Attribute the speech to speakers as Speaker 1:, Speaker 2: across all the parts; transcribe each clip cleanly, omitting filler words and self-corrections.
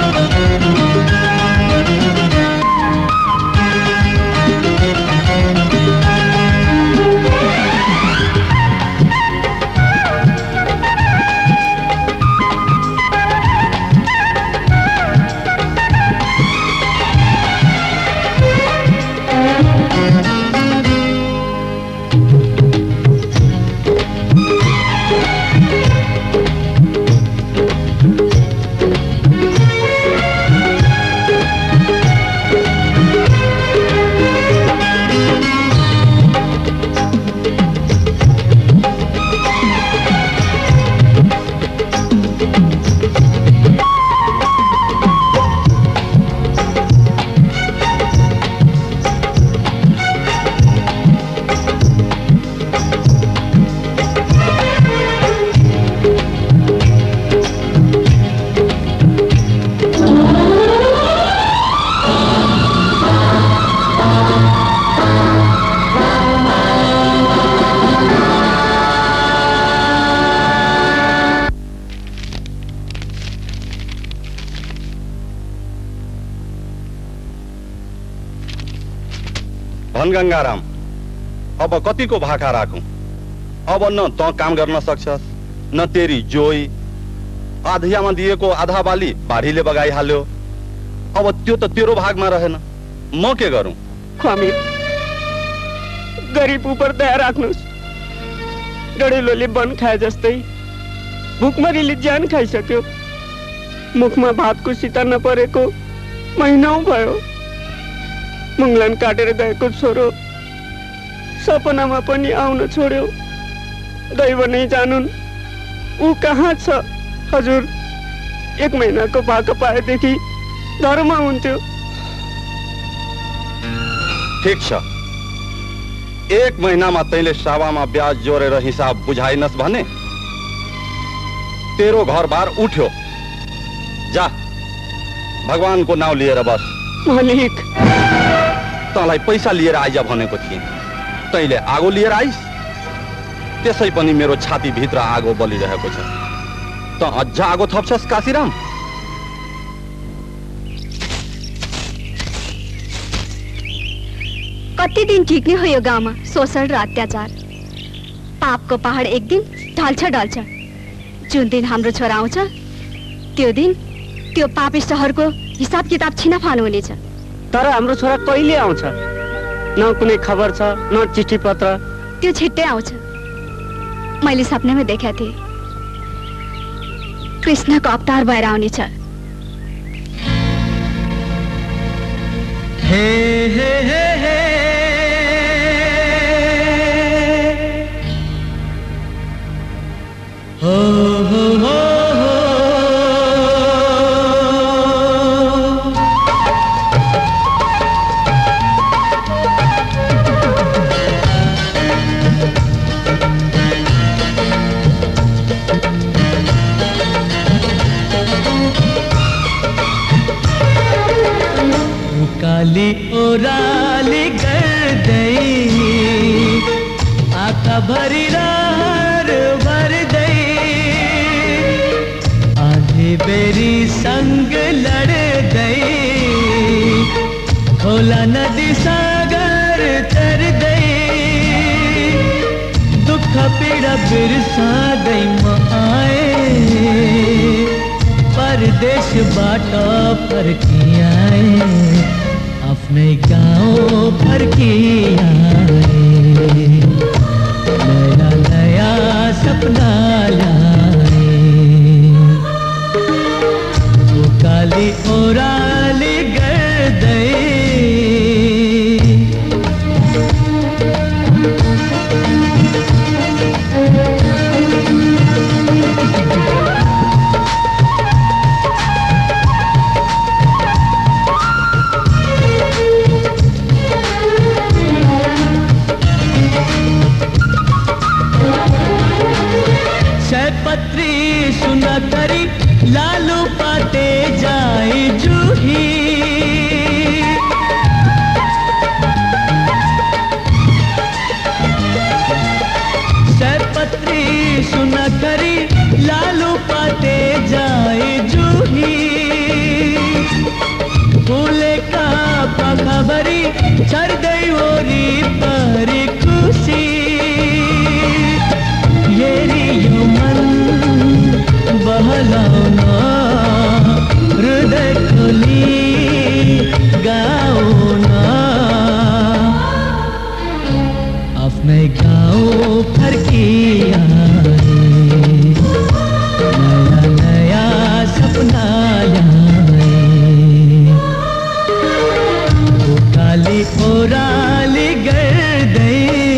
Speaker 1: गंगाराम, अब कति को भाका राखूं? अब न त काम गर्न सक्छस् न तेरी जोई आधियामा दिएको आधा बाली बाढीले बगाइहाल्यो। अब त्यो त तेरो भागमा रहेन, म के गरौं?
Speaker 2: स्वामी, गरीब उपर दया राख्नुस्। डढेलोले वन खाए जस्तै भुकमरीले ज्यान खाइसक्यो। मुखमा भातको सिता नपरेको महिनौ भयो। मुङ्गलन काटेर गएको छोरो सपनामा पनि आउन छोड्यो। दैव नै जानुन् ऊ कहाँ छ। हजुर, 1 महिनाको भाका पाएदेखि धर्म हुन्थ्यो।
Speaker 1: ठीक छ, 1 महिनामा तैले सावामा ब्याज जोडेर हिसाब बुझाइनस् भने तेरो घरबार उठ्यो। जा, भगवानको नाउँ लिएर बस।
Speaker 2: मालिक,
Speaker 1: तँलाई पैसा लिएर आइज भनेको थिएँ, तैले आगो लिएर आइस। त्यसै पनि मेरो छाती भित्र आगो बलिरहेको छ। त अझ आगो थप्छस् काशीराम?
Speaker 3: कति दिन ठीक नै हो यो गाउँमा शोषण र अत्याचार। पापको पहाड एक दिन ढल्छ ढल्छ। जुन दिन हाम्रो छोरा आउँछ त्यो दिन त्यो पापिष्टहरूको हिसाब किताब छिनाफानो हुनेछ।
Speaker 2: तर हाम्रो छोरा कहिले आउँछ? न कुनै खबर छ, न चिठी पत्र।
Speaker 3: त्यो छिट्टै आउँछ। मैले सपनामा देखेको थिएँ कृष्णको अवतार भएर आउनेछ।
Speaker 4: हे हे हे हे हो हो हो काली ओराली गर्दई आका भरी रार भर दई आधे बेरी संग लड़ दई खोला नदी सागर तर दई दुख पीड़ा बिरसा दई माए परदेश बाटा पर की आए अपने गाँव भर की आए नया नया सपना लाए वो काली ओराली गर्दई पत्री सुना करी लालू पाते जाए जूही ताली ओराली गर्दै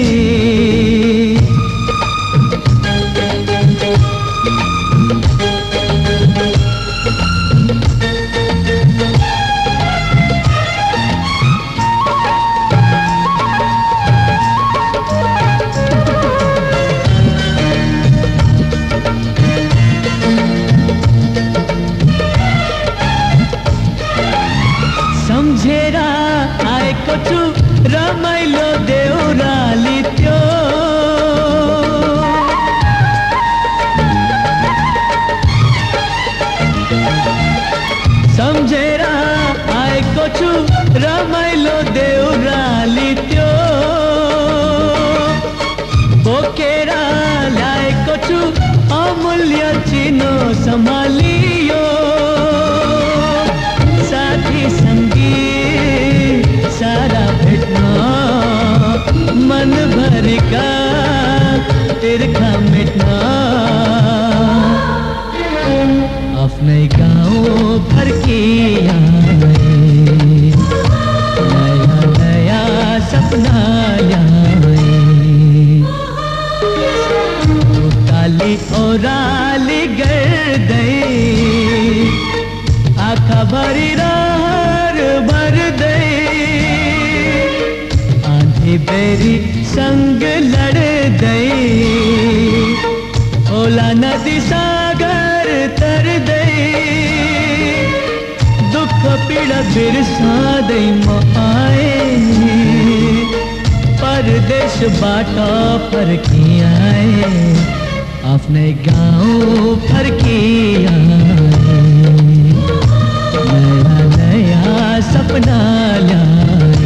Speaker 4: सम्झेर आएको छु रमाइलो देउराली त्यो सम्झेर आएको छु रमाइलो देउराली त्यो बोकेर ल्याएको छु अमूल्य चिनो सम्हालियो साथी संगी सारा भेट्न मन भरेका तिर्खा मेट्न आफ्नै गाउँ फर्किया नयाँ नयाँ सपना ल्याए ताली ओराली गर्दै आँखा भरी रहर भर्दै आँधी बेरी संग लड्दै होला नदी सागर तरदै दुःख पीडा बिर्सादै म आए परदेशबाट फर्किआए आफ्नै गाउँ फर्किआए नया नया सपना ल्याए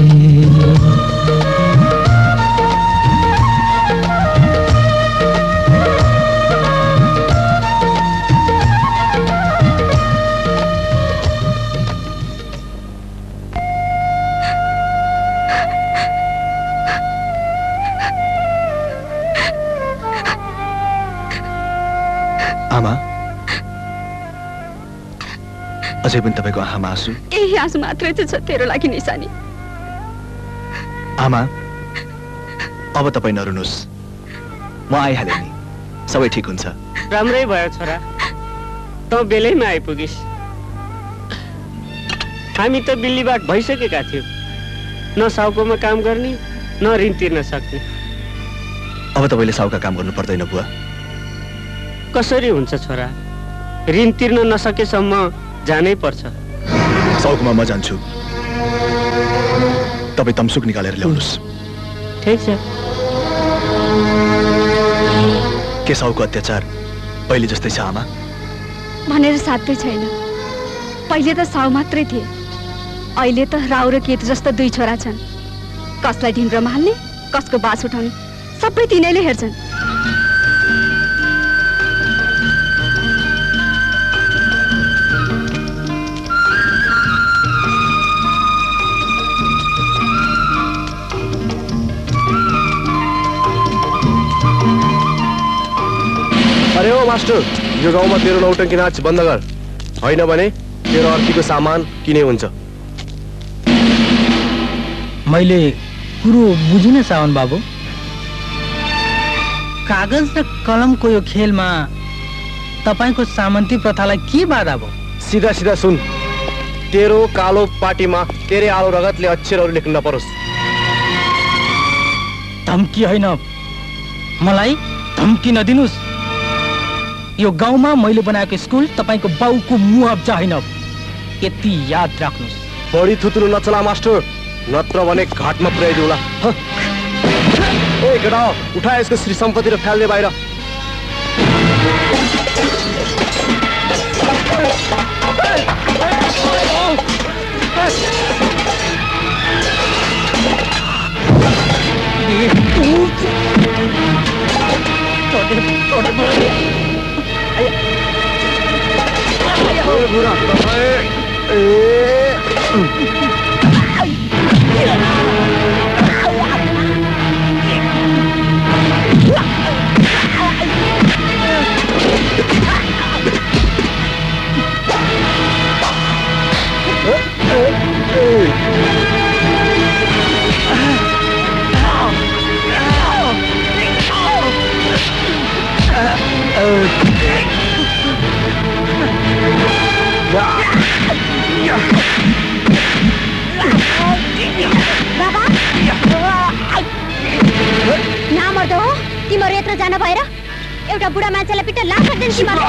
Speaker 5: आमा अझै पनि तपाईको आँखामा आँसु
Speaker 3: यही आँसु मात्रै चाहिँ छ तेरो लागि निशानी
Speaker 5: आमा अब तपाईँ नरुनुहोस् म आइहालेँ नि सबै ठिक हुन्छ
Speaker 2: राम्रै भयो छोरा त बेलैमा आइपुगिस् हामी त बिल्लीबाट भइसकेका थियौँ न साउकोमा काम गर्ने न ऋण तिर्न सक्ने
Speaker 5: अब तपाईँले साउका काम गर्नु पर्दैन बुवा
Speaker 2: कसरी हुन्छ छोरा ऋण तिर्न नसकेसम्म जानै पर्छ
Speaker 5: साउकमा म जान्छु तपाईँ तमसुक निकालेर ल्याउनुहोस्
Speaker 2: ठिक छ
Speaker 5: के साउको अत्याचार पहिले जस्तै छ आमा
Speaker 3: भनेर साध्यै छैन पहिले त साउ मात्रै थिए अहिले त राउ र केतु जस्तो दुई छोरा छन् कसलाई ढिम्रो हाल्ने कसको बास उठाउने सबै तिनैले हेर्छन्
Speaker 6: अरे ओ मास्टर यो गाउँमा तेरो नौटंकी नाच बन्द गर हैन भने तेरो अर्कीको सामान किने हुन्छ
Speaker 7: मैले कुरो बुझिन सावन बाबु कागज र कलमको यो खेलमा तपाईको सामन्ती प्रथालाई के बाधा भयो
Speaker 6: सीधा सीधा सुन तेरो कालो पाटीमा तेरे आलो रगतले अक्षरहरू लेख्न नपरोस्
Speaker 7: धम्की होइन मलाई धम्की नदिनुस् यो गाउँमा मैले बनाएको स्कुल तपाईको बाउको मुआब्जा होइन यति याद राख्नुस्
Speaker 6: बढी थुत्रो नचला मास्टर नत्र भने घाटमा पुर्याइदिउला ए केटा उठा यसको श्री सम्पत्ति र फ्याल्ने बाहिर
Speaker 3: बाबा नामर्दो हो तिम्रो यत्रो जान भएर एउटा बुढा मान्छेलाई पिट्ट लाख दिन तिमीले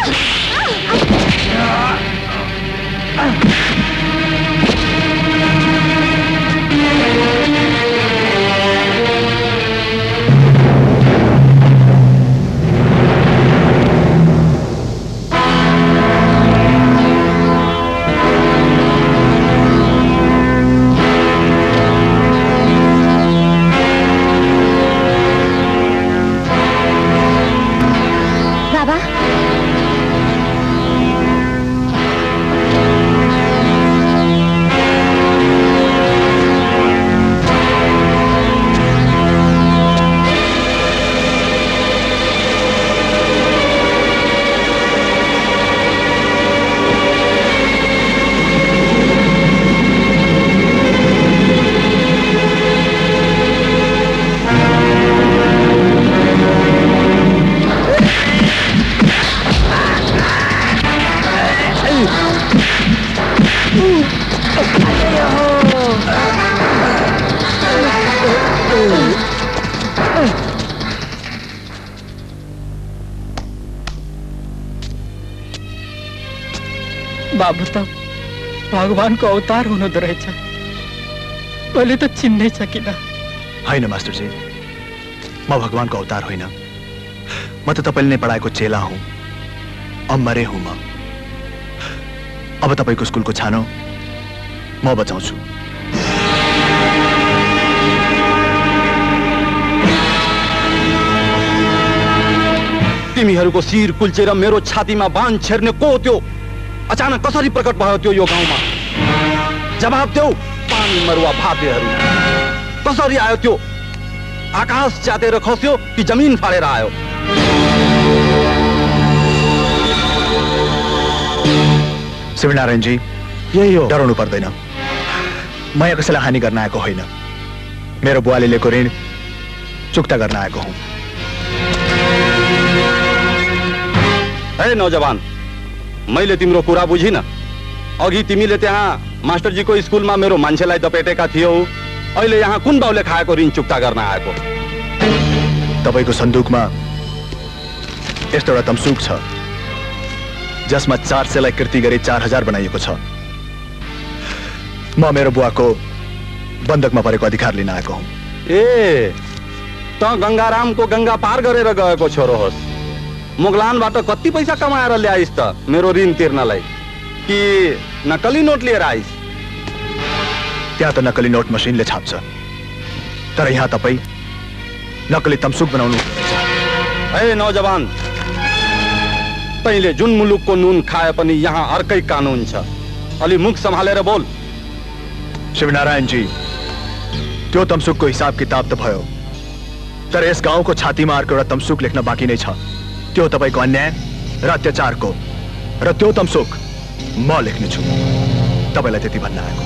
Speaker 7: बाबु त भगवानको अवतार हुनुहुँदो रहेछ। मैले त चिन्नै सकिनँ।
Speaker 5: होइन मास्टरजी, म भगवानको अवतार होइन, म त तपाईँले नै पढाएको चेला हुँ, अमरे हुँ म। अब तपाईँको स्कुलको छानो म बचाउँछु।
Speaker 1: तिमीहरूको शिर कुल्चेर मेरो छातीमा बाण छेर्ने को त्यो? अचानक कसरी प्रकट भयो त्यो यो गाउँमा? जवाब देऊ। पानी मरुवा भातेहरू कसरी आयो त्यो? आकाश च्यातेर खस्यो कि जमिन फाडेर आयो?
Speaker 5: शिवनारायण जी,
Speaker 6: यही हो।
Speaker 5: डराउनु पर्दैन। म यहाँ कसैलाई हानि गर्न आएको होइन, मेरो बुवाले लिएको ऋण चुक्ता गर्न आएको हुँ।
Speaker 1: हे नौजवान, मैले तिम्रो कुरा बुझिन। अघि तिमीले त्यहाँ मास्टरजीको स्कुलमा मेरो मान्छेलाई दपेटेका थियौ, अहिले यहाँ कुन बाउले खाएको ऋण चुक्ता गर्न आएको?
Speaker 5: तपाईँको सन्दुकमा यस्तो एउटा तमसुक छ जसमा 400लाई कृति गरी 4000 बनाइएको छ। म मेरो बुवाको बन्दकमा परेको अधिकार लिन आएको हुँ।
Speaker 1: ए, त गंगारामको गंगा पार गरेर गएको छोरो होस्। मुगलानबाट कति पैसा कमाएर ल्याइस् त मेरो ऋण तिर्नलाई, कि नकली नोट लिएर आइस्?
Speaker 5: त्यहाँ त नकली नोट मसिनले छाप्छ, तर यहाँ तपाईँ नकली तमसुक बनाउनु।
Speaker 1: ए नौजवान, तैले जुन मुलुकको नुन खाए पनि यहाँ अर्कै कानुन छ। अलि मुख सम्हालेर बोल।
Speaker 5: शिवनारायण जी, त्यो तमसुकको हिसाब किताब त भयो, तर यस गाउँको छातीमा अर्को एउटा तमसुक लेख्न बाँकी नै छ। त्यो तपाईँको अन्याय र अत्याचारको, र त्यो तमसुक म लेख्नेछु। तपाईँलाई त्यति भन्न आएको।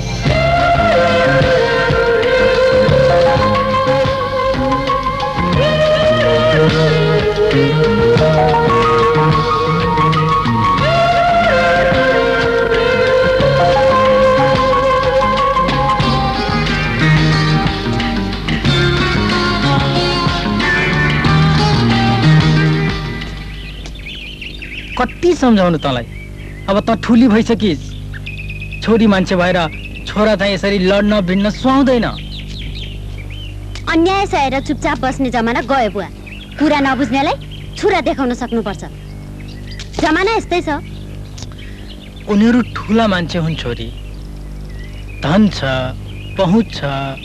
Speaker 7: कति सम्झाउनु तँलाई? अब त ठुली भइसकिस्। छोरी मान्छे भएर छोरा चाहिँ यसरी लड्न भिड्न सुहाउँदैन।
Speaker 3: अन्याय सहेर चुपचाप बस्ने जमाना गयो बुवा। कुरा नबुझ्नेलाई छुरा देखाउन सक्नुपर्छ। जमाना यस्तै छ।
Speaker 7: उनीहरू ठुला मान्छे हुन् छोरी, धन छ, पहुँच छ।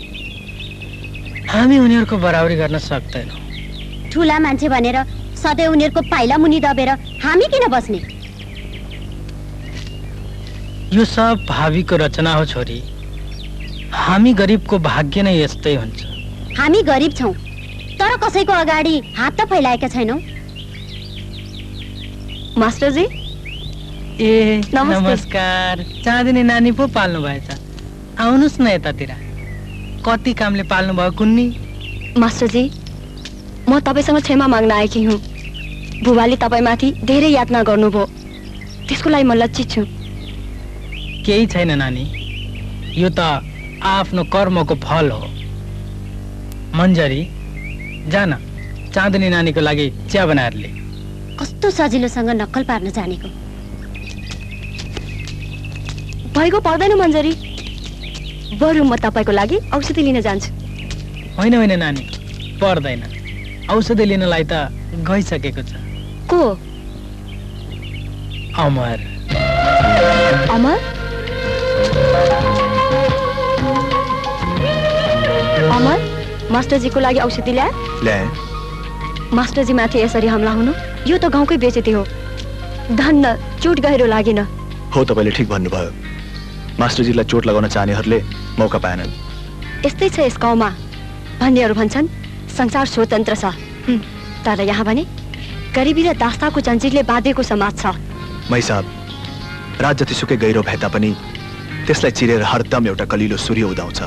Speaker 7: हामी उनीहरूको बराबरी गर्न सक्दैनौँ।
Speaker 3: ठुला मान्छे भनेर सधैँ उनीहरूको पाइला मुनि दबेर हामी किन बस्ने?
Speaker 7: यो सब भावीको रचना हो छोरी। हामी गरिबको भाग्य नै यस्तै हुन्छ।
Speaker 3: हामी गरिब छौँ, तर कसैको अगाडि हात त फैलाएका छैनौँ। मास्टरजी,
Speaker 7: ए नमस्कार। चाँदिनी नानी पो पाल्नु भएछ। आउनुहोस् न यतातिर। कति कामले पाल्नु भयो कुन्नी?
Speaker 3: मास्टरजी, म तपाईँसँग क्षमा माग्न आएकी हुँ। बुबाले तपाईँमाथि धेरै यातना गर्नुभयो, त्यसको लागि म लज्जित छु।
Speaker 7: केही छैन नानी, यो त आफ्नो कर्मको फल हो। मन्जरी, जान चाँदनी नानीको लागि चिया बनाएर ले।
Speaker 3: कस्तो सजिलोसँग नक्कल पार्न जानेको। भएको पर्दैन मन्जरी, बरु म तपाईँको लागि औषधि लिन जान्छु।
Speaker 7: होइन होइन नानी, पर्दैन। औषधि लिनलाई त गइसकेको छ।
Speaker 3: को?
Speaker 7: अमर।
Speaker 3: अमर? अमर, मास्टरजीको लागि औषधि ल्याए? मास्टरजी माथि यसरी हमला हुनु यो त गाउँकै बेइज्जती हो। धन्न चोट गहिरो लागेन।
Speaker 5: हो, तपाईँले ठिक भन्नुभयो। मास्टरजीलाई चोट लगाउन चाहनेहरूले मौका पाएनन्।
Speaker 3: यस्तै छ यस गाउँमा। भन्नेहरू भन्छन् संसार स्वतन्त्र छ, तर यहाँ भने गरिबी र दास्ताको जन्जिरले बाँधेको समाज छ।
Speaker 5: मै साहब, रात जतिसुकै गहिरो भए तापनि त्यसलाई चिरेर हरदम एउटा कलिलो सूर्य उदाउँछ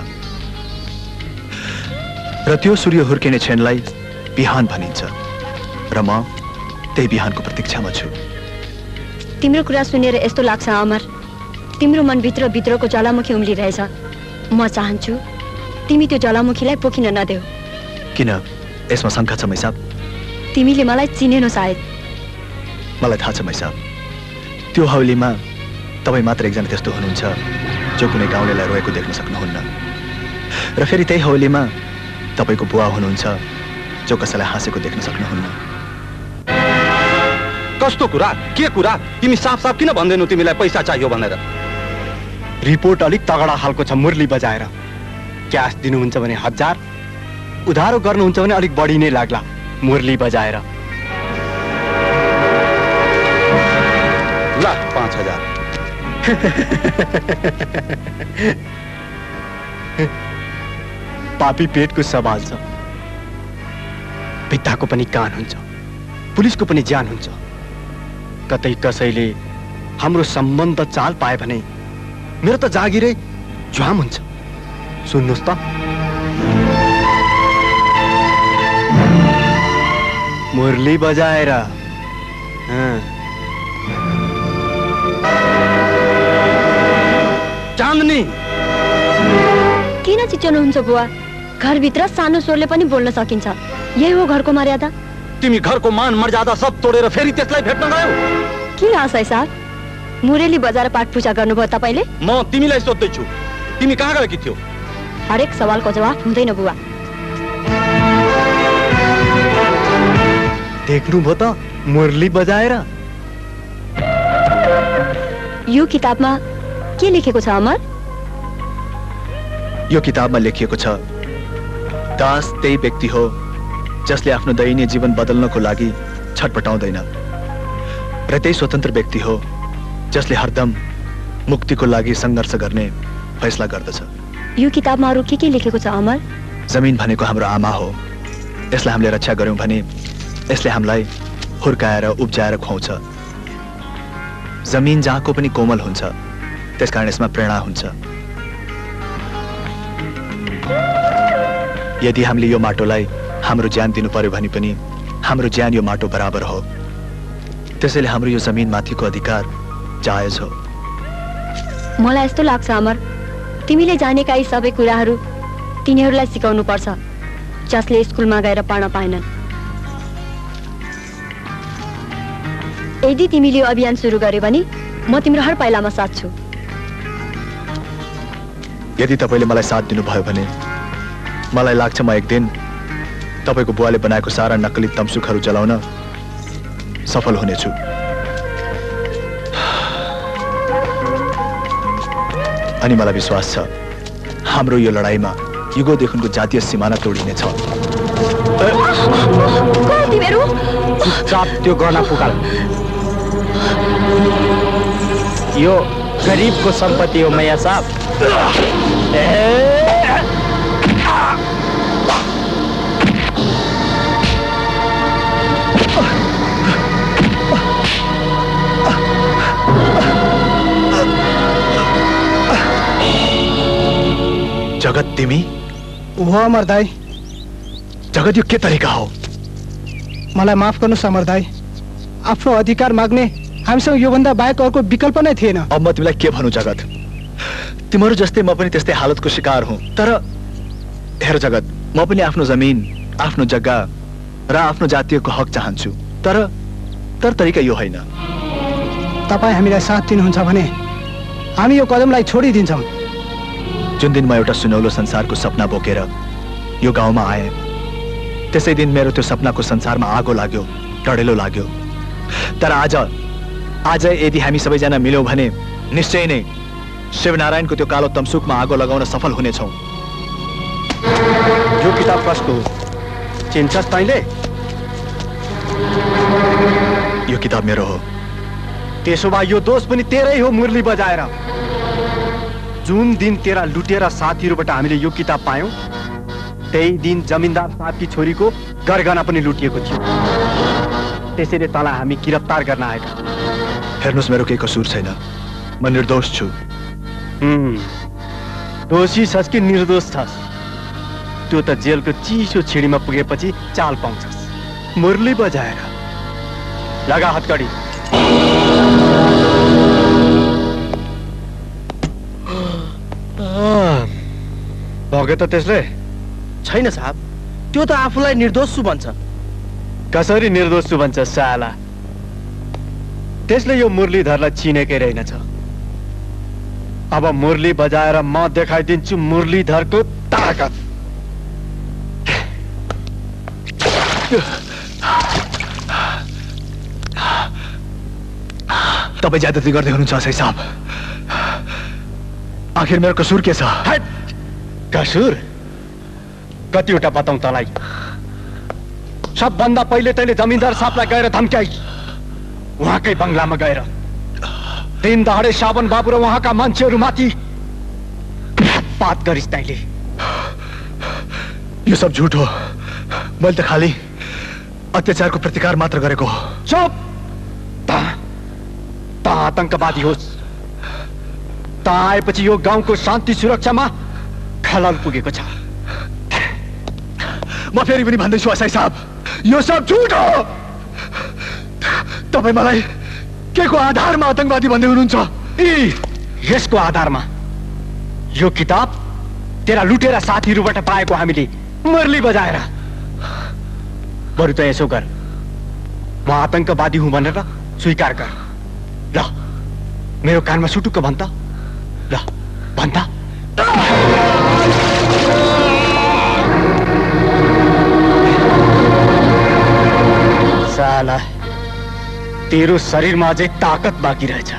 Speaker 5: र त्यो सूर्य हुर्किने क्षणलाई बिहान भनिन्छ र म त्यही बिहानको प्रतीक्षामा छु।
Speaker 3: तिम्रो कुरा सुनेर यस्तो लाग्छ अमर, तिम्रो मनभित्र भित्रको ज्वालामुखी उम्लिरहेछ। म चाहन्छु तिमी त्यो ज्वालामुखीलाई पोखिन नदेऊ।
Speaker 5: किन? यसमा शङ्का छ मै साहब?
Speaker 3: तिमीले मलाई चिनेनौ सायद।
Speaker 5: मलाई थाहा छ मै साहब, त्यो हौलीमा तपाईँ मात्र एकजना त्यस्तो हुनुहुन्छ जो कुनै गाउँलेलाई रोएको देख्न सक्नुहुन्न, र फेरि त्यही हौलीमा तपाईँको बुवा हुनुहुन्छ जो कसैलाई हाँसेको देख्न सक्नुहुन्न।
Speaker 1: कस्तो कुरा? के कुरा? तिमी साफ साफ किन भन्दैनौ तिमीलाई पैसा चाहियो भनेर?
Speaker 6: रिपोर्ट अलिक तगडा खालको छ। मुरली बजाएर क्यास दिनुहुन्छ भने 1000, उधारो गर्नुहुन्छ भने अलिक बढी नै लाग्ला। मुरली बजाएर
Speaker 1: ल 5000।
Speaker 6: पापी पेटको सवाल छ। भित्ताको पनि कान हुन्छ, पुलिसको पनि ज्यान हुन्छ। कतै कसैले हाम्रो सम्बन्ध चाल पाए भने मेरो त जागिरै झ्वाम हुन्छ। सुन्नुहोस् त, मुरली बजाएर
Speaker 1: चाँदनी।
Speaker 3: किन चिच्याउनुहुन्छ बुवा? घरभित्र सानो स्वरले पनि बोल्न सकिन्छ। यही हो घरको मर्यादा।
Speaker 1: तिमी घरको मान मर्यादा सब तोडेर फेरि त्यसलाई भेट्न गयौ?
Speaker 3: किन आशय साहब, मुरेली बजाएर पाठ पूजा गर्नुभयो तपाईँले?
Speaker 1: म तिमीलाई सोध्दैछु, तिमी कहाँ गएकी थियौ?
Speaker 3: हरेक सवालको जवाफ हुँदैन बुवा।
Speaker 6: देख्नुभयो त मुरली बजाएर?
Speaker 3: यो किताबमा के लेखेको छ अमर?
Speaker 5: यो किताबमा लेखिएको छ, दास त्यही व्यक्ति हो जसले आफ्नो दैनिक जीवन बदल्नको लागि छटपटाउँदैन, र त्यही स्वतन्त्र व्यक्ति हो जसले हरदम मुक्तिको लागि सङ्घर्ष गर्ने फैसला गर्दछ।
Speaker 3: यो किताबमा अरू के लेखेको छ अमर?
Speaker 5: जमिन भनेको हाम्रो आमा हो। यसलाई हामीले रक्षा गर्यौं भने यसले हामीलाई हुर्काएर उब्जाएर खुवाउँछ। जमिन जहाँको पनि कोमल हुन्छ, त्यसकारण यसमा प्रेरणा हुन्छ। यदि हामीले यो माटोलाई हाम्रो ज्यान दिनु पर्यो भने पनि हाम्रो ज्यान यो माटो बराबर हो। त्यसैले हाम्रो यो जमिन माथिको अधिकार जायज हो।
Speaker 3: मलाई यस्तो लाग्छ अमर, तिमीले जानेका यी सबै कुराहरू तिनीहरूलाई सिकाउनु पर्छ जसले स्कुलमा गएर पढ्न पाएनन्। यदि तिमीले यो अभियान सुरु गर्यो भने म तिम्रो हर पाइलामा साथ छु।
Speaker 5: यदि तपाईँले मलाई साथ दिनुभयो भने मलाई लाग्छ म एक दिन तपाईँको बुवाले बनाएको सारा नक्कली तमसुकहरू जलाउन सफल हुनेछु। अनि मलाई विश्वास छ हाम्रो यो लडाईँमा युगौँदेखिको जातीय सिमाना तोडिनेछ।
Speaker 2: चुपचाप त्यो गर्न पुकाल। यो गरिबको सम्पत्ति हो मैया साहब।
Speaker 5: जगत तिमी?
Speaker 8: हो अमर दाई।
Speaker 5: जगत यो के तरिका हो?
Speaker 8: मलाई माफ गर्नुहोस् अमर दाई, आफ्नो अधिकार माग्ने हामीसँग योभन्दा बाहेक अर्को विकल्प नै थिएन।
Speaker 5: अब म तिमीलाई के भनौँ जगत? तिम्रो जस्तै म पनि त्यस्तै हालतको शिकार हुँ। तर हेर जगत, म पनि आफ्नो जमिन, आफ्नो जग्गा र आफ्नो जातीयको हक चाहन्छु। तर तरिका यो होइन।
Speaker 8: तपाईँ हामीलाई साथ दिनुहुन्छ भने हामी यो कदमलाई छोडिदिन्छौँ।
Speaker 5: जुन दिन म एउटा सुनौलो संसारको सपना बोकेर यो गाउँमा आएँ, त्यसै दिन मेरो त्यो सपनाको संसारमा आगो लाग्यो, डढेलो लाग्यो। तर आज यदि हामी सबैजना मिल्यौँ भने निश्चय नै शिवनारायणको त्यो कालो तमसुकमा आगो लगाउन सफल हुनेछौँ।
Speaker 6: यो किताब कसको हो चिन्छस् तैँले?
Speaker 5: यो किताब मेरो हो।
Speaker 6: त्यसो भए यो दोष पनि तेरै हो मुरली बजाएर। जुन दिन तेरा लुटेरा साथीहरूबाट हामीले यो किताब पायौं, त्यही दिन जमिनदार साहबकी छोरीको गरगहना पनि लुटिएको थियो। त्यसैले तँलाई हामी गिरफ्तार गर्न आएका।
Speaker 5: हेर्नुहोस्, मेरो केही कसूर छैन, म निर्दोष छु।
Speaker 6: दोषी छस् कि निर्दोष छस् त्यो त जेलको चिसो छिडीमा पुगेपछि चाल पाउँछस्। मुरली बजाएर लगा हतकडी। भगे त त्यसले?
Speaker 9: छैन साहब, त्यो त आफूलाई निर्दोष छु भन्छ।
Speaker 6: कसरी निर्दोष छु भन्छ साला? त्यसले यो मुरलीधरलाई चिनेकै रहेनछ। अब मुरली बजाएर म देखाइदिन्छु मुरलीधरको ताकत।
Speaker 5: तपाईँ ज्यादती गर्दै हुनुहुन्छ असै साहब। आखिर मेरो कसूर के छ?
Speaker 6: कसुर कतिवटा बताउँ तँलाई? सबभन्दा पहिले तैँले जमिनदार साहबलाई गएर धम्क्याइ। उहाँकै बङ्गलामा गएर दिन दहाडे सावन बाबु र उहाँका मान्छेहरूमाथि बात गरिस् तैँले।
Speaker 5: यो सब झुट हो। मैले त खाली अत्याचारको प्रतिकार मात्र गरेको हो।
Speaker 6: चुप! ता आतंकवादी होस्। ता आएपछि यो गाउँको शान्ति सुरक्षामा खलल पुगेको छ।
Speaker 5: म फेरि पनि भन्दैछु असै साहब, यो सब झुट हो। तपाईँ मलाई के को आधारमा आतंकवादी भन्दै हुनुहुन्छ?
Speaker 6: यसको आधारमा यो किताब तेरा लुटेरा साथीहरूबाट पाएको हामीले मुरली बजाएर। बरु त यसो गर, म आतंकवादी हुँ भनेर स्वीकार कर। ल मेरो कानमा सुटुक्क भन्छ। ल भन्छ। साला तेरो शरीरमा अझै ताकत बाँकी रहेछ।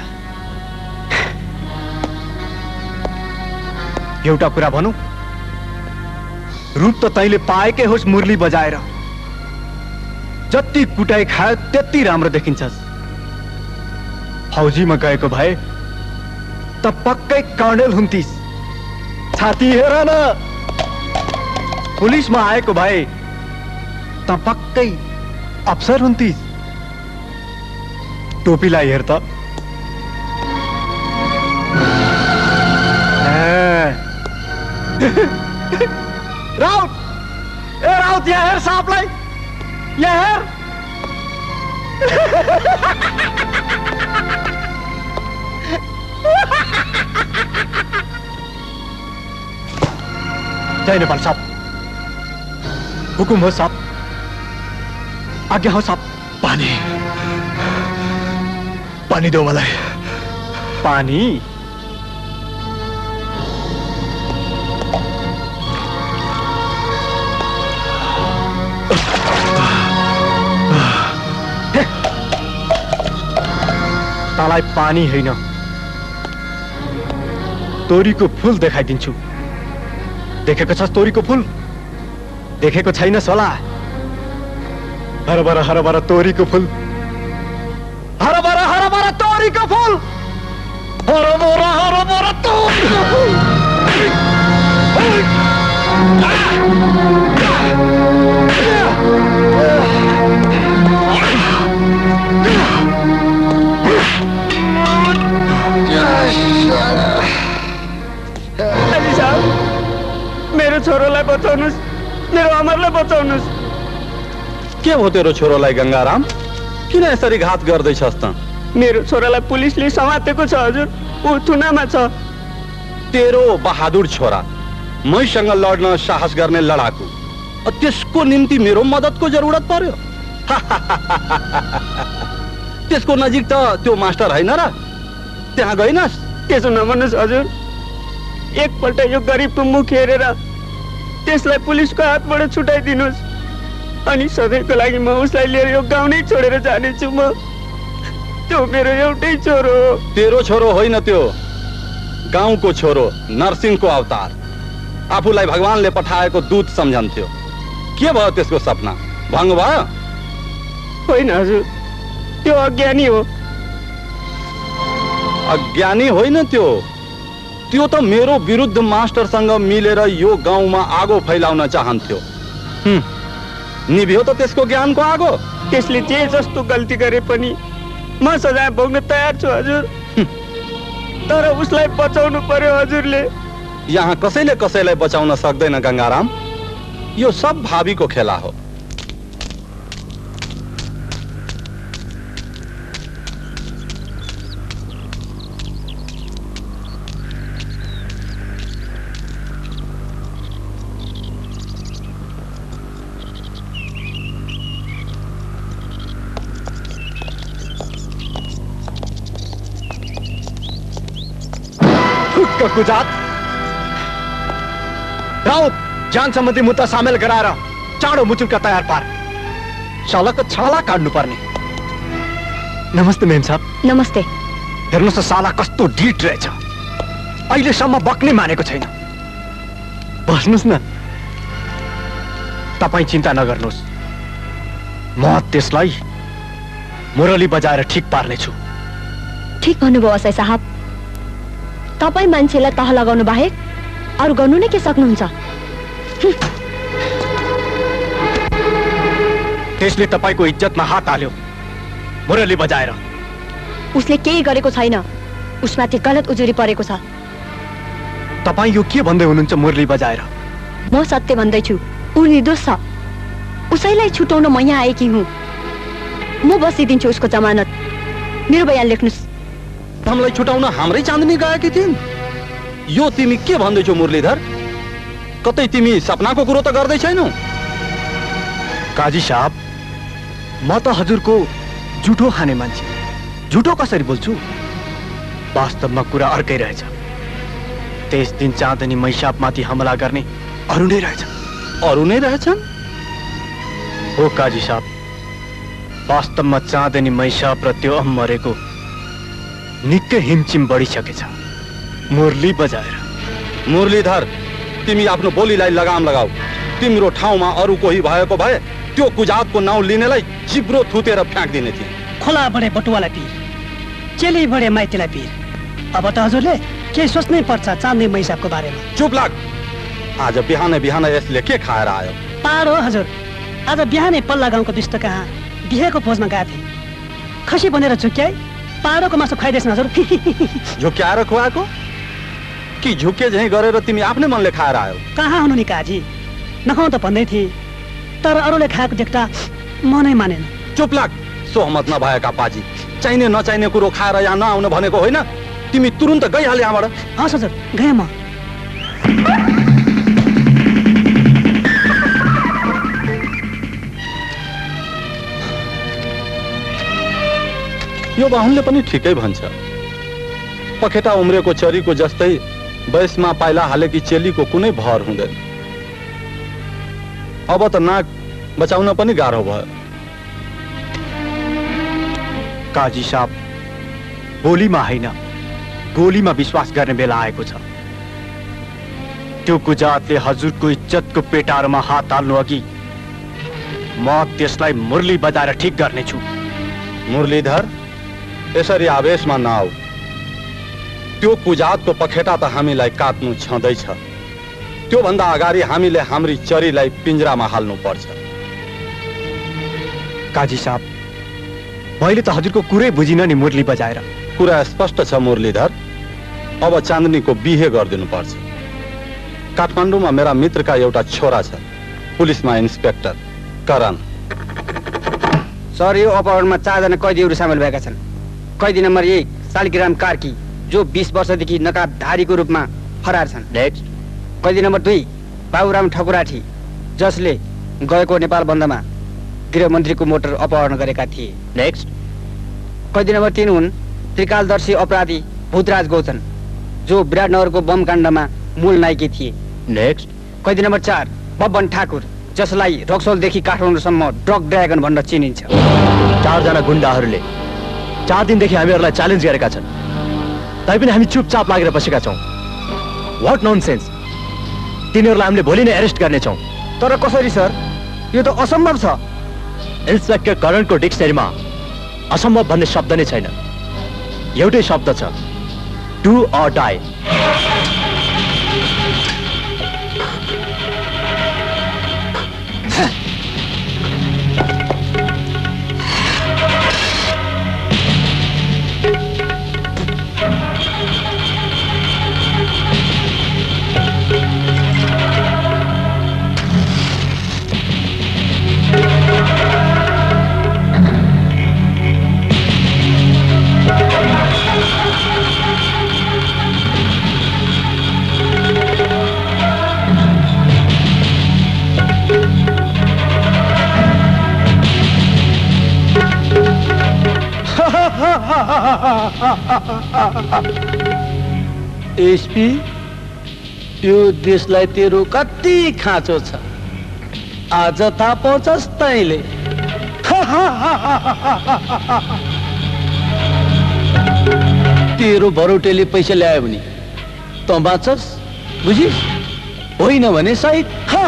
Speaker 6: एउटा कुरा भनौँ, रूप त तैँले पाएकै होस् मुरली बजाएर। जति कुटाइ खायो त्यति राम्रो देखिन्छस्। फौजीमा गएको भए त पक्कै कर्णेल हुन्थिस्। छाती हेर न। पुलिसमा आएको भए त पक्कै अफसर हुन्थिस्। टोपीलाई हेर त। राउत, ए राउत, यहाँ हेर साहबलाई, यहाँ हेर। जय नेपाल साहब। हुकुम हो साहब, आज्ञा हो साहब।
Speaker 5: पानी दो मलाई।
Speaker 6: पानी? तँलाई पानी होइन, तोरीको फूल देखाइदिन्छु। देखेको छस् तोरीको फूल? देखेको छैनस् होला? हरबर हरबर तोरीको फूल, हरबर हरबर तोरीको फूल, हरबर हरबर तोरीको फूल। अली साहब, मेरो छोरोलाई बचाउनुस्, मेरो अमरलाई बचाउनुस्।
Speaker 1: के हो तेरो छोरोलाई गंगाराम? किन यसरी घात गर्दैछस् त?
Speaker 2: मेरो छोरालाई पुलिसले समातेको छ हजुर। ऊ थुनामा छ।
Speaker 1: तेरो बहादुर छोरा मैसँग लड्न साहस गर्ने लडाकु त्यसको निम्ति मेरो मद्दतको जरुरत पर्यो। त्यसको नजिक त त्यो मास्टर हैन र, त्यहाँ गइनस्?
Speaker 2: त्यसो नभन्नुहोस् हजुर, एकपल्ट यो गरिबको मुख हेरेर त्यसलाई पुलिसको हातबाट छुटाइदिनुहोस्, अनि सधैँको लागि म उसलाई लिएर यो गाउँ नै छोडेर जानेछु। म त्यो मेरो एउटै छोरो हो।
Speaker 1: तेरो छोरो होइन, त्यो गाउँको छोरो, नरसिंहको अवतार। आफूलाई भगवानले पठाएको दूत सम्झन्थ्यो। के भयो त्यसको सपना? भङ्ग भयो?
Speaker 2: होइन हजुर, त्यो अज्ञानी हो।
Speaker 1: अज्ञानी होइन त्यो त मेरो विरुद्ध मास्टरसँग मिलेर यो गाउँमा आगो फैलाउन चाहन्थ्यो। निभ्यो त त्यसको ज्ञानको आगो।
Speaker 2: त्यसले जे जस्तो गल्ती गरे पनि म सजाय भोग्न तयार छु हजुर, तर उसलाई बचाउनु पर्यो हजुरले।
Speaker 1: यहाँ कसैले कसैलाई बचाउन सक्दैन गंगाराम, यो सब भावीको खेला हो।
Speaker 6: गुजात राउत जान सम्बन्धी मुद्दा सामेल गराएर चाँडो मुचुल्का तयार पार, सालाको छाला काट्नु पर्ने। नमस्ते मेम साहब।
Speaker 3: नमस्ते।
Speaker 6: हेर्नुहोस् त साला कस्तो ढिट रहेछ, अहिलेसम्म बक्नै मानेको छैन। बस्नुहोस् न, तपाईँ चिन्ता नगर्नुहोस्, म त्यसलाई मुरली बजाएर ठिक पार्नेछु।
Speaker 3: ठिक भन्नुभयो असै साहब, तपाईँ मान्छेलाई तह लगाउनु बाहेक अरू गर्नु नै के सक्नुहुन्छ?
Speaker 6: त्यसले तपाईँको इज्जतमा हात हाल्यो मुरली बजाएर।
Speaker 3: उसले केही गरेको छैन, उसमाथि गलत उजुरी परेको छ।
Speaker 6: तपाईँ यो के भन्दै हुनुहुन्छ मुरली बजाएर?
Speaker 3: म सत्य भन्दैछु, ऊ निर्दोष छ। उसैलाई छुटाउन म यहाँ आएकी हुँ। म बसिदिन्छु उसको जमानत। मेरो बयान लेख्नुहोस्।
Speaker 1: हामीलाई छुटाउन हाम्रै चाँदनी गएकी थिइन्। यो तिमी के भन्दैछौ मुरलीधर? कतै तिमी सपनाको कुरो त गर्दै छैनौ?
Speaker 6: काजी साहब, म त हजुरको झुठो खाने मान्छे, झुठो कसरी बोल्छु? वास्तवमा कुरा अर्कै रहेछ। त्यस दिन चाँदनी मैसापमाथि हमला गर्ने अरू नै रहेछ।
Speaker 1: अरू नै रहेछन्?
Speaker 6: हो काजी साहब, वास्तवमा चाँदनी मैसाप र त्यो मरेको निकै हिमचिम बढिसकेछ मुरली बजाएर।
Speaker 1: मुरलीधर, तिमी आफ्नो बोलीलाई लगाम लगाऊ। तिम्रो ठाउँमा अरू कोही भएको भए त्यो कुजातको नाउँ लिनेलाई जिब्रो थुतेर फ्याँक्दिने थिए।
Speaker 8: खोला बढे बटुवालाई पिर, चेली बढे माइतीलाई पिर। अब त हजुरले केही सोच्नै पर्छ चाँदनी मैसापको बारेमा।
Speaker 1: चुप लाग। आज बिहानै यसले के खाएर आयो?
Speaker 8: पारो हजुर, आज बिहानै पल्ला गाउँको दुष्ट कहाँ बिहेको भोजमा गएको थिएँ। खसी बनेर झुक्याई पारोको मासु खुवाइदिएछ हजुर।
Speaker 1: झुक्याएर खुवाएको कि झुके झैँ गरेर तिमी आफ्नै मनले खाएर आयो?
Speaker 8: कहाँ हुनु नि काजी, नखाउँ त भन्दै थिएँ, तर अरूले खाएको देख्दा मनै मानेन।
Speaker 1: चुप लाग। सोहमत नभएका पाजी, चाहिने नचाहिने कुरो खाएर यहाँ नआउन भनेको होइन। तिमी तुरुन्त गइहाले यहाँबाट।
Speaker 8: हस् हजुर, गएँ म।
Speaker 1: यो बाहुनले पनि ठिकै भन्छ। पखेटा उम्रेको चरीको जस्तै वयसमा पाइला हालेकी चेलीको कुनै भर हुँदैन। अब त नाक बचाउन पनि गाह्रो भयो।
Speaker 6: काजी साहब, बोलीमा होइन गोलीमा विश्वास गर्ने बेला आएको छ। त्यो कुजातले हजुरको इज्जतको पेटारोमा हात हाल्नु अघि म त्यसलाई मुरली बजाएर ठिक गर्नेछु।
Speaker 1: मुरलीधर, यसरी आवेशमा नआऊ। त्यो कुजातको पखेटा त हामीलाई काट्नु छँदैछ। त्यो भन्दा अगाडि हामीले हाम्री चरीलाई पिंजरामा हाल्नु पर्छ।
Speaker 6: काजी साहब, मैले त हजुरको कुरै बुझिन नि मुरली बजाएर।
Speaker 1: कुरा स्पष्ट छ मुरलीधर, अब चाँदनीको बिहे गरिदिनु पर्छ। काठमाडौँमा मेरा मित्रका एउटा छोरा छ, पुलिसमा इन्स्पेक्टर करण।
Speaker 10: सर, यो अपहरणमा 4 जना कैदीहरू सामेल भएका छन्। कैदी नम्बर 1 शालिग्राम कार्की, जो 20 वर्षदेखि नकाबधारीको रूपमा फरार छन्।
Speaker 11: नेक्स्ट।
Speaker 10: कैदी नम्बर 2 बाबुराम ठकुराठी, जसले गएको नेपाल बन्दमा गृहमन्त्रीको मोटर अपहरण गरेका थिए।
Speaker 11: नेक्स्ट।
Speaker 10: कैदी नम्बर 3 हुन् त्रिकालदर्शी अपराधी भूतराज गौतम, जो विराटनगरको बम काण्डमा मूल नायकी थिए।
Speaker 11: नेक्स्ट।
Speaker 10: कैदी नम्बर 4 बब्बन ठाकुर, जसलाई रक्सौलदेखि काठमाडौँसम्म ड्रग ड्र्यागन भनेर चिनिन्छ।
Speaker 11: 4 जना गुण्डाहरूले 4 दिनदेखि हामीहरूलाई च्यालेन्ज गरेका छन्, तैपनि हामी चुपचाप लागेर बसेका छौँ। What nonsense! तिनीहरूलाई हामीले भोलि नै एरेस्ट गर्नेछौँ।
Speaker 10: तर कसरी सर? यो त असम्भव छ।
Speaker 11: इन्सपेक्टर करणको डिक्सनरीमा असम्भव भन्ने शब्द नै छैन। एउटै शब्द छ, डु अर डाई।
Speaker 9: एसपी, यो देशलाई तेरो कति खाँचो छ, आज थाहा पाउँछस् तैँले। तेरो भरौटेले पैसा ल्यायो भने त बाँच्छस्, बुझिस्? होइन भने सही।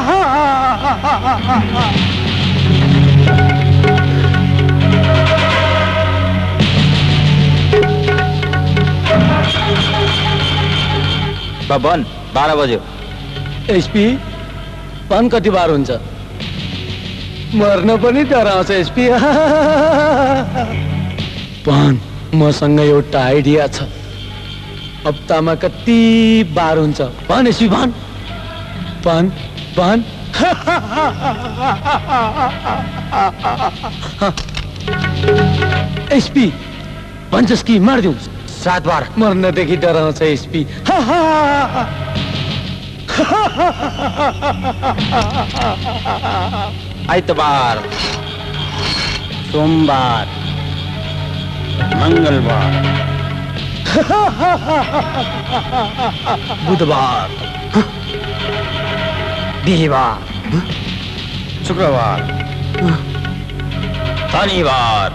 Speaker 11: बन 12 बज्यो।
Speaker 9: एसपी, पान कति बार हुन्छ? मर्न पनि डराउँछ एसपी। पान, मसँग एउटा आइडिया छ। हप्तामा कति बार हुन्छ? पान एसपी, पान पान पान। एसपी, भन्छस् कि मारिदिउँ?
Speaker 11: 7 बार।
Speaker 9: मर्नदेखि डराउँछ एसपी।
Speaker 11: आइतबार,
Speaker 10: सोमबार, मंगलबार,
Speaker 11: बुधबार,
Speaker 10: बिहिबार, शुक्रबार,
Speaker 11: शनिबार।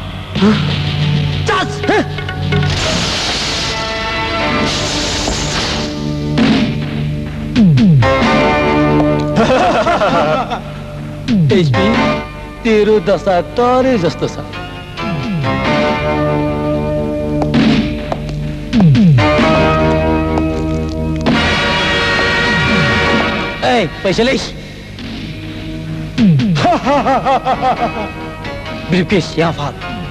Speaker 9: एचपी, तेरो दशा तरे जस्तो छ। ए, पैसा ल्याइस्? ब्रिफकेस यहाँ फाल।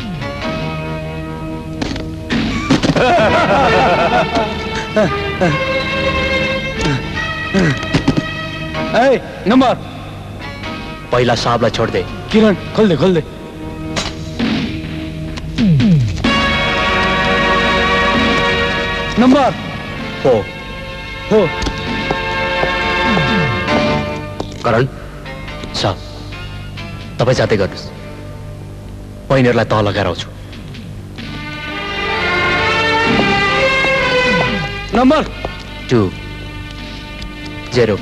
Speaker 9: ए, नंबर
Speaker 11: पहिला साहबलाई छोड दे।
Speaker 9: किरण, खोल दे, खोल दे। नंबर
Speaker 11: हो
Speaker 9: हो।
Speaker 11: करण साहब, तपाईँ जाँदै गर्नुहोस्, बहिनीहरूलाई तह लगाएर आउँछु।
Speaker 9: Number
Speaker 11: 2 0।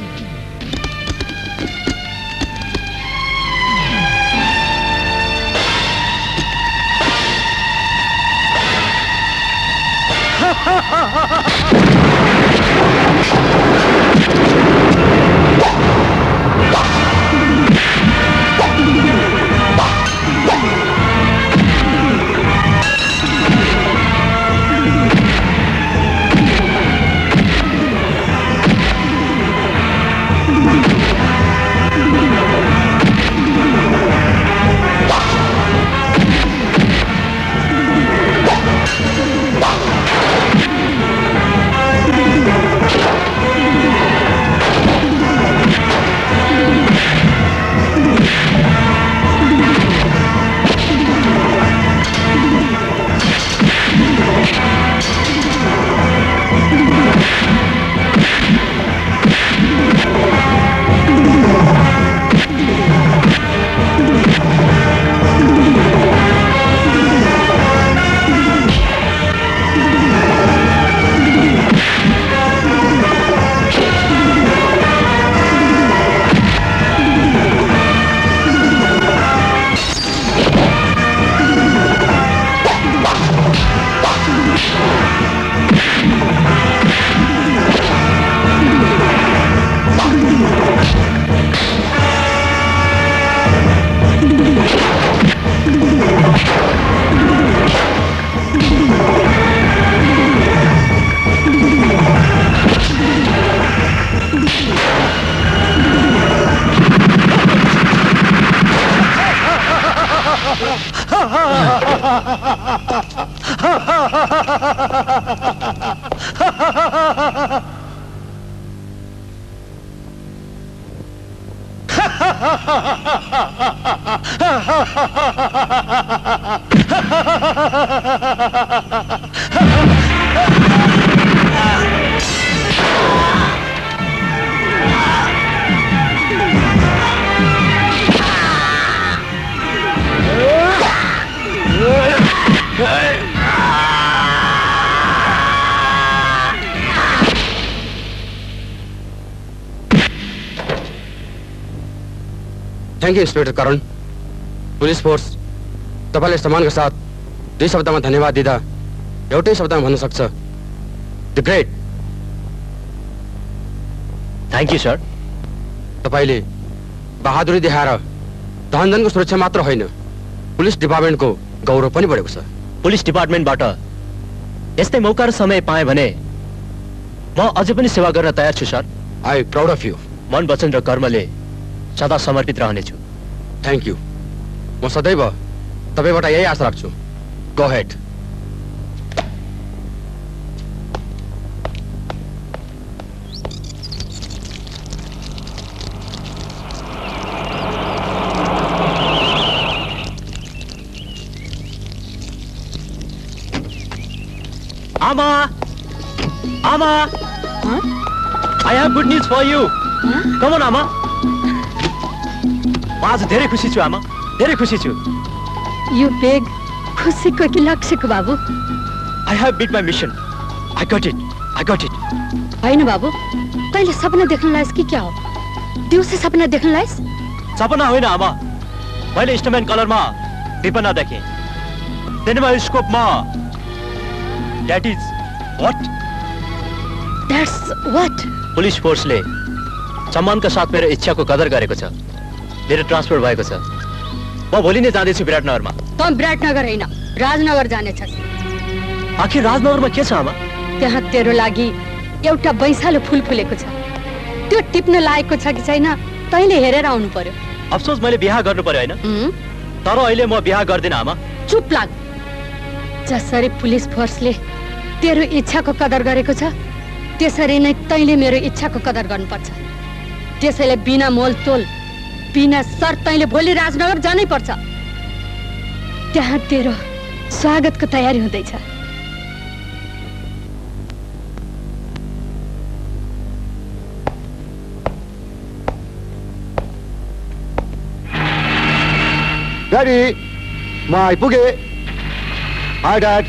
Speaker 10: Thank you inspector Karan. Police force तपाईँले सम्मानका साथ 2 शब्दमा धन्यवाद दिँदा एउटै शब्दमा भन्न सक्छ, the great.
Speaker 11: Thank you sir.
Speaker 10: तपाईँले बहादुरी देखाएर धनजनको सुरक्षा मात्र होइन, पुलिस डिपार्टमेन्टको गौरव पनि बढेको छ।
Speaker 11: पुलिस डिपार्टमेन्टबाट यस्तै मौका र समय पाएँ भने म अझै पनि सेवा गर्न तयार छु sir.
Speaker 10: I proud of you.
Speaker 11: मन, वचन र कर्मले सदा समर्पित रहनेछु।
Speaker 10: Thank you. म सदैव तपाईँबाट यही आशा राख्छु। Go head.
Speaker 11: आमा, आमा, I have good news for you. Come on, आमा। म आज धेरै खुसी छु आमा, धेरै खुसी छु।
Speaker 3: यो बेग खुसीको कि लक्ष्यको बाबु?
Speaker 11: I have beat my mission. I got it. I got it.
Speaker 3: होइन बाबु, तैँले सपना देख्न लायस कि क्या हो? दिउँसै सपना देख्न लायस?
Speaker 11: सपना होइन आमा, मैले इन्स्ट्रुमेन्ट कलरमा विपना देखेँ, सिनेमा स्कोपमा। That is what?
Speaker 3: That's what?
Speaker 11: Police फोर्सले सम्मानका साथ मेरो इच्छाको कदर गरेको छ। मेरो ट्रान्सफर भएको छ। म भोलि नै जाँदैछु विराटनगरमा।
Speaker 3: त विराटनगर होइन, राजनगर जानेछस्।
Speaker 11: आखिर राजनगरमा के छ आमा?
Speaker 3: त्यहाँ तेरो लागि एउटा बैसालो फुल फुलेको छ। त्यो टिप्न लायकको छ कि छैन तैँले हेरेर आउनु पर्यो।
Speaker 11: अफसोस मैले बिहा गर्नु पर्यो होइन, तर अहिले म बिहा गर्दिनँ आमा।
Speaker 3: चुप लाग। जसरी पुलिस फोर्सले तेरो इच्छाको कदर गरेको छ त्यसरी नै तैँले मेरो इच्छाको कदर गर्नुपर्छ। त्यसैले बिना मोलतोल बिना शर्त तैँले भोलि राजनगर जानै पर्छ। त्यहाँ तेरो स्वागतको तयारी हुँदैछ।
Speaker 6: ड्याडी, म आइपुगे। High dad.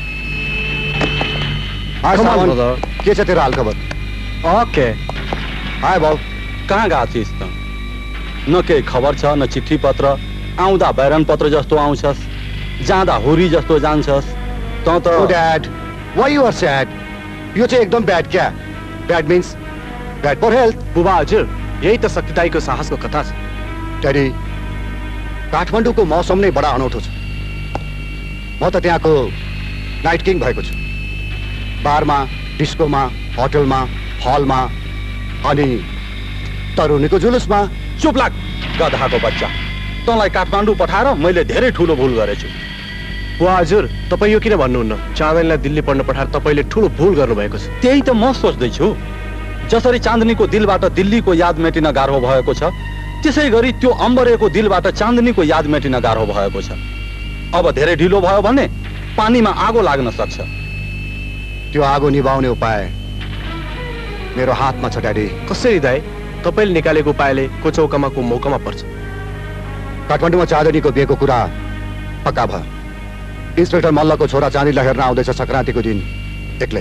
Speaker 6: हाई सावन, के छ तेरो हालखबर?
Speaker 1: ओके। हाय बाउ, कहाँ गएको थिइस् त? न केही खबर छ, न चिठी पत्र। आउँदा बैरन पत्र जस्तो आउँछस्, जाँदा हुरी जस्तो जान्छस्। त
Speaker 6: oh dad, why you are sad? यो चाहिँ एकदम ब्याड। क्या bad means? Bad for health.
Speaker 5: बुबा हजुर, यही त शक्तिदायीको साहसको कथा छ।
Speaker 6: ड्याडी, काठमाडौँको मौसम नै बडा अनौठो छ। म त त्यहाँको नाइट किङ भएको छु। बारमा, डिस्कोमा, होटलमा, हलमा अनि तरुणीको जुलुसमा।
Speaker 1: चुप लाग गधाको बच्चा। तँलाई काठमाडौँ पठाएर मैले धेरै ठुलो भुल गरेछु।
Speaker 5: बुवा हजुर, तपाईँ यो किन भन्नुहुन्न? चाँदनीलाई दिल्ली पढ्न पठाएर तपाईँले ठुलो भुल गर्नुभएको छ।
Speaker 1: त्यही त म सोच्दैछु। जसरी चाँदनीको दिलबाट दिल्लीको याद मेटिन गाह्रो भएको छ, त्यसै गरी त्यो अम्बरेको दिलबाट चाँदनीको याद मेटिन गाह्रो भएको छ। अब धेरै ढिलो भयो भने पानीमा आगो लाग्न सक्छ।
Speaker 6: त्यो आगो निभाउने उपाय मेरो हातमा छ ड्याडी।
Speaker 5: कसरी दाइ? तपाईँले निकालेको उपायले को चौकामा को मौकामा पर्छ।
Speaker 6: काठमाडौँमा चाँदनीको बिहेको कुरा पक्का भयो। इन्सपेक्टर मल्लको छोरा चाँदनीलाई हेर्न आउँदैछ संक्रान्तिको दिन एक्लै।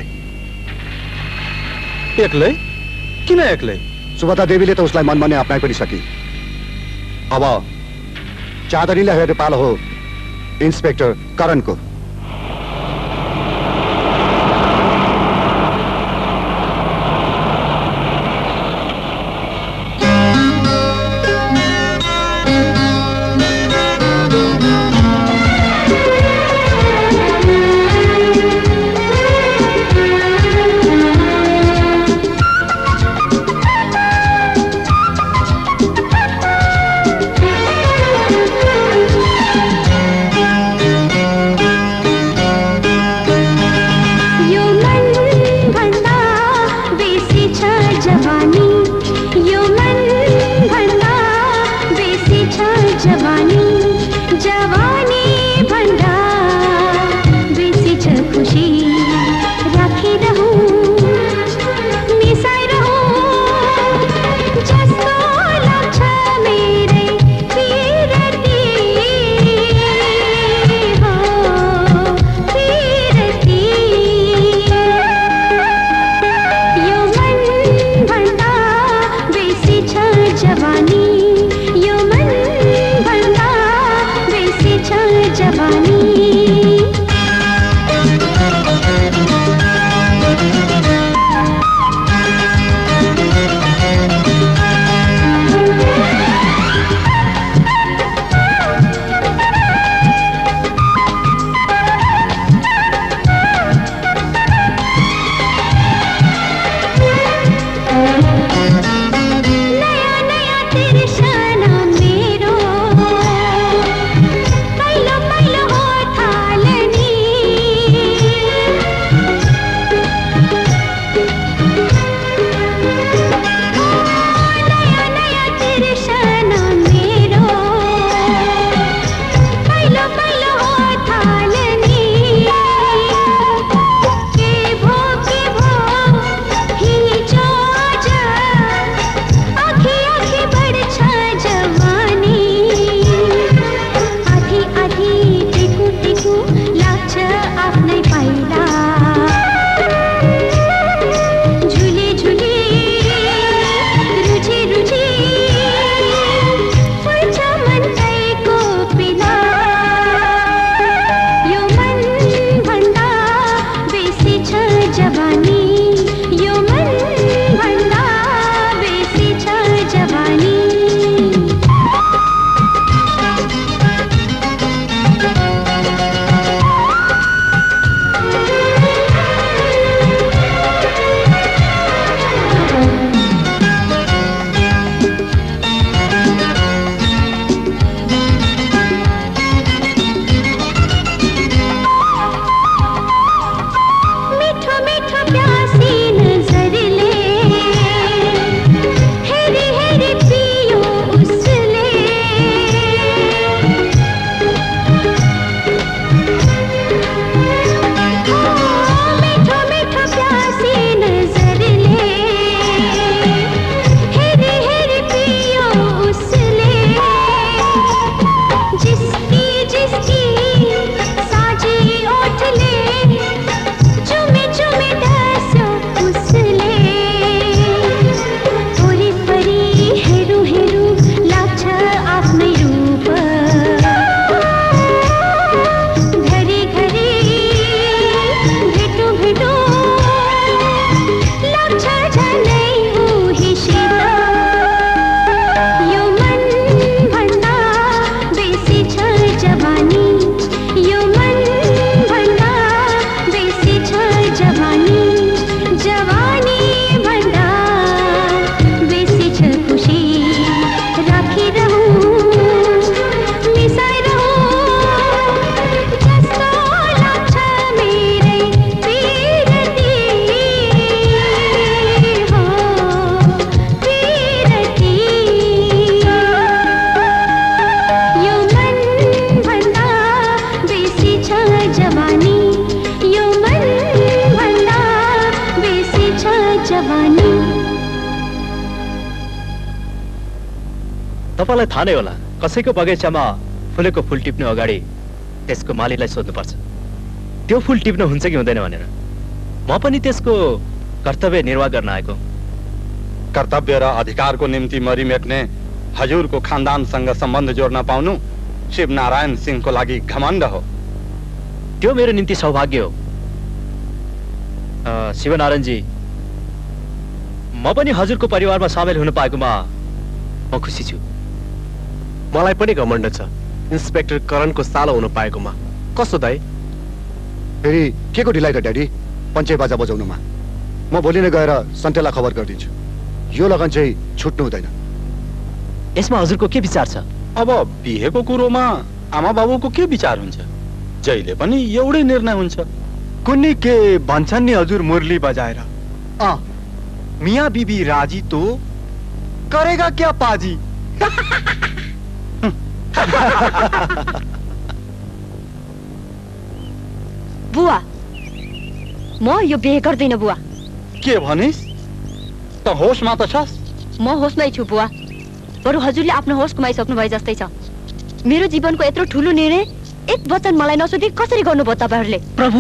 Speaker 1: एक्लै? किन एक्लै?
Speaker 6: सुभद्रा देवीले त उसलाई मनमा नै अपनाइ पनि सकी। अब चाँदनीलाई हेर्ने पालो हो इन्सपेक्टर करणको।
Speaker 11: तपाईलाई थाहा नै होला कसैको बगैँचामा फुलेको फुल टिप्नु अगाडि त्यसको मालीलाई सोध्नुपर्छ त्यो फुल टिप्न हुन्छ कि हुँदैन भनेर। म पनि त्यसको कर्तव्य निर्वाह गर्न आएको।
Speaker 1: कर्तव्य र अधिकारको निम्ति मरिमेट्ने हजुरको खानदानसँग सम्बन्ध जोड्न पाउनु शिवनारायण सिंहको लागि घमण्ड हो।
Speaker 11: त्यो मेरो निम्ति सौभाग्य हो। शिवनारायणजी, म पनि हजुरको परिवारमा सामेल हुन पाएकोमा म खुसी छु।
Speaker 6: मलाई पनि घमण्ड छ इन्स्पेक्टर करणको सालो हुन पाएकोमा। कस्तो दाइ?
Speaker 12: फेरि के को ढिलाइ त ड्याडी? पञ्चायत बाजा बजाउनुमा म भोलि नै गएर सन्तेलाई खबर गरिदिन्छु। यो लगन चाहिँ छुट्नु हुँदैन।
Speaker 11: यसमा हजुरको के विचार छ?
Speaker 1: अब बिहेको कुरोमा आमा बाबुको के विचार हुन्छ? जहिले पनि एउटै निर्णय हुन्छ।
Speaker 6: कुन्नी के भन्छन् नि हजुर मुरली बजाएर, मियाँ बीबी राजी तो करेगा क्या पाजी।
Speaker 3: बुवा, म यो बिहे गर्दैन बुवा।
Speaker 1: के भनिस्? त होसमा त छस्?
Speaker 3: म होसमै छु बुवा। बरु हजुरले आफ्नो होस गुमाइसक्नु भए जस्तै छ। मेरो जीवनको यत्रो ठुलो निर्णय एक वचन मलाई नसोधी कसरी गर्नुभयो तपाईहरुले?
Speaker 2: प्रभु,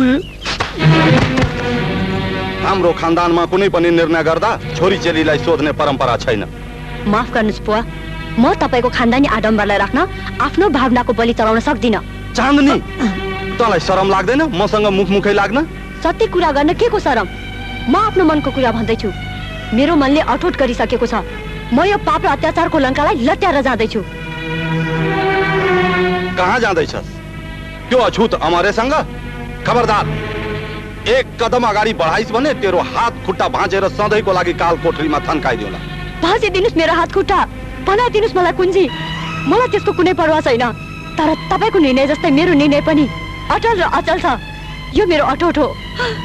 Speaker 1: हाम्रो खानदानमा कुनै पनि निर्णय गर्दा छोरी चेलीलाई सोध्ने परम्परा छैन।
Speaker 3: माफ गर्नुस् बुवा, म तपाईको खानदानी आडम्बरलाई राख्न आफ्नो भावनाको बलि चढाउन सक्दिन।
Speaker 1: चाँदनी, तँलाई शरम लाग्दैन मसँग मुखमुखै लाग्न?
Speaker 3: सत्य कुरा गर्न के को शरम? म आफ्नो मनको कुरा भन्दैछु। मेरो मनले अठोट गरिसकेको छ। म यो पाप र अत्याचारको लङ्कालाई लट्याएर जाँदैछु।
Speaker 1: कहाँ जाँदैछस्? त्यो अछुत अमरेसँग? खबरदार, एक कदम अगाडि बढाइस् भने तेरो हात खुट्टा भाँचेर सधैँको लागि काल कोठरीमा थन्काइदिउला।
Speaker 3: भाँचिदिनुस् मेरो हात खुट्टा, बनाइदिनुस् मलाई कुञ्जी। मलाई त्यसको कुनै परवाह छैन। तर तपाईको निर्णय जस्तै मेरो निर्णय पनि अटल र अचल छ। यो मेरो अठोट हो।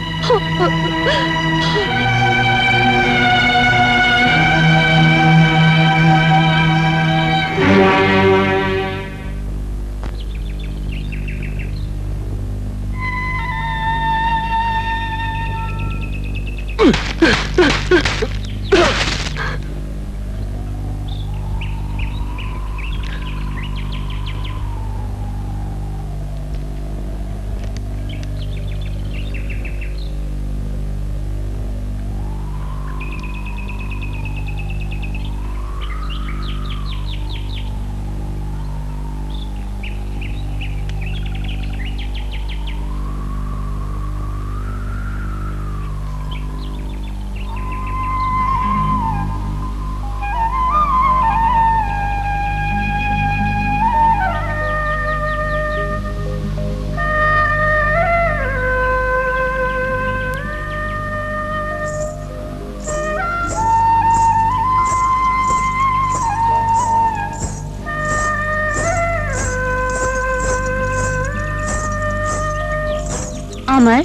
Speaker 3: अमर,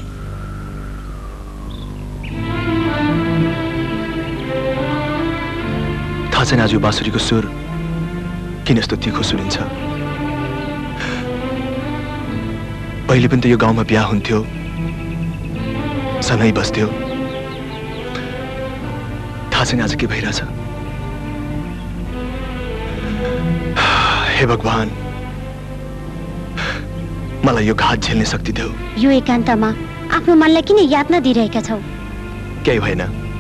Speaker 5: थाहा छैन आज बाँसुरीको सुर किन यस्तो तिखो सुनिन्छ। पहिले पनि त यो गाउँमा बिहा हुन्थ्यो, सँगै बस्थ्यो। थाहा छैन आज के भइरहेछ। हे भगवान, मलाई यो घात झेल्ने शक्ति देऊ।
Speaker 13: यो एकान्तमा आफ्नो मनलाई किन यातना दिइरहेका छौ?
Speaker 5: केही भएन,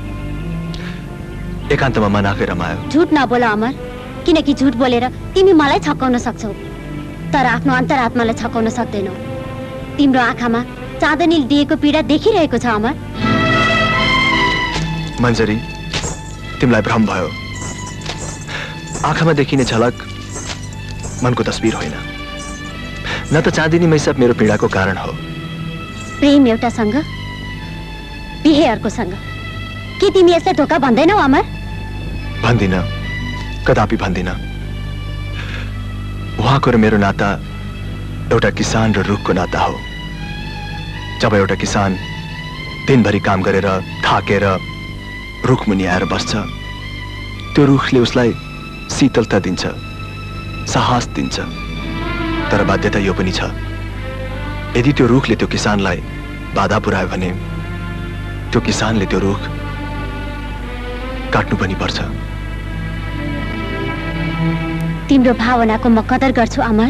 Speaker 5: एकान्तमा मन आफै रमायो।
Speaker 13: झुट नबोल अमर, किनकि झुट बोलेर तिमी मलाई छकाउन सक्छौ तर आफ्नो अन्तरात्मालाई छकाउन सक्दैनौ। तिम्रो आँखामा चाँदनीले दिएको पीडा देखिरहेको छ अमर।
Speaker 5: मन्जरी, तिमीलाई भ्रम भयो। आँखामा देखिने झलक मनको तस्बिर होइन, न त चाँदिनी मैसाब मेरो पीडाको कारण हो।
Speaker 13: प्रेम एउटासँग, बिहे अर्कोसँग। के तिमी यसलाई धोका भन्दैनौ अमर?
Speaker 5: भन्दिन, कदापि भन्दिन। उहाँको र मेरो नाता एउटा किसान र रुखको नाता हो। जब एउटा किसान दिनभरि काम गरेर थाकेर रुख मुनि आएर बस्छ, त्यो रुखले उसलाई शीतलता दिन्छ, साहस दिन्छ। तर बाध्यता यो पनि छ, यदि त्यो रुखले त्यो किसानलाई बाधा पुर्यायो भने त्यो किसानले त्यो रुख काट्नु पनि पर्छ।
Speaker 13: तिम्रो भावनाको म कदर गर्छु अमर।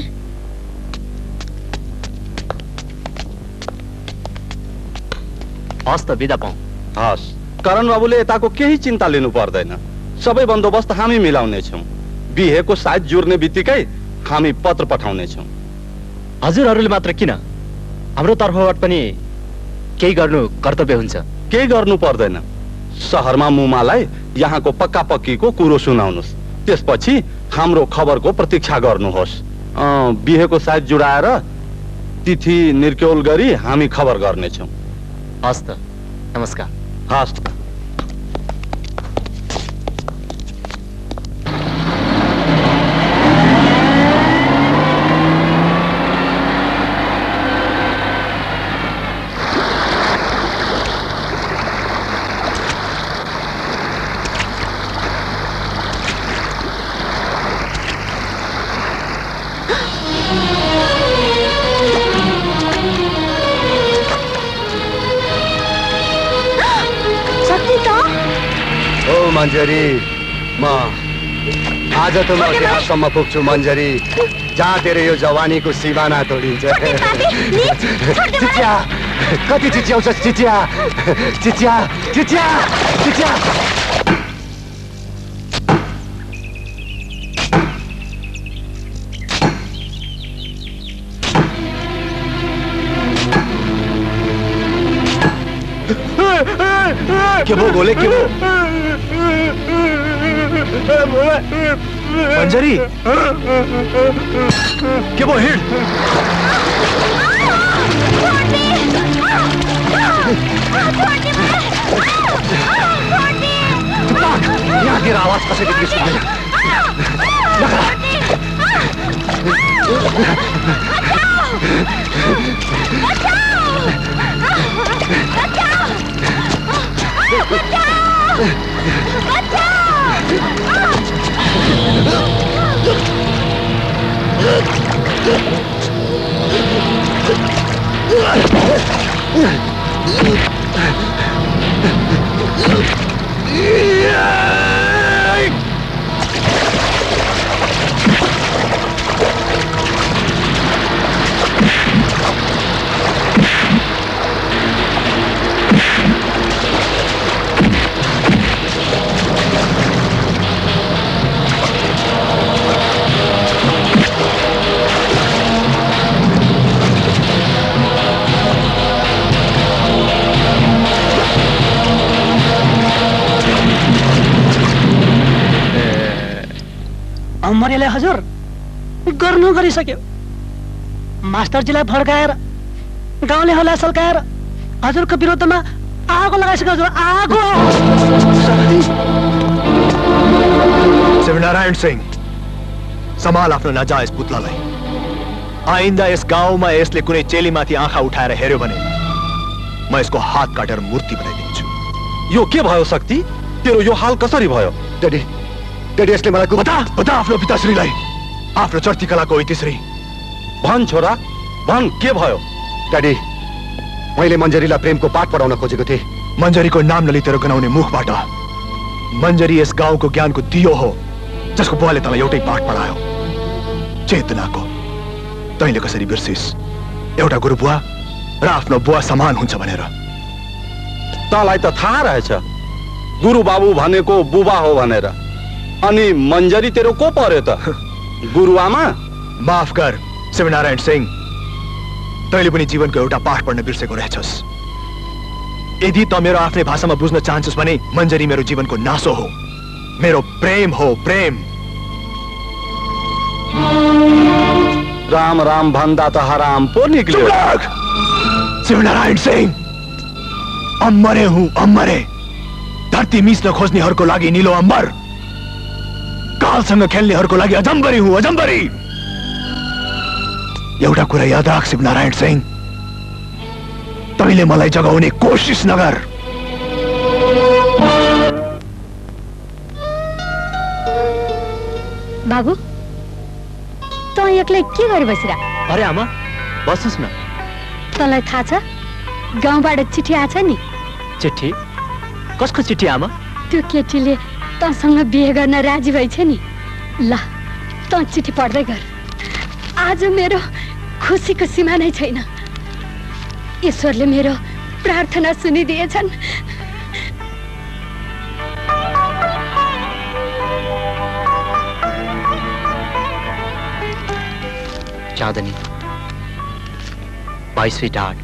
Speaker 11: हस् त बिदा पाऊ।
Speaker 1: हस्, करण बाबुले यताको केही चिन्ता लिनु पर्दैन, सबै बन्दोबस्त हामी मिलाउने छौँ। बिहेको साइत जुर्ने बित्तिकै हामी पत्र पठाउने छौँ।
Speaker 11: हजुरहरूले मात्र किन, हाम्रो तर्फबाट पनि केही गर्नु कर्तव्य हुन्छ।
Speaker 1: केही गर्नु पर्दैन, शहरमा मुमालाई यहाँको पक्का पक्कीको कुरो सुनाउनुहोस्, त्यसपछि हाम्रो खबरको प्रतीक्षा गर्नुहोस्। बिहेको साइत जुडाएर तिथि निर्क्यौल गरी हामी खबर गर्नेछौँ।
Speaker 11: हस् त, नमस्कार।
Speaker 1: हस्।
Speaker 12: मञ्जरी, म आज त म त्यहाँसम्म पुग्छु मञ्जरी, जहाँ तेरो यो जवानीको सिमाना तोडिन्छ। चिच्या, कति चिच्याउँछस् चिच्या, चिच्या, चिच्या, चिच्या।
Speaker 5: के वो बोले, के वो मंजरी, के वो हिट
Speaker 12: यहाँ तेरा आवाज कसरी के सुन्दैन।
Speaker 8: अमरेले हजुर गर्नु गरिसक्यो। मास्टरजीलाई भड्काएर गाउँलेहरूलाई सल्काएर हजुरको विरुद्धमा आगो लगाइसक्यो। हजुर आगो।
Speaker 5: शिवनारायण सिंह, सम्हाल आफ्नो नाजायज पुतलालाई। आइन्दा यस गाउँमा यसले कुनै चेलीमाथि आँखा उठाएर हेर्यो भने म यसको हात काटेर मूर्ति बनाइदिन्छु।
Speaker 1: यो के भयो शक्ति? तेरो यो हाल कसरी भयो?
Speaker 12: ड्याडी, ड्याडी यसले मलाई
Speaker 5: बता बता आफ्नो पिताश्रीलाई, आफ्नो चर्ती कलाको ऐतिश्री।
Speaker 1: भन छोरा, भन के भयो?
Speaker 12: ड्याडी, मैले मञ्जरीलाई प्रेमको पाठ पढाउन खोजेको थिएँ।
Speaker 5: मञ्जरीको नाम नलितेर गनाउने मुखबाट। मञ्जरी यस गाउँको ज्ञानको दियो हो, जसको बुवाले तँलाई एउटै पाठ पढायो, चेतनाको। तैँले कसरी बिर्सिस एउटा गुरु बुवा र आफ्नो बुवा समान हुन्छ भनेर?
Speaker 1: तँलाई त थाहा रहेछ गुरु बाबु भनेको बुबा हो भनेर। अनि मञ्जरी तेरो को पर्यो त? गुरुआमा?
Speaker 5: माफ कर शिवनारायण सिंह, तैँले पनि जीवनको एउटा पाठ पढ्न बिर्सेको रहेछस्। यदि त मेरो आफ्नै भाषामा बुझ्न चाहन्छस् भने मञ्जरी मेरो जीवनको नासो हो, मेरो प्रेम हो, प्रेम।
Speaker 1: राम राम भन्दा त हराम पो निक्ल्यो।
Speaker 5: शिवनारायण सिंह, अम्बरे हुँ, अम्बरे। धरती मिच्न खोज्नेहरूको लागि निलो अम्बर, कालसँग खेल्नेहरूको लागि अजम्बरी हुँ, अजम्बरी। एउटा कुरा याद राख शिवनारायण सिंह, तैँले मलाई जगाउने कोसिस नगर।
Speaker 3: बाबु, तँ एक्लै के गरी बसिरा?
Speaker 11: अरे आमा, बस्नुहोस् न।
Speaker 3: तँलाई थाहा छ गाउँबाट चिठी आछ नि?
Speaker 11: चिठी? कसको चिठी आमा?
Speaker 3: त्यो केटीले तँसँग बिहे गर्न राजी भएछ नि। ल त चिठी पढ्दै गर। आज मेरो खुसीको सीमा नै छैन। ईश्वरले मेरो प्रार्थना सुनिदिएछन्।
Speaker 11: चाँदनी, my sweetheart.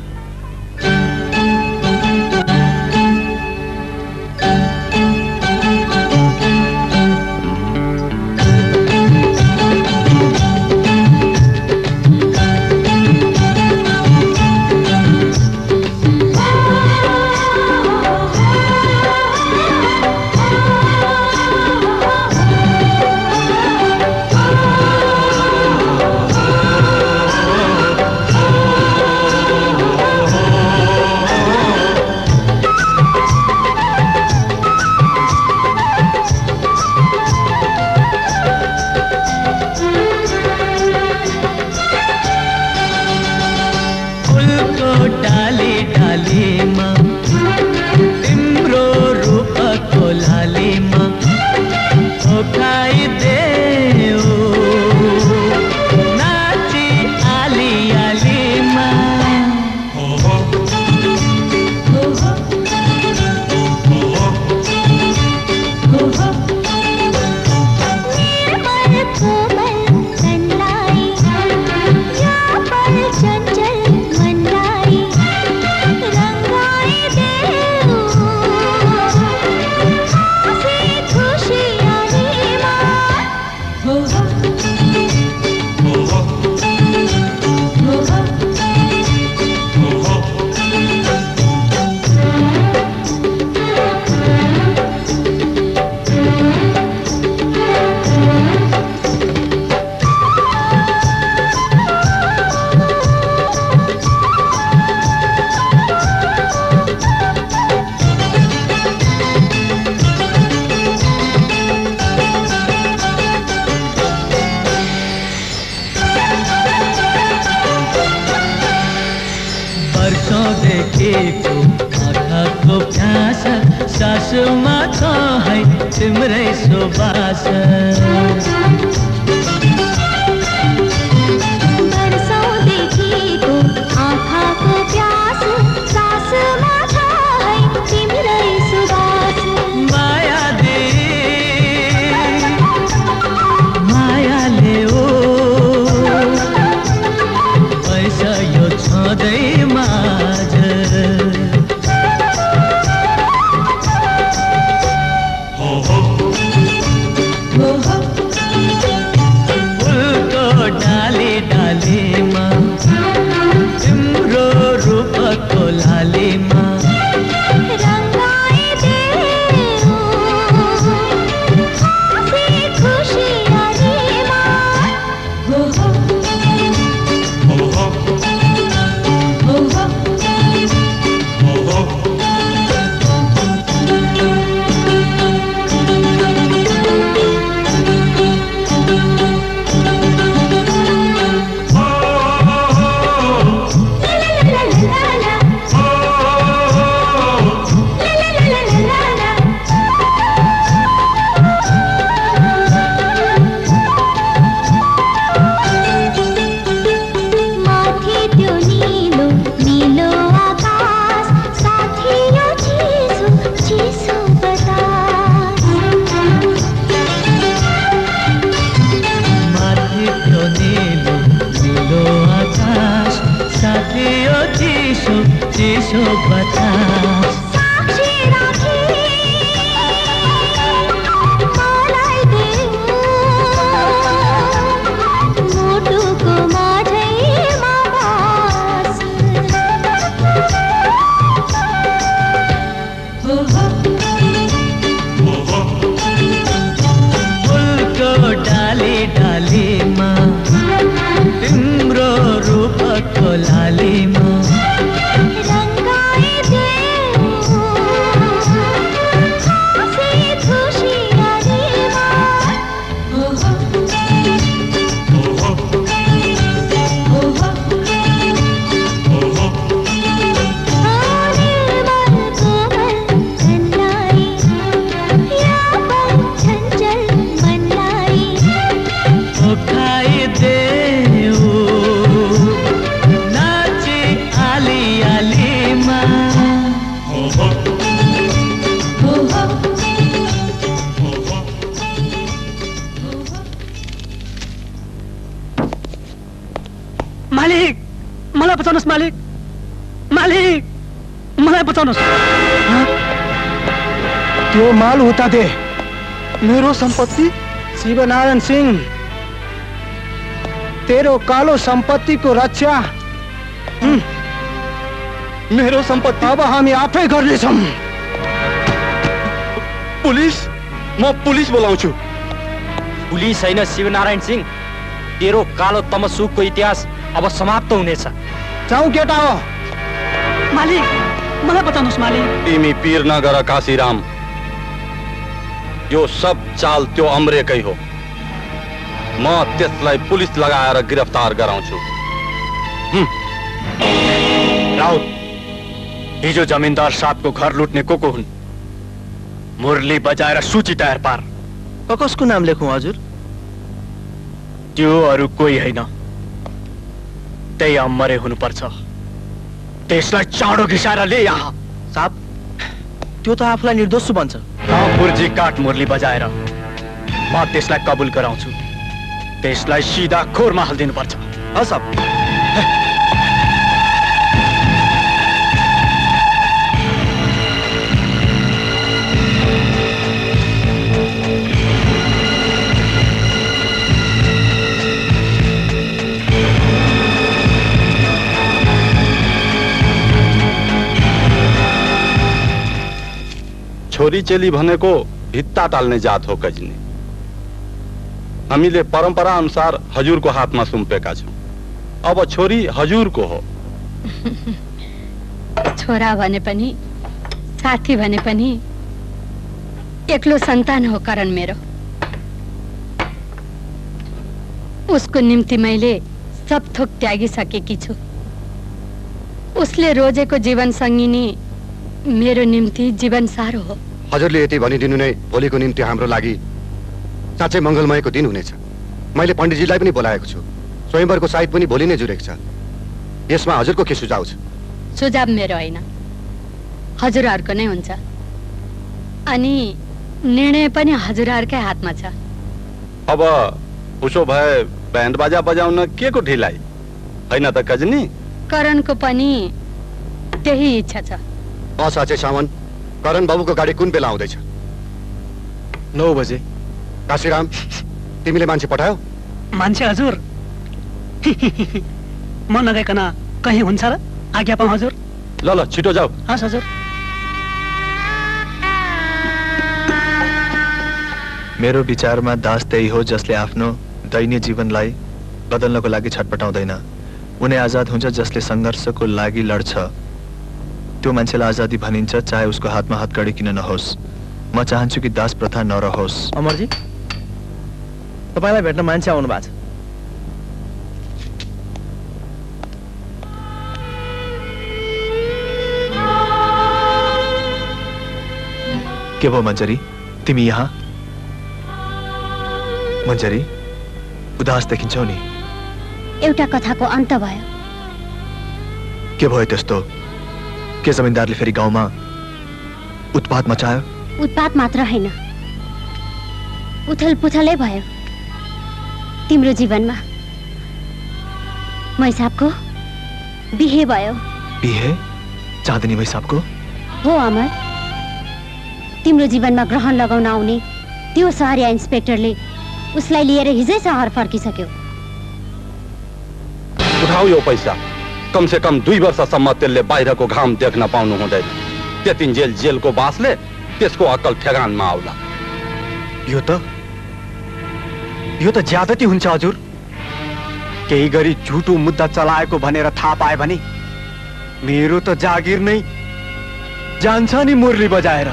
Speaker 4: सासुमा छ है तिम्रै सुबास
Speaker 14: वर्षौंदेखिको आँखाको प्यास सासुमा छ है तिम्रै सुबास
Speaker 4: माया दे मायाले ओ पैसा यो छँदै माझ
Speaker 14: हो
Speaker 8: मालिक मलाई बचाउनुहोस् मालिक मालिक मलाई बचाउनुहोस्
Speaker 6: त्यो माल उता दे मेरो संपत्ति शिवनारायण सिंह तेरो कालो संपत्ति को रक्षा मेरो संपत्ति अब हामी आफै गर्नेछौँ
Speaker 1: पुलिस म पुलिस बोलाउँछु
Speaker 7: पुलिस हैन शिवनारायण सिंह तेरो कालो तमसुकको इतिहास अब समाप्त हुनेछ
Speaker 6: जाऊ केटा हो
Speaker 8: मालिक मलाई बचाउनुहोस् मालिक
Speaker 1: तिमी पीर नगर काशीराम यो सब चाल त्यो अमरेकै हो म त्यसलाई पुलिस लगाएर गिरफ्तार गराउँछु
Speaker 5: राउत हिजो जमिनदार साहबको घर लुट्ने को हुन् मुरली बजाएर सूची तयार पार
Speaker 11: कसको नाम लेखौं हजुर
Speaker 5: त्यो अरू कोही हैन त्यही अमरे हुनुपर्छ त्यसलाई चाँडो घिसाएर ले यहाँ
Speaker 11: साहब त्यो त आफूलाई निर्दोष भन्छ
Speaker 5: पुर्जी काट मुरली बजाएर म त्यसलाई कबुल गराउँछु त्यसलाई सिधा खोरमा हालिदिनुपर्छ
Speaker 11: सब
Speaker 1: छोरी चेली भनेको भित्ता टाल्ने जात हो कजनी हामीले परम्परा अनुसार हजुरको हातमा सुम्पेका छौं अब छोरी हजुरको हो
Speaker 15: छोरा भने पनि साथी भने पनि एक्लो सन्तान हो करण मेरो उसको निम्ति मैले सब थोक त्यागिसकेकी छु उसले रोजेको जीवन सङ्गिनी मेरो निम्ति जीवन सारो हो
Speaker 12: हजुरले यति भनिदिनु नै भोलिको निम्ति हाम्रो लागि साँच्चै मङ्गलमयको दिन हुनेछ मैले पण्डितजीलाई पनि बोलाएको छु स्वयंवरको साइत पनि भोलि नै जुरेको छ यसमा हजुरको के सुझाव छ
Speaker 15: सुझाव मेरो हैन हजुरहरुको नै हुन्छ अनि निर्णय पनि हजुरहरुकै हातमा छ
Speaker 1: अब उसो भए ब्यान्ड बाजा बजाउन के को ढिलाइ हैन त कजनी
Speaker 15: करणको पनि त्यही इच्छा छ
Speaker 12: साँच्चै सावन करण बाबुको गाडी कुन बेला आउँदैछ
Speaker 11: 9 बजे
Speaker 12: काशीराम तिमीले मान्छे पठायो
Speaker 8: मान्छे हजुर म नगइकन कहीँ हुन्छ र आज्ञा पाऊँ हजुर
Speaker 1: ल ल छिटो जाऊ
Speaker 8: हस् हजुर
Speaker 5: मेरो विचारमा दास त्यही हो जसले आफ्नो दैनिक जीवनलाई बदल्नको लागि छटपटाउँदैन उनी आजाद हुन्छ जसले संघर्षको लागि लड्छ त्यो मान्छेलाई आजादी भनिन्छ चाहे उसको हातमा हतकडी किन नहोस् म चाहन्छु कि दास प्रथा नरहोस्
Speaker 11: अमरजी तपाईलाई भेट्न मान्छे आउनु भएको छ
Speaker 5: के भयो मञ्जरी तिमी यहाँ मञ्जरी उदास देखिन्छौ नि
Speaker 13: एउटा कथाको अन्त भयो
Speaker 5: के भयो त्यस्तो के जमिनदारले फेरि गाउँमा उत्पात मचायो
Speaker 13: उत्पात मात्र हैन उथल पुथलै भयो तिम्रो जीवनमा मैसाबको बिहे भयो
Speaker 5: बिहे चाँदनी मैसाबको
Speaker 13: हो अमर तिम्रो जीवनमा ग्रहण लगाउन आउने त्यो सहरिया इन्स्पेक्टरले उसलाई लिएर हिजै सहर फर्किसक्यो
Speaker 1: उठाऊ यो पैसा कम से कम 2 वर्षसम्म त्यसले बाहिरको घाम देख्न पाउनु हुँदैन त्यतिन्जेल जेलको बासले त्यसको अक्कल ठेगानमा आउला
Speaker 6: यो त ज्यादती हुन्छ हजुर केही गरी झुटो मुद्दा चलाएको भनेर थाहा पाए भने मेरो त जागिर नै जान्छ नि मुरली बजाएर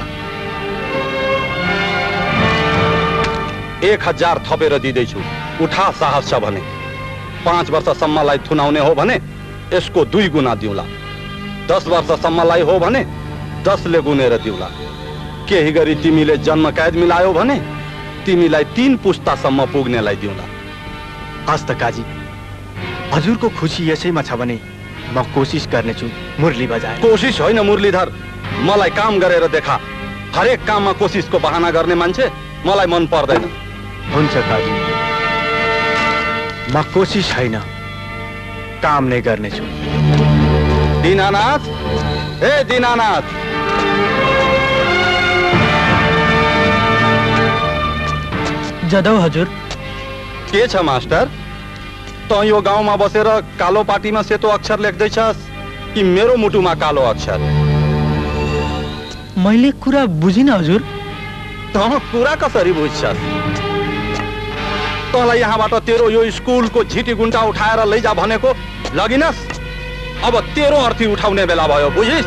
Speaker 1: 1000 थपेर दिँदैछु उठा साहस छ भने 5 वर्षसम्मलाई थुनाउने हो भने यसको 2 गुना दिउला 10 वर्षसम्मलाई हो भने 10 ले गुनेर दिउला केही गरी तिमीले जन्म कैद मिलायो भने तिमीलाई 3 पुस्तासम्म पुग्नेलाई दिउला
Speaker 6: हस् त काजी हजुरको खुसी यसैमा छ भने म कोसिस गर्नेछु मुरली बजाए
Speaker 1: कोसिस होइन मुरलीधर मलाई काम गरेर देखा हरेक काममा कोसिसको बहाना गर्ने मान्छे मलाई मन पर्दैन
Speaker 6: हुन्छ काजी म कोसिस हैन काम नहीं करने छु।
Speaker 1: दीनानाथ, ए दीनानाथ,
Speaker 7: जदौ हजुर।
Speaker 1: के छ मास्टर? त यो गाउँमा बसेर कालो पाटीमा सेतो अक्षर लेख्दैछस् कि मेरो मुटुमा कालो अक्षर?
Speaker 7: मैले कुरा बुझिन हजुर।
Speaker 1: त कुरा कसरी बुझ्छस्? तँलाई यहाँबाट तेरो यो स्कुलको झिटी गुन्टा उठाएर लैजा भनेको, लगिनस्? अब तेरो अर्थी उठाउने बेला भयो, बुझिस्?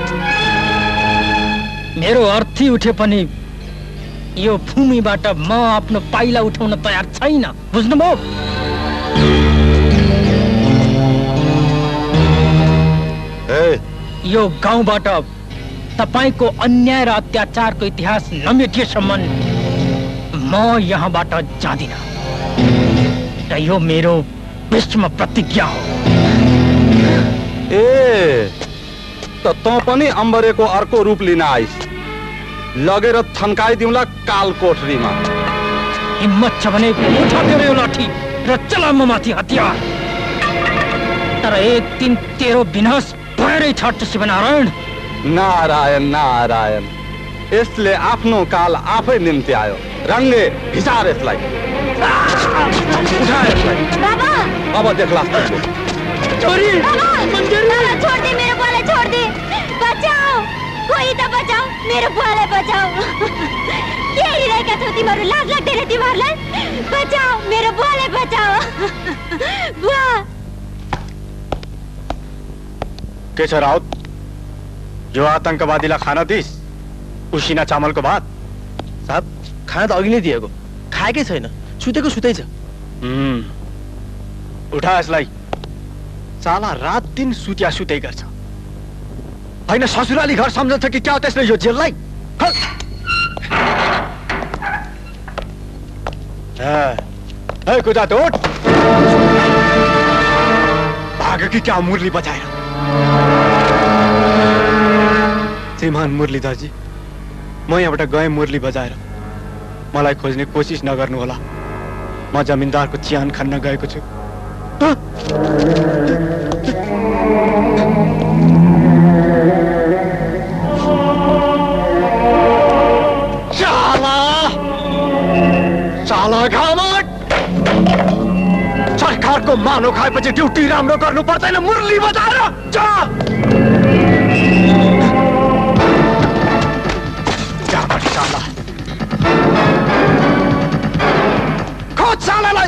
Speaker 7: मेरो अर्थी उठे पनि यो भूमिबाट म आफ्नो पाइला उठाउन तयार छैन, बुझ्नुभयो? यो गाउँबाट तपाईको अन्याय र अत्याचारको इतिहास नमेटिएसम्म म यहाँबाट जाँदिन र यो मेरो विश्व प्रतिज्ञा हो।
Speaker 1: ए त पनि अम्बरेको अर्को रूप लिन आइस, लगेर थन्काइदिउँला काल कोठरीमा।
Speaker 7: हिम्मत छ भने उठा तेरो यो लाठी र चला म माथि हतियार। तर एक दिन तेरो विनाश भएरै छाड्छ शिवनारायण।
Speaker 1: नारायण नारायण, यसले आफ्नो काल आफै निम्ति आयो। रङ्गे घिसार यसलाई, उठा यसलाई।
Speaker 13: बाबा,
Speaker 1: अब देखला
Speaker 7: छोरी,
Speaker 13: बाबा छोड़ दे, मेरे बुआलाई छोड़ दे, बचाओ, कोही त बचाओ, मेरो बुआलाई बचाओ। के हेरिरहेका छौ तिमीहरू? लाज लाग्दैन तिमीहरूलाई? बचाओ, मेरो बुआलाई बचाओ। बुआ।
Speaker 6: के छ राउत? जो आतंकवादीलाई खाना दिस उसिना चामलको भात?
Speaker 11: साहब, खाना त अघि नै दिएको, खाएकै छैन, सुतेको सुतै छ।
Speaker 6: उठा यसलाई। साला रात दिन सुत्या सुतै गर्छ। होइन ससुराली घर सम्झन्छ कि क्या हो त्यसले यो जेललाई? कुदा त उठ। भाग्यो कि क्या मुरली बजाएर? श्रीमान मुरलीधरजी, म यहाँबाट गएँ मुरली बजाएर। मलाई खोज्ने कोसिस नगर्नु होला, म जमिनदारको चियान खान्न गएको छु। साला घामट! सरकारको मानो खाएपछि ड्युटी राम्रो गर्नु पर्दैन मुरली बजाएर। जा! साला खोज सालालाई।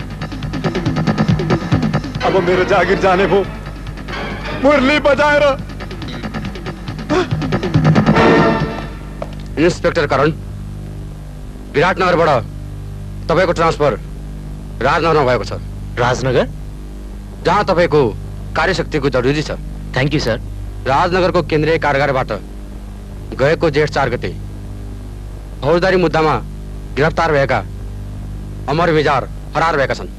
Speaker 6: अब मेरो जागिर जाने भो मुरली बजाएर।
Speaker 10: इन्स्पेक्टर करण, विराटनगरबाट तपाईको ट्रान्सफर राजनगरमा भएको छ।
Speaker 11: राजनगर?
Speaker 10: जहाँ तपाईको कार्यशक्तिको जरुरी छ।
Speaker 11: Thank you sir.
Speaker 10: राजनगरको केन्द्रीय कारागारबाट गएको जेठ 4 गते फौजदारी मुद्दामा गिरफ्तार भएका अमर विजार फरार भएका छन्।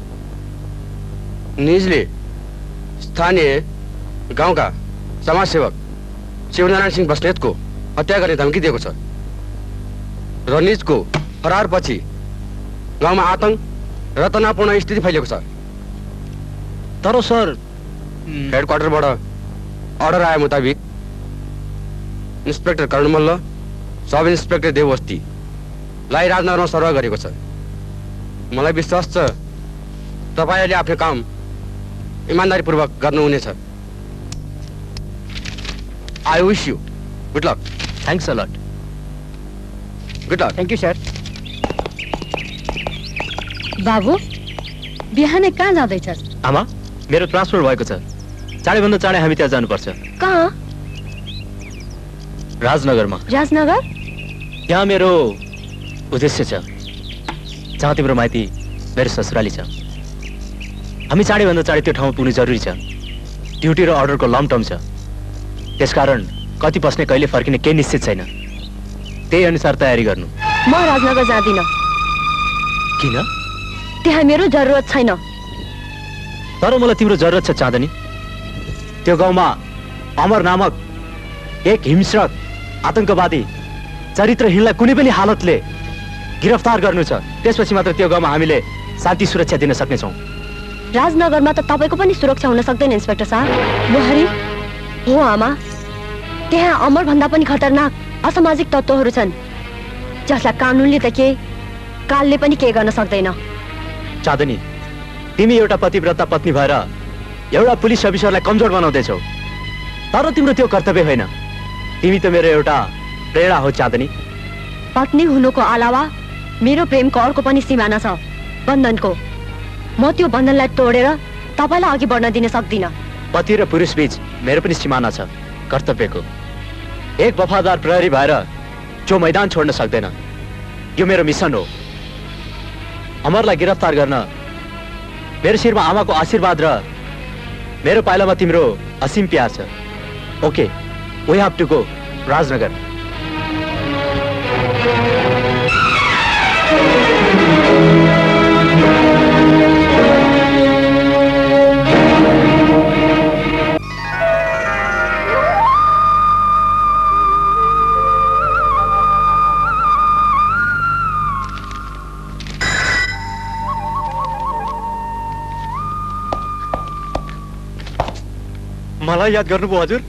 Speaker 10: निजले स्थानीय गाउँका समाजसेवक शिवनारायण सिंह बस्नेतको हत्या गर्ने धम्की दिएको छ र निजको फरारपछि गाउँमा आतंक र तनावपूर्ण स्थिति फैलिएको छ।
Speaker 11: तर सर,
Speaker 10: हेडक्वार्टरबाट अर्डर आए मुताबिक inspector Karna Malla, sub inspector देववस्तीलाई राजनगरमा सर्व गरेको छ। मलाई विश्वास छ तपाईले आफ्नो काम इमानदारीपूर्वक गर्नुहुनेछ। I wish you good luck.
Speaker 11: Thanks a lot.
Speaker 10: Good luck.
Speaker 15: Thank you sir. बाबु, बिहानै कहाँ जाँदैछस्?
Speaker 11: आमा, मेरो ट्रान्सफर भएको छ। चाँडैभन्दा चाँडै हामी त्यहाँ जानुपर्छ।
Speaker 15: कहाँ?
Speaker 11: राजनगरमा।
Speaker 15: राजनगर?
Speaker 11: त्यहाँ मेरो उद्देश्य छ, जहाँ तिम्रो माइती मेरो ससुराली छ। हामी चाँडैभन्दा चाँडै त्यो ठाउँमा पुग्नु जरुरी छ। ड्युटी र अर्डरको लमटम छ, त्यसकारण कति बस्ने कहिले फर्किने केही निश्चित छैन। त्यही अनुसार तयारी गर्नु।
Speaker 15: म राजनगर जाँदिन।
Speaker 11: किन?
Speaker 15: त्यहाँ मेरो जरुरत छैन।
Speaker 11: तर मलाई तिम्रो जरुरत छ चाँदनी। त्यो गाउँमा अमर नामक एक हिंस्रक आतंकवादी चरित्रहीनलाई कुनै पनि हालतले गिरफ्तार गर्नु छ। त्यसपछि मात्र त्यो गाउँमा हामीले शान्ति सुरक्षा दिन सक्नेछौँ।
Speaker 13: राजनगरमा त तपाईँको पनि सुरक्षा हुन सक्दैन इन्सपेक्टर साहब। लोहरी हो आमा, त्यहाँ अमर भन्दा पनि खतरनाक असामाजिक तत्त्वहरू छन् जसलाई कानुनले त के कालले पनि के गर्न सक्दैन।
Speaker 11: चाँदनी, तिमी एउटा पतिव्रता पत्नी भएर एउटा पुलिस अफिसरलाई कमजोर बनाउँदैछौ, तर तिम्रो त्यो कर्तव्य होइन। तिमी त मेरो एउटा प्रेरणा हो चाँदनी।
Speaker 13: पत्नी हुनुको अलावा मेरो प्रेमको अर्को पनि सिमाना छ, बन्धनको। म त्यो बन्धनलाई तोडेर तपाईँलाई अघि बढ्न दिन सक्दिनँ।
Speaker 11: पति र पुरुष बीच मेरो पनि सिमाना छ, कर्तव्यको। एक वफादार प्रहरी भएर जो मैदान छोड्न सक्दैन, यो मेरो मिसन हो। अमरलाई गिरफ्तार गर्न मेरो शिरमा आमाको आशीर्वाद र मेरो पाइलामा तिम्रो असीम प्यार छ। Okay, we have to go Rajnagar.
Speaker 6: मलाई याद गर्नुभयो हजुर?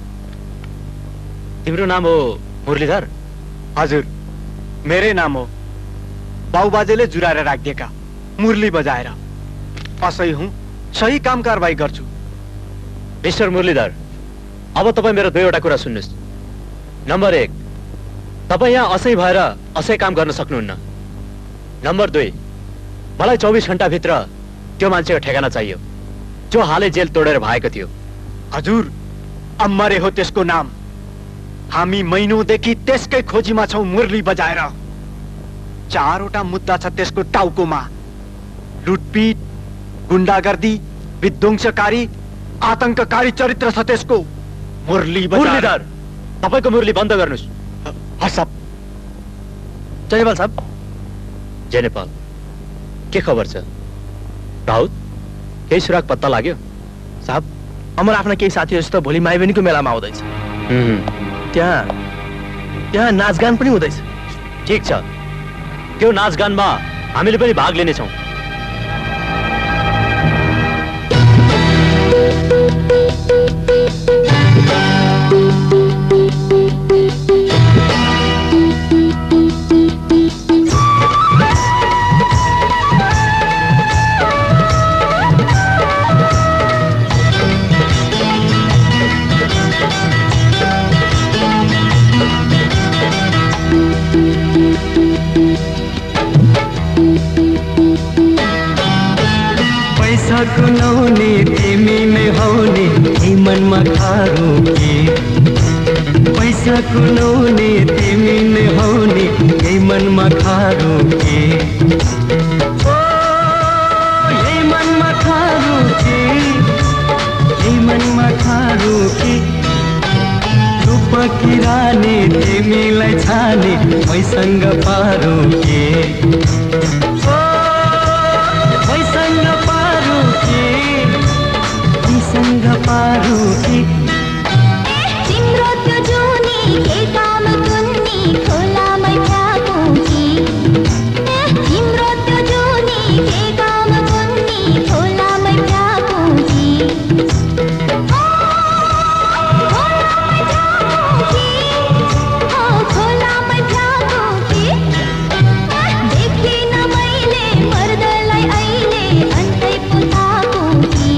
Speaker 11: तिम्रो नाम हो मुरलीधर?
Speaker 6: हजुर, मेरै नाम हो। बाउबाजेले जुराएर राखिदिएका मुरली बजाएर असै हुँ, सही काम कारवाही गर्छु।
Speaker 11: मिस्टर मुरलीधर, अब तपाईँ मेरो दुईवटा कुरा सुन्नुहोस्। नम्बर 1, तपाईँ यहाँ असै भएर असै काम गर्न सक्नुहुन्न। नम्बर 2, मलाई 24 घण्टाभित्र त्यो मान्छेको ठेगाना चाहियो जो हालै जेल तोडेर भागेको थियो।
Speaker 6: हजुर, अम्मरे हो त्यसको नाम। हामी महिनौदेखि त्यसकै खोजीमा छौं, मुरली बजाएर। 4वटा मुद्दा छ त्यसको टाउकोमा: लुटपिट, गुण्डागर्दी, विध्वंसकारी, आतंककारी चरित्र छ त्यसको। मुरली
Speaker 11: मुरलीधर, तपाईको मुरली बन्द गर्नुस्।
Speaker 6: हसप।
Speaker 11: जय नेपाल साहब। जय नेपाल। के खबर छ राउत? केही सुराग पत्ता लाग्यो?
Speaker 16: साहब, अमर आफ्ना केही साथीहरूसित भोलि माइबेनीको मेलामा आउँदैछ। त्यहाँ नाचगान पनि हुँदैछ।
Speaker 11: ठिक छ, त्यो नाचगानमा हामीले पनि भाग लिनेछौँ।
Speaker 4: कुनौनी तिमी नै हौनी यही मनमा खारू के। पैसा कुनौनी तिमी नै हौनी यही मनमा खारू के। ओ यही मनमा खारू के, यही मनमा खारू के। रूप किरानी तिमीलाई छाने मैसँग पारू के। पारू की
Speaker 14: तिम्रो त्यो जुनी के काम कुन्नी खोलामै फ्याँकौँ कि। तिम्रो त्यो जुनी के काम कुन्नी खोलामै फ्याँकौँ कि। खोलामै फ्याँकौँ कि। देखिन मैले मर्दलाई अहिले अन्तै पुताकौँ कि।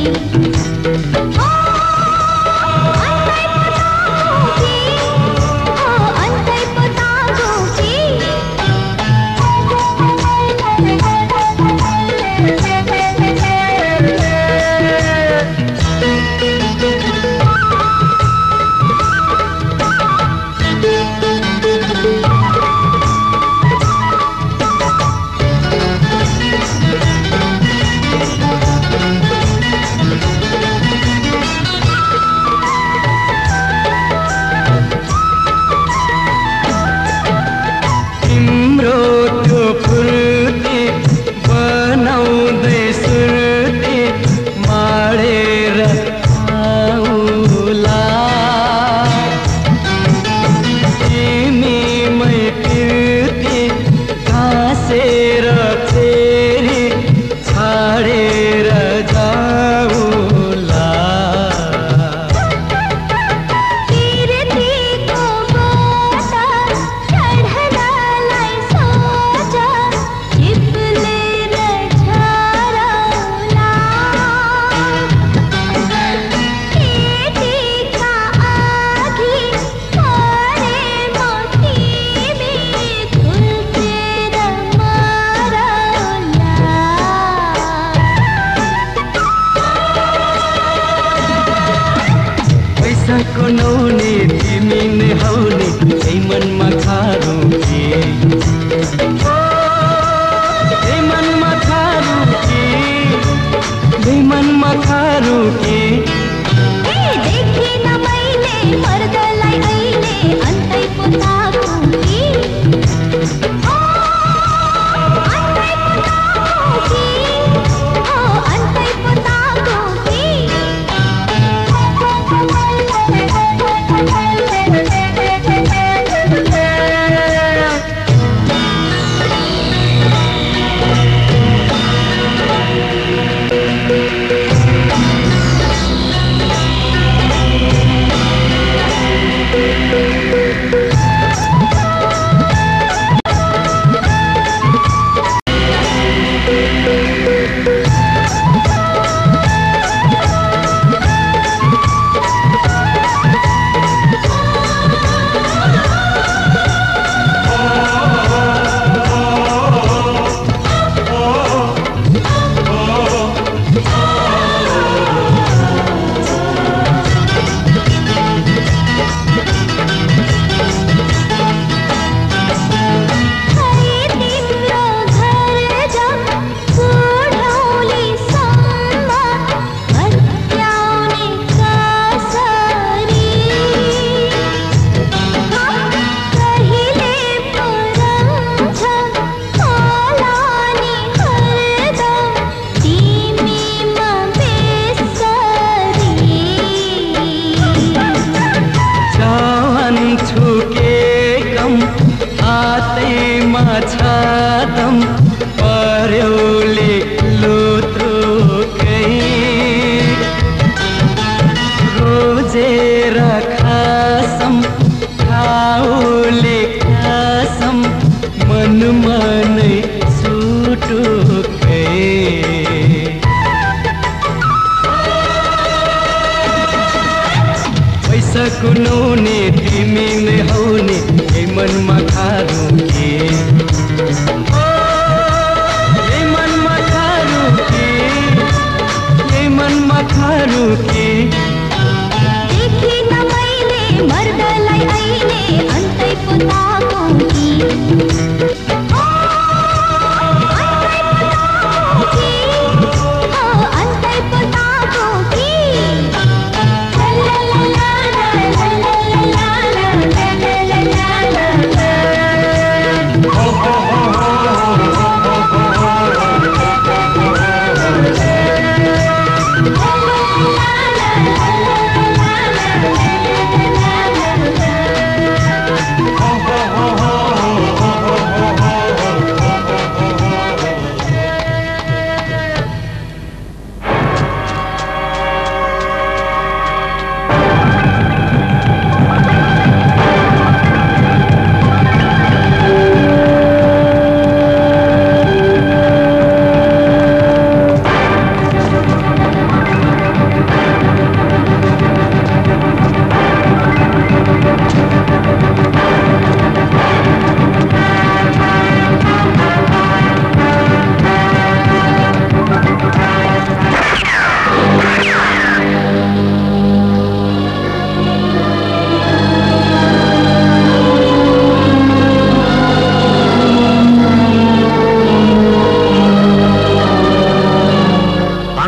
Speaker 4: छाडेर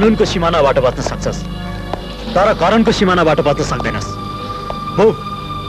Speaker 11: कानुनको सीमानाबाट बच्न सक्छस् तर करणको सीमानाबाट बच्न सक्दैनस्। मुभ।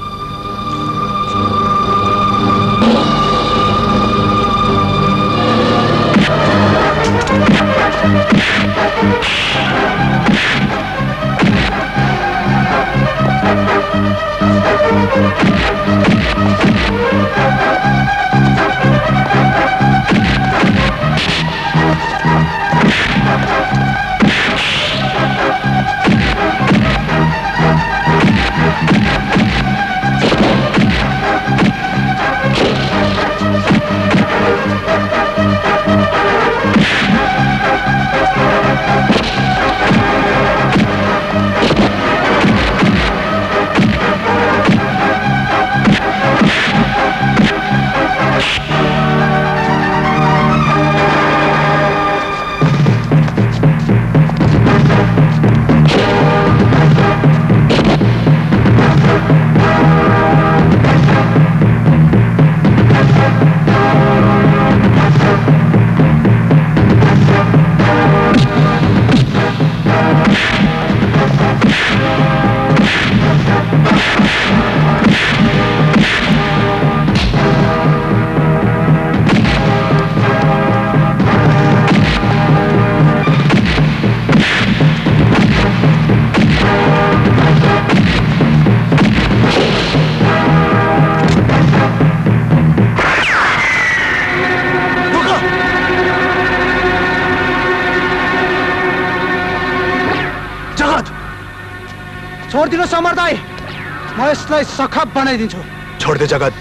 Speaker 17: छोडिदिनुहोस् अमर दाई, म यसलाई सखप बनाइदिन्छु।
Speaker 5: छोड दे जगत।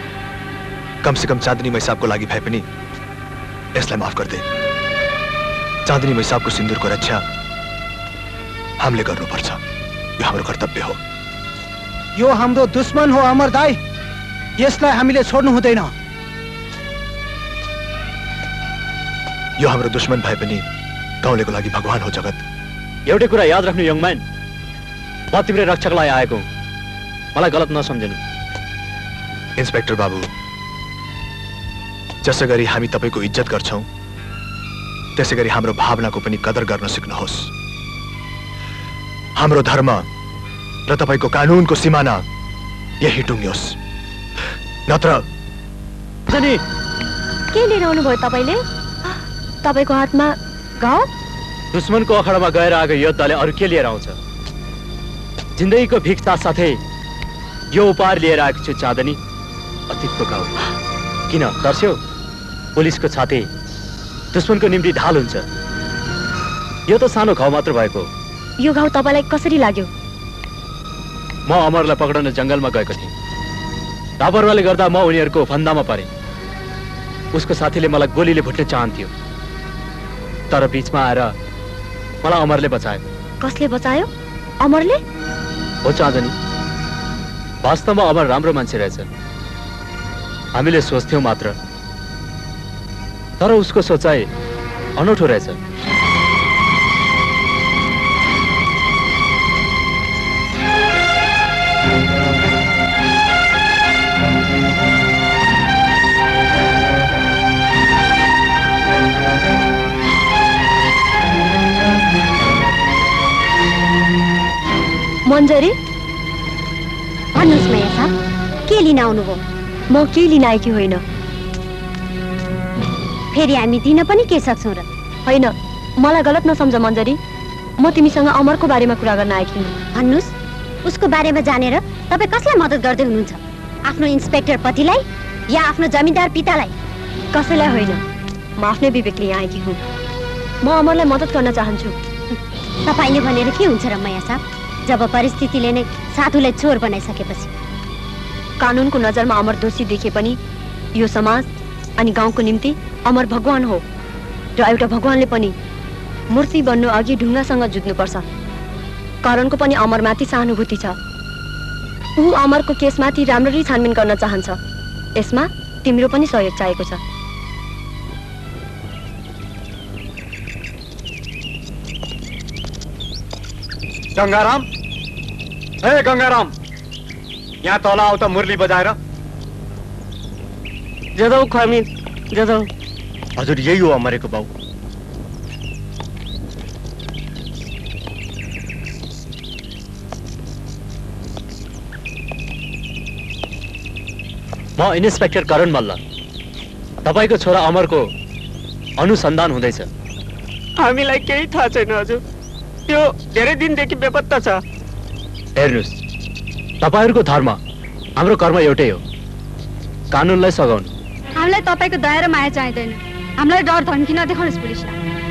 Speaker 5: कम से कम चाँदनी मैसाबको लागि भए पनि यसलाई माफ कर दे। चाँदनी मैसाबको सिन्दुरको रक्षा हामीले गर्नुपर्छ। यो हाम्रो कर्तव्य हो।
Speaker 17: यो हाम्रो दुश्मन हो अमर दाई, यसलाई हामीले छोड्नु हुँदैन।
Speaker 5: यो हाम्रो दुश्मन भए पनि गाउँलेको लागि भगवान हो जगत।
Speaker 11: एउटै कुरा याद राख्नु यङ म्यान, म तिम्रो रक्षकलाई आएको, मलाई गलत नसम्झनु।
Speaker 5: इन्स्पेक्टर बाबु, जसै गरी हामी तपाईको इज्जत गर्छौं त्यसै गरी हाम्रो भावनाको पनि कदर गर्न सिक्नुहोस्। हाम्रो धर्म र तपाईको कानुनको सीमाना यही टुङ्ग्योस्, नत्र
Speaker 13: के लिएर आउनुभयो तपाईले? तपाईको हातमा घाउ?
Speaker 11: दुश्मनको अखाडामा गएर आएको योद्धाले अरू के लिएर आउँछ? जिन्दगीको भिख साथसाथै यो उपहार लिएर आएको छु चाँदनी, अतीतको घाउ। किन तर्स्यौ? पुलिसको छाती दुश्मनको निम्ति ढाल हुन्छ। यो त सानो घाउ मात्र भएको।
Speaker 13: यो घाउ तपाईलाई कसरी लाग्यो?
Speaker 11: म अमरलाई पक्ड़न जंगलमा गएको थिएँ। लापरवाहीले गर्दा म उनीहरूको फन्दामा परे। उसको साथीले मलाई गोलीले भुट्न चाहन्थ्यो, तर बीचमा आएर मलाई अमरले बचायो।
Speaker 13: कसले बचायो? अमरले?
Speaker 11: हो चाँदनी, वास्तवमा अमर राम्रो मान्छे रहेछ। हामीले सोच्थ्यौं मात्र, तर उसको सोचाइ अनौठो रहेछ।
Speaker 13: मन्जरी, भन्नुहोस् मैया साहब, के लिन आउनुभयो? म के लिन आएकी होइन। फेरि हामी दिन पनि के सक्छौँ र? होइन, मलाई गलत नसम्झ मन्जरी, म तिमीसँग अमरको बारेमा कुरा गर्न आएकी हुँ। भन्नुहोस्, उसको बारेमा जानेर तपाईँ कसलाई मद्दत गर्दै हुनुहुन्छ? आफ्नो इन्स्पेक्टर पतिलाई या आफ्नो जमिनदार पितालाई? कसैलाई होइन, म आफ्नै विवेकले यहाँ आएकी हुँ। म अमरलाई मद्दत गर्न चाहन्छु। तपाईँले भनेर के हुन्छ र मैया साहब, जब परिस्थितिले नै साधुलाई चोर बनाइसकेपछि? कानुनको नजरमा अमर दोषी देखे पनि यो समाज अनि गाउँको निम्ति अमर भगवान हो, र एउटा भगवानले पनि मूर्ति बन्नु अघि ढुङ्गासँग जुझ्नुपर्छ। करणको पनि अमरमाथि सहानुभूति छ। ऊ अमरको केसमाथि राम्ररी छानबिन गर्न चाहन्छ। यसमा तिम्रो पनि सहयोग चाहिएको छ।
Speaker 6: गंगाराम, ए गंगाराम, यहाँ तल आऊ त मुरली बजाएर।
Speaker 2: जादौ खामिद, जादौ।
Speaker 6: हजुर यही हो मरेको बाउ।
Speaker 11: म इन्स्पेक्टर करण मल्ल। तपाईको छोरा अमरको अनुसन्धान हुँदैछ।
Speaker 2: हामीलाई केही थाहा छैन हजुर। त्यो धेरै दिनदेखि बेपत्ता छ।
Speaker 11: हेर्नुस्, तपाईहरुको धर्म हाम्रो कर्म एउटै हो, कानुनलाई सघाउनु।
Speaker 3: हामीलाई तपाईको दया र माया चाहिँदैन। हामीलाई डर धम्की नदेखाउनुस् पुलिसलाई।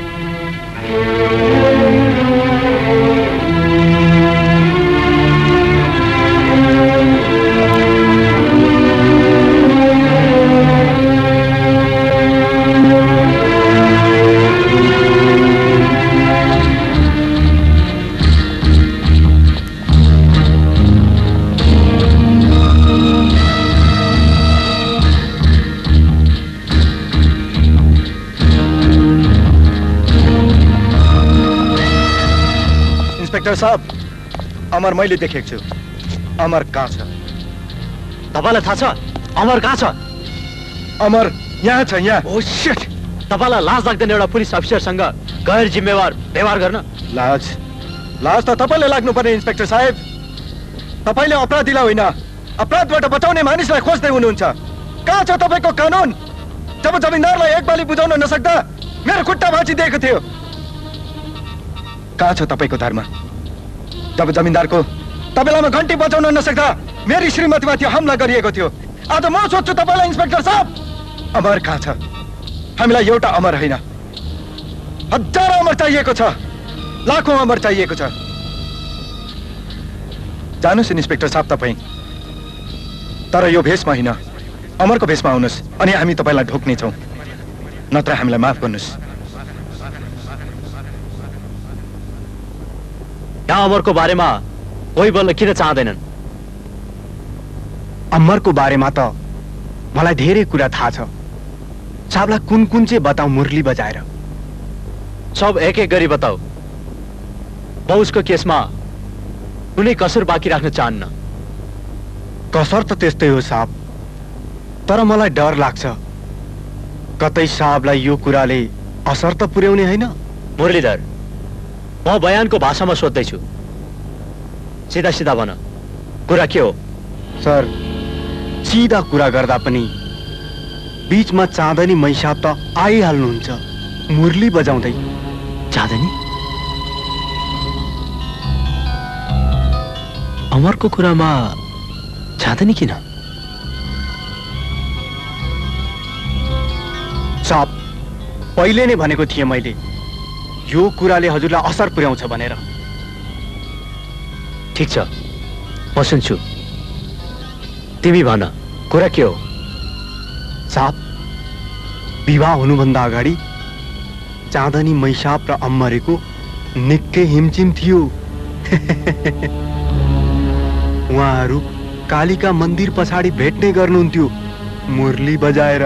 Speaker 5: इंस्पेक्टर साहब, अमर मैले देखेको छु। अमर कहाँ छ?
Speaker 11: तपाईलाई थाहा छ अमर कहाँ छ?
Speaker 5: अमर यहाँ छ, यहाँ।
Speaker 11: Oh shit! तपाईलाई लाज लाग्दैन एउटा पुलिस अफिसरसँग गैर जिम्मेवार व्यवहार गर्न?
Speaker 5: लाज त तपाईले लाग्नु पर्ने इन्स्पेक्टर साहेब। तपाईले अपराधीलाई होइन, अपराधबाट बचाउने मानिसलाई खोज्दै हुनुहुन्छ। कहाँ छ तपाईको कानुन? जब जमिनदारलाई एक बाली बुझाउन नसक्दा मेरो खुट्टा भाँचिदिएको थियो। कहाँ छ तपाईको धर्म? जब जमिनदारको तबेलामा घन्टी बजाउन नसक्दा मेरी श्रीमतीमाथि हमला गरिएको थियो। आज म सोध्छु तपाईलाई इन्स्पेक्टर साहब, अमर कहाँ छ? हामीलाई एउटा अमर होइन, हजारौं अमर चाहिएको छ, लाखौं अमर चाहिएको छ। जानुस् इन्स्पेक्टर साहब तपाई, तर यो भेषमा होइन, अमरको भेषमा आउनुस् अनि हामी तपाईलाई ढोक्नेछौँ। नत्र हामीलाई माफ गर्नुस्।
Speaker 11: यहाँ अमरको बारेमा कोही बोल्न किन चाहँदैनन्?
Speaker 6: अमरको बारेमा त मलाई धेरै कुरा थाहा छ। साहबलाई कुन कुन चाहिँ बताऊ मुरली बजाएर?
Speaker 11: सब एक एक गरी बताऊ। म उसको केसमा कुनै कसर बाँकी राख्न चाहन्न।
Speaker 6: कसर त त्यस्तै हो साहब, तर मलाई डर लाग्छ कतै साहबलाई यो कुराले असर त पुर्याउने होइन।
Speaker 11: मुरलीधर, म बयानको भाषामा सोध्दैछु, सीधा सीधा भन, कुरा के हो?
Speaker 6: सर, सीधा कुरा गर्दा पनि बीचमा चाँदनी मैसाब त आइहाल्नुहुन्छ मुरली बजाउँदै।
Speaker 11: चाँदनी? अमरको कुरामा चाँदनी किन?
Speaker 6: साहब, पहिले नै भनेको थिएँ मैले, यो कुराले हजुरलाई असर पुर्याउँछ भनेर।
Speaker 11: ठीक छ, म सुन्छु। तिमी भन, कुरा के हो?
Speaker 6: साहब, विवाह हुनुभन्दा अगाडि चाँदनी मैसाब र अम्मरेको निकै हिमचिम थियो। उहाँहरू कालिका मन्दिर पछाडि भेट्ने गर्नुहुन्थ्यो मुरली बजाएर।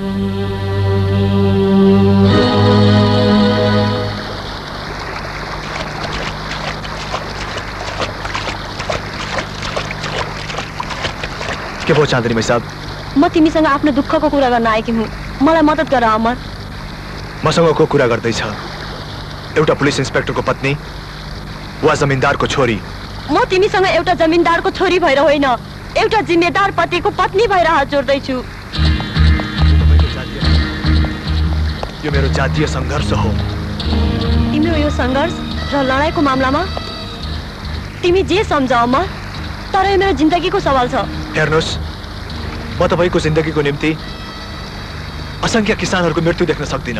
Speaker 5: के भयो चाँदनी मैसाब?
Speaker 18: म तिमीसँग आफ्नो दुःखको कुरा गर्न आएकी हुँ, मलाई मद्दत गर अमर।
Speaker 5: मसँग को कुरा गर्दैछ? एउटा पुलिस इन्स्पेक्टरको पत्नी वा जमिनदारको छोरी?
Speaker 18: म तिमीसँग एउटा जमिनदारको छोरी भएर होइन, एउटा जिम्मेदार पतिको पत्नी भएर हात जोड्दैछु।
Speaker 5: यो मेरो जातीय सङ्घर्ष हो।
Speaker 18: तिम्रो यो सङ्घर्ष र लडाईँको मामलामा तिमी जे सम्झ अमर, तर यो मेरो जिन्दगीको सवाल छ।
Speaker 5: हेर्नुहोस्, म तपाईँको जिन्दगीको निम्ति असंख्य किसानहरूको मृत्यु देख्न सक्दिन।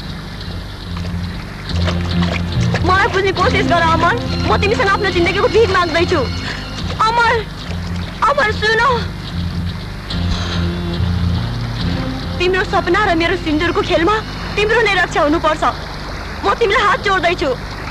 Speaker 18: मलाई बुझ्ने कोसिस गर अमर, म तिमीसँग आफ्नो जिन्दगीको भीख माग्दैछु। अमर, अमर सुन, तिम्रो सपना र मेरो सिन्दुरको खेलमा तिम्रो नै रक्षा हुनुपर्छ। म तिमीलाई हात जोड्दैछु।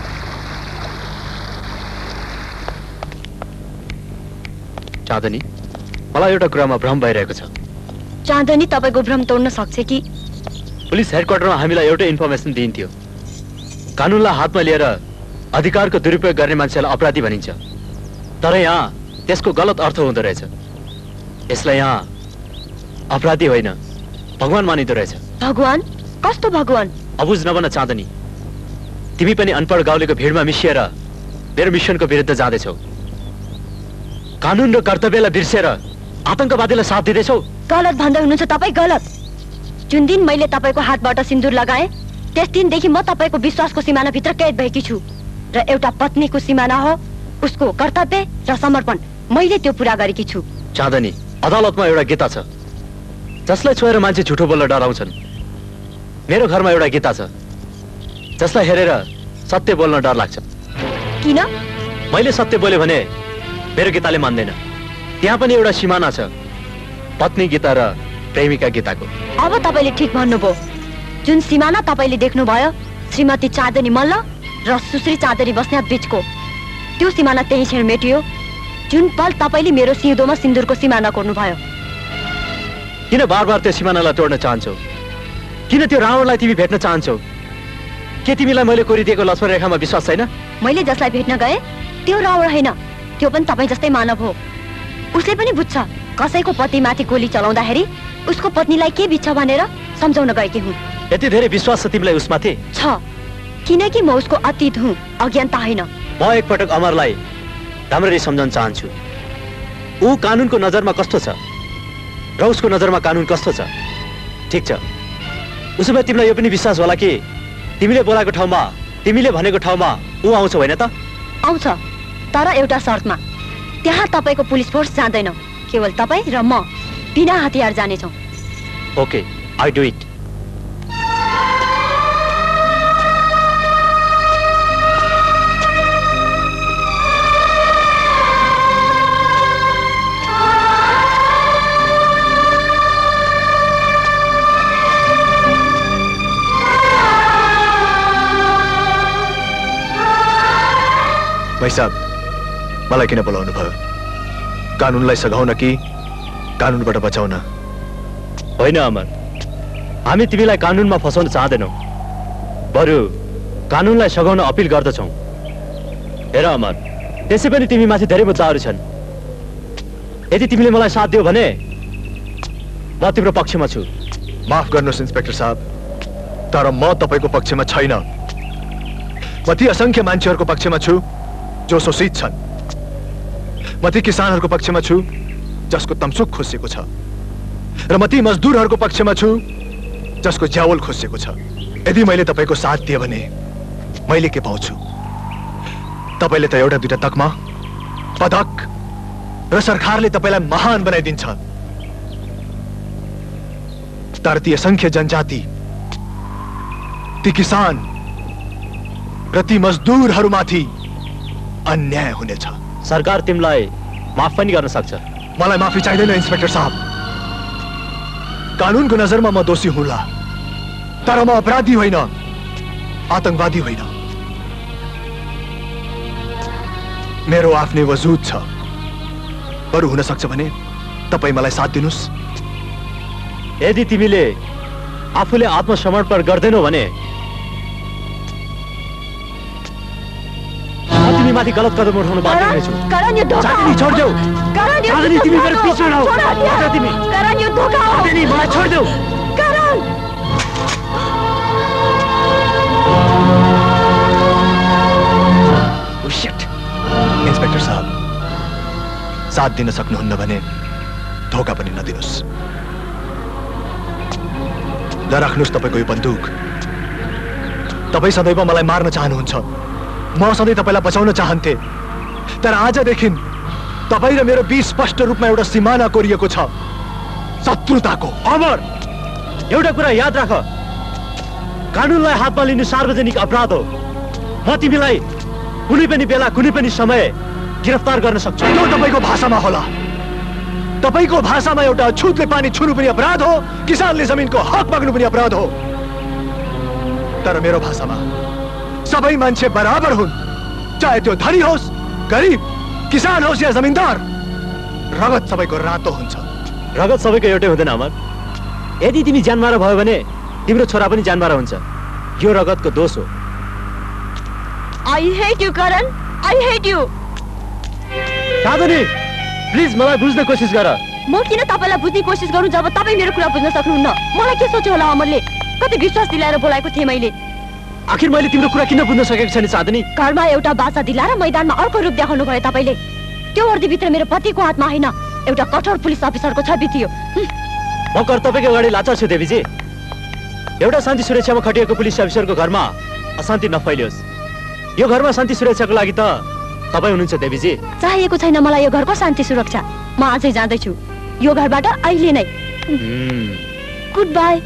Speaker 11: चाँदनी, मलाई एउटा कुरामा भ्रम भइरहेको छ।
Speaker 18: चाँदनी तपाईको भ्रम तोड्न सक्छ कि?
Speaker 11: पुलिस हेडक्वार्टरमा हामीलाई एउटै इन्फर्मेसन दिइन्थ्यो, कानुनलाई हातमा लिएर अधिकारको दुरुपयोग गर्ने मान्छेलाई अपराधी भनिन्छ, तर यहाँ त्यसको गलत अर्थ हुँदो रहेछ। यसलाई यहाँ अपराधी होइन, भगवान मानिदो रहेछ।
Speaker 18: भगवान? कस्तो भगवान?
Speaker 11: अबुझ नबन चाँदनी, तिमी पनि अनपढ गाउँलेको भिडमा मिसिएर मेरो मिसनको विरुद्ध जाँदैछौ। कानुन र कर्तव्यलाई बिर्सेर आतंकवादीलाई साथ दिँदैछौ।
Speaker 18: गलत भन्दै हुनुहुन्छ तपाईँ, गलत। जुन दिन मैले तपाईँको हातबाट सिन्दुर लगाएँ त्यस दिनदेखि म तपाईँको विश्वासको सिमानाभित्र कैद भएकी छु र एउटा पत्नीको सिमाना हो उसको कर्तव्य र समर्पण, मैले त्यो पूरा गरेकी छु।
Speaker 11: चाँदनी, अदालतमा एउटा गीता छ जसलाई छोएर मान्छे झुठो बोल्न डराउँछन्। मेरो घरमा एउटा गीता छ जसलाई हेरेर सत्य बोल्न डर लाग्छ।
Speaker 18: किन?
Speaker 11: मैले सत्य बोले भने मेरो गीताले मान्दैन। त्यहाँ पनि एउटा सिमाना छ, पत्नी गीता र प्रेमिका गीताको।
Speaker 18: अब तपाईँले ठिक भन्नुभयो। जुन सिमाना तपाईँले देख्नुभयो श्रीमती चाँदनी मल्ल र सुश्री चाँदनी बस्नेत बीचको, त्यो सिमाना त्यही क्षण मेटियो जुन पल तपाईँले मेरो सिउँदोमा सिन्दुरको सिमाना कोर्नुभयो।
Speaker 11: किन बार बार त्यो सिमानालाई तोड्न चाहन्छौ? किन त्यो रावणलाई तिमी भेट्न चाहन्छौ? के तिमीलाई मैले कोरिदिएको लक्ष्मण रेखामा विश्वास छैन?
Speaker 18: मैले जसलाई भेट्न गए त्यो रावण होइन, त्यो पनि तपाईँ जस्तै मानव हो। उसले पनि बुझ्छ कसैको पतिमाथि गोली चलाउँदाखेरि उसको पत्नीलाई के बित्छ भनेर सम्झाउन गएकी हुँ।
Speaker 11: यति धेरै विश्वास छ तिमीलाई उसमाथि?
Speaker 18: छ, किनकि म उसको अतीत हुँ, अज्ञानता होइन।
Speaker 11: म एकपटक अमरलाई राम्ररी सम्झाउन चाहन्छु। ऊ कानुनको नजरमा कस्तो छ र उसको नजरमा कानुन कस्तो छ। ठिक छ, उसो भए तिमीलाई यो पनि विश्वास होला कि तिमीले बोलाएको ठाउँमा, तिमीले भनेको ठाउँमा ऊ आउँछ होइन त?
Speaker 18: आउँछ, तर एउटा शर्तमा। त्यहाँ तपाईँको पुलिस फोर्स जाँदैन, केवल तपाईँ र म बिना हतियार जानेछौँ।
Speaker 11: Okay, I do it.
Speaker 5: भाइ साहब, मलाई किन बोलाउनु भयो? कानुनलाई सघाउन कि कानुनबाट बचाउन?
Speaker 11: होइन अमर, हामी तिमीलाई कानुनमा फसाउन चाहदैनौ, बरु कानुनलाई सघाउन अपिल गर्दछौँ। हेर अमर, त्यसै पनि तिमी माथि धेरै मुद्दाहरू छन्। यदि तिमीले मलाई साथ दियो भने म तिम्रो पक्षमा छु।
Speaker 5: माफ गर्नुहोस् इन्स्पेक्टर साहब, तर म तपाईँको पक्षमा छैन। म ती असंख्य मान्छेहरूको पक्षमा छु जो शोषित छन्। म ती किसानहरूको पक्षमा छु जसको तमसुक खोसिएको छ, र म ती मजदुरहरूको पक्षमा छु जसको ज्यावल खोसिएको छ। यदि मैले तपाईँको साथ दिए भने मैले के पाउँछु? तपाईँले त एउटा दुईटा तकमा, पदक र सरकारले तपाईँलाई महान बनाइदिन्छ। तर ती असंख्य जनजाति, ती किसान र ती मजदुरहरूमाथि अन्याय हुनेछ।
Speaker 11: सरकार तिमीलाई माफ पनि गर्न सक्छ।
Speaker 5: मलाई माफी चाहिँदैन इन्स्पेक्टर साहब। कानुनको नजरमा म दोषी हुँला, तर म अपराधी होइन, आतंकवादी होइन। मेरो आफ्नै वजुद छ। बरु हुन सक्छ भने तपाईँ मलाई साथ दिनुस्।
Speaker 11: यदि तिमीले आफूले आत्मसमर्पण गर्दैनौ भने तिमी माथि गलत कदम उठाउनु बाध्य हुनेछु। चाँदनी छोड देऊ। चाँदनी तिमी मेरो पिछे नहौ। तिमी चाँदनी मलाई छोड देऊ।
Speaker 5: इन्स्पेक्टर साहब, साथ दिन सक्नुहुन्न भने धोका पनि नदिनुस्। नराख्नुस् तपाईँको यो बन्दुक। तपाईँ सदैव मलाई मार्न चाहनुहुन्छ, म सधैँ तपाईँलाई बचाउन चाहन्थे। तर आजदेखि तपाईँ र मेरो बीच स्पष्ट रूपमा एउटा सिमाना कोरिएको छ, शत्रुताको।
Speaker 11: अमर, एउटा कुरा याद राख, कानुनलाई हातमा लिनु सार्वजनिक अपराध हो। म तिमीलाई कुनै पनि बेला कुनै पनि समय गिरफ्तार गर्न सक्छु।
Speaker 5: त्यो तपाईँको भाषामा होला। तपाईँको भाषामा एउटा अछुतले पानी छुनु पनि अपराध हो, किसानले जमिनको हक माग्नु पनि अपराध हो। तर मेरो भाषामा सबै मान्छे बराबर हुन्, चाहे त्यो धनी होस्, गरिब, किसान होस् या जमिनदार। रगत सबैको रातो हुन्छ।
Speaker 11: रगत सबैको एउटै हुँदैन अमर। यदि तिमी जानमारा भयो भने तिम्रो छोरा पनि जानमारा हुन्छ। यो रगतको दोष हो।
Speaker 18: I hate you, Karan. I hate you.
Speaker 11: Chandni, please मलाई बुझ्न कोसिस गर।
Speaker 18: म किन तपाईलाई बुझ्ने कोसिस गरौँ जब तपाईँ मेरो कुरा बुझ्न सक्नुहुन्न? मलाई के सोच्यो होला अमरले? कति विश्वास दिलाएर बोलाएको थिएँ मैले।
Speaker 11: आखिर मैले तिम्रो कुरा किन बुझ्न सकेको छैन चाँदनी?
Speaker 18: घरमा एउटा बाचा दिलाएर मैदानमा अर्को रूप देखाउनु भयो तपाईँले। त्यो वर्दीभित्र मेरो पतिको हातमा होइन, एउटा कठोर पुलिस अफिसरको छवि थियो।
Speaker 11: म कर्तव्यको अगाडि लाचार छु देवीजी। एउटा शान्ति सुरक्षामा खटिएको पुलिस अफिसरको घरमा अशान्ति नफैलियोस्। यो घरमा शान्ति सुरक्षाको लागि त तपाईँ हुनुहुन्छ देवीजी।
Speaker 18: चाहिएको छैन मलाई यो घरको शान्ति सुरक्षा। म आजै जाँदैछु यो घरबाट अहिले नै। Good bye.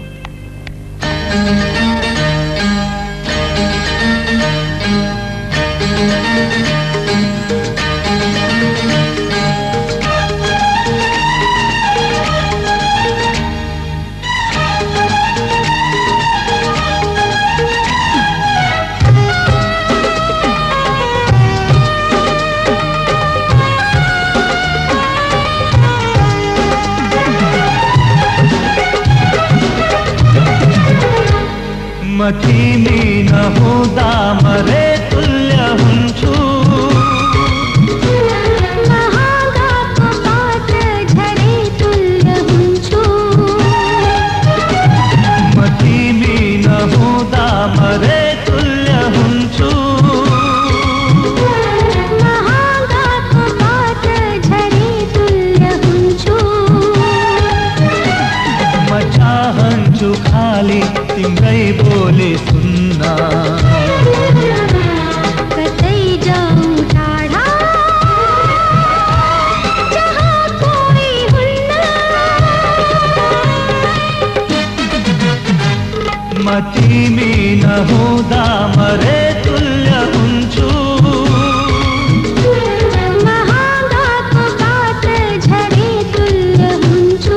Speaker 4: म तिमी नहुँदा मरे तुल्य हुन्छु।
Speaker 14: महागाको पात झरे तुल्य हुन्छु।
Speaker 4: म तिमी नहुँदा मरे तुल्य हुन्छु।
Speaker 14: महागाको पात झरे तुल्य हुन्छु।
Speaker 4: म चाहन्छु खाली तिम्रै बोली सुन्न।
Speaker 14: कतै जाऊँ टाढा जहाँ कोही हुन्न।
Speaker 4: म तिमी नहुँदा मरे तुल्य हुन्छु।
Speaker 14: महागाको पात झरे तुल्य हुन्छु।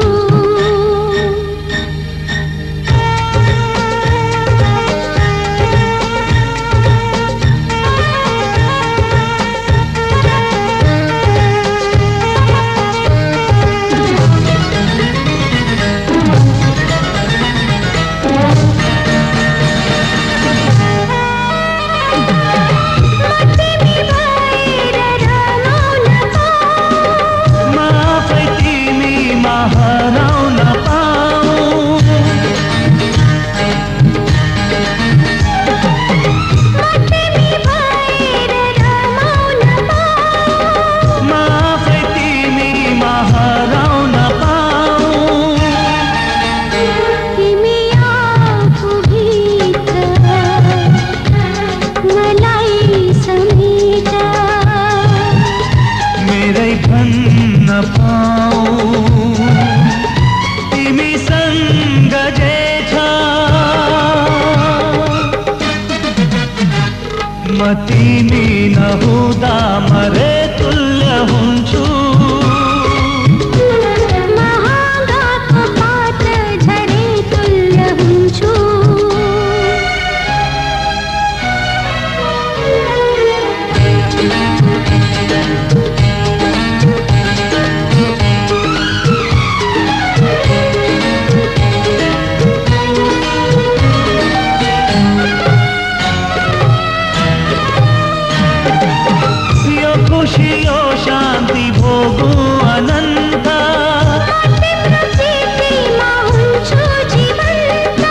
Speaker 4: तिमी नहुँदा मरे तुल्य हुन्छु।
Speaker 14: महागाको पात झरे तुल्य हुन्छु।
Speaker 4: खुशियो शान्ति भोगु अनन्त।
Speaker 14: तिम्रो चिठीमा हुन्छु जीवन्त।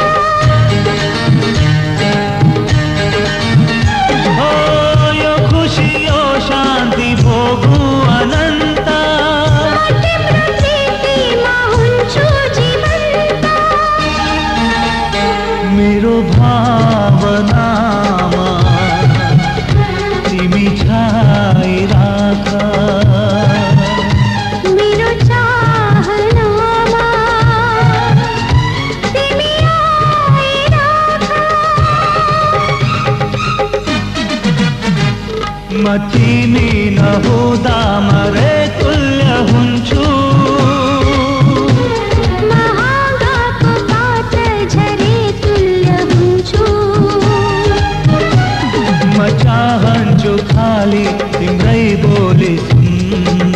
Speaker 4: हो यो खुशियो शान्ति भोगु अनन्त।
Speaker 14: तिम्रो चिठीमा हुन्छु जीवन्त।
Speaker 4: मेरो भावनामा तिमी छाइराख।
Speaker 14: मेरो चाहनामा तिमी आइराख।
Speaker 4: म तिमी नहुँदा मरे तुल्य हुन्छु।
Speaker 14: महागाको पात झरे तुल्य हुन्छु।
Speaker 4: म चाहन्छु खाली तिम्रै बोली सुन्न।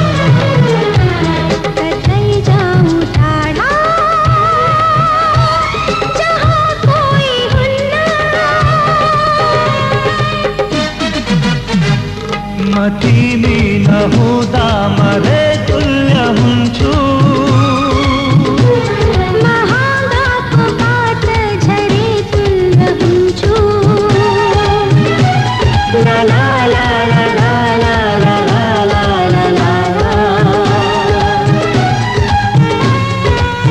Speaker 14: कतै जाऊँ टाढा जहाँ कोही हुन्न।
Speaker 4: म तिमी नहुँदा मरे तुल्य हुन्छु।
Speaker 14: महागाको पात झरे तुल्य हुन्छु। ला ला ला ला ला ला ला ला ला ला ला।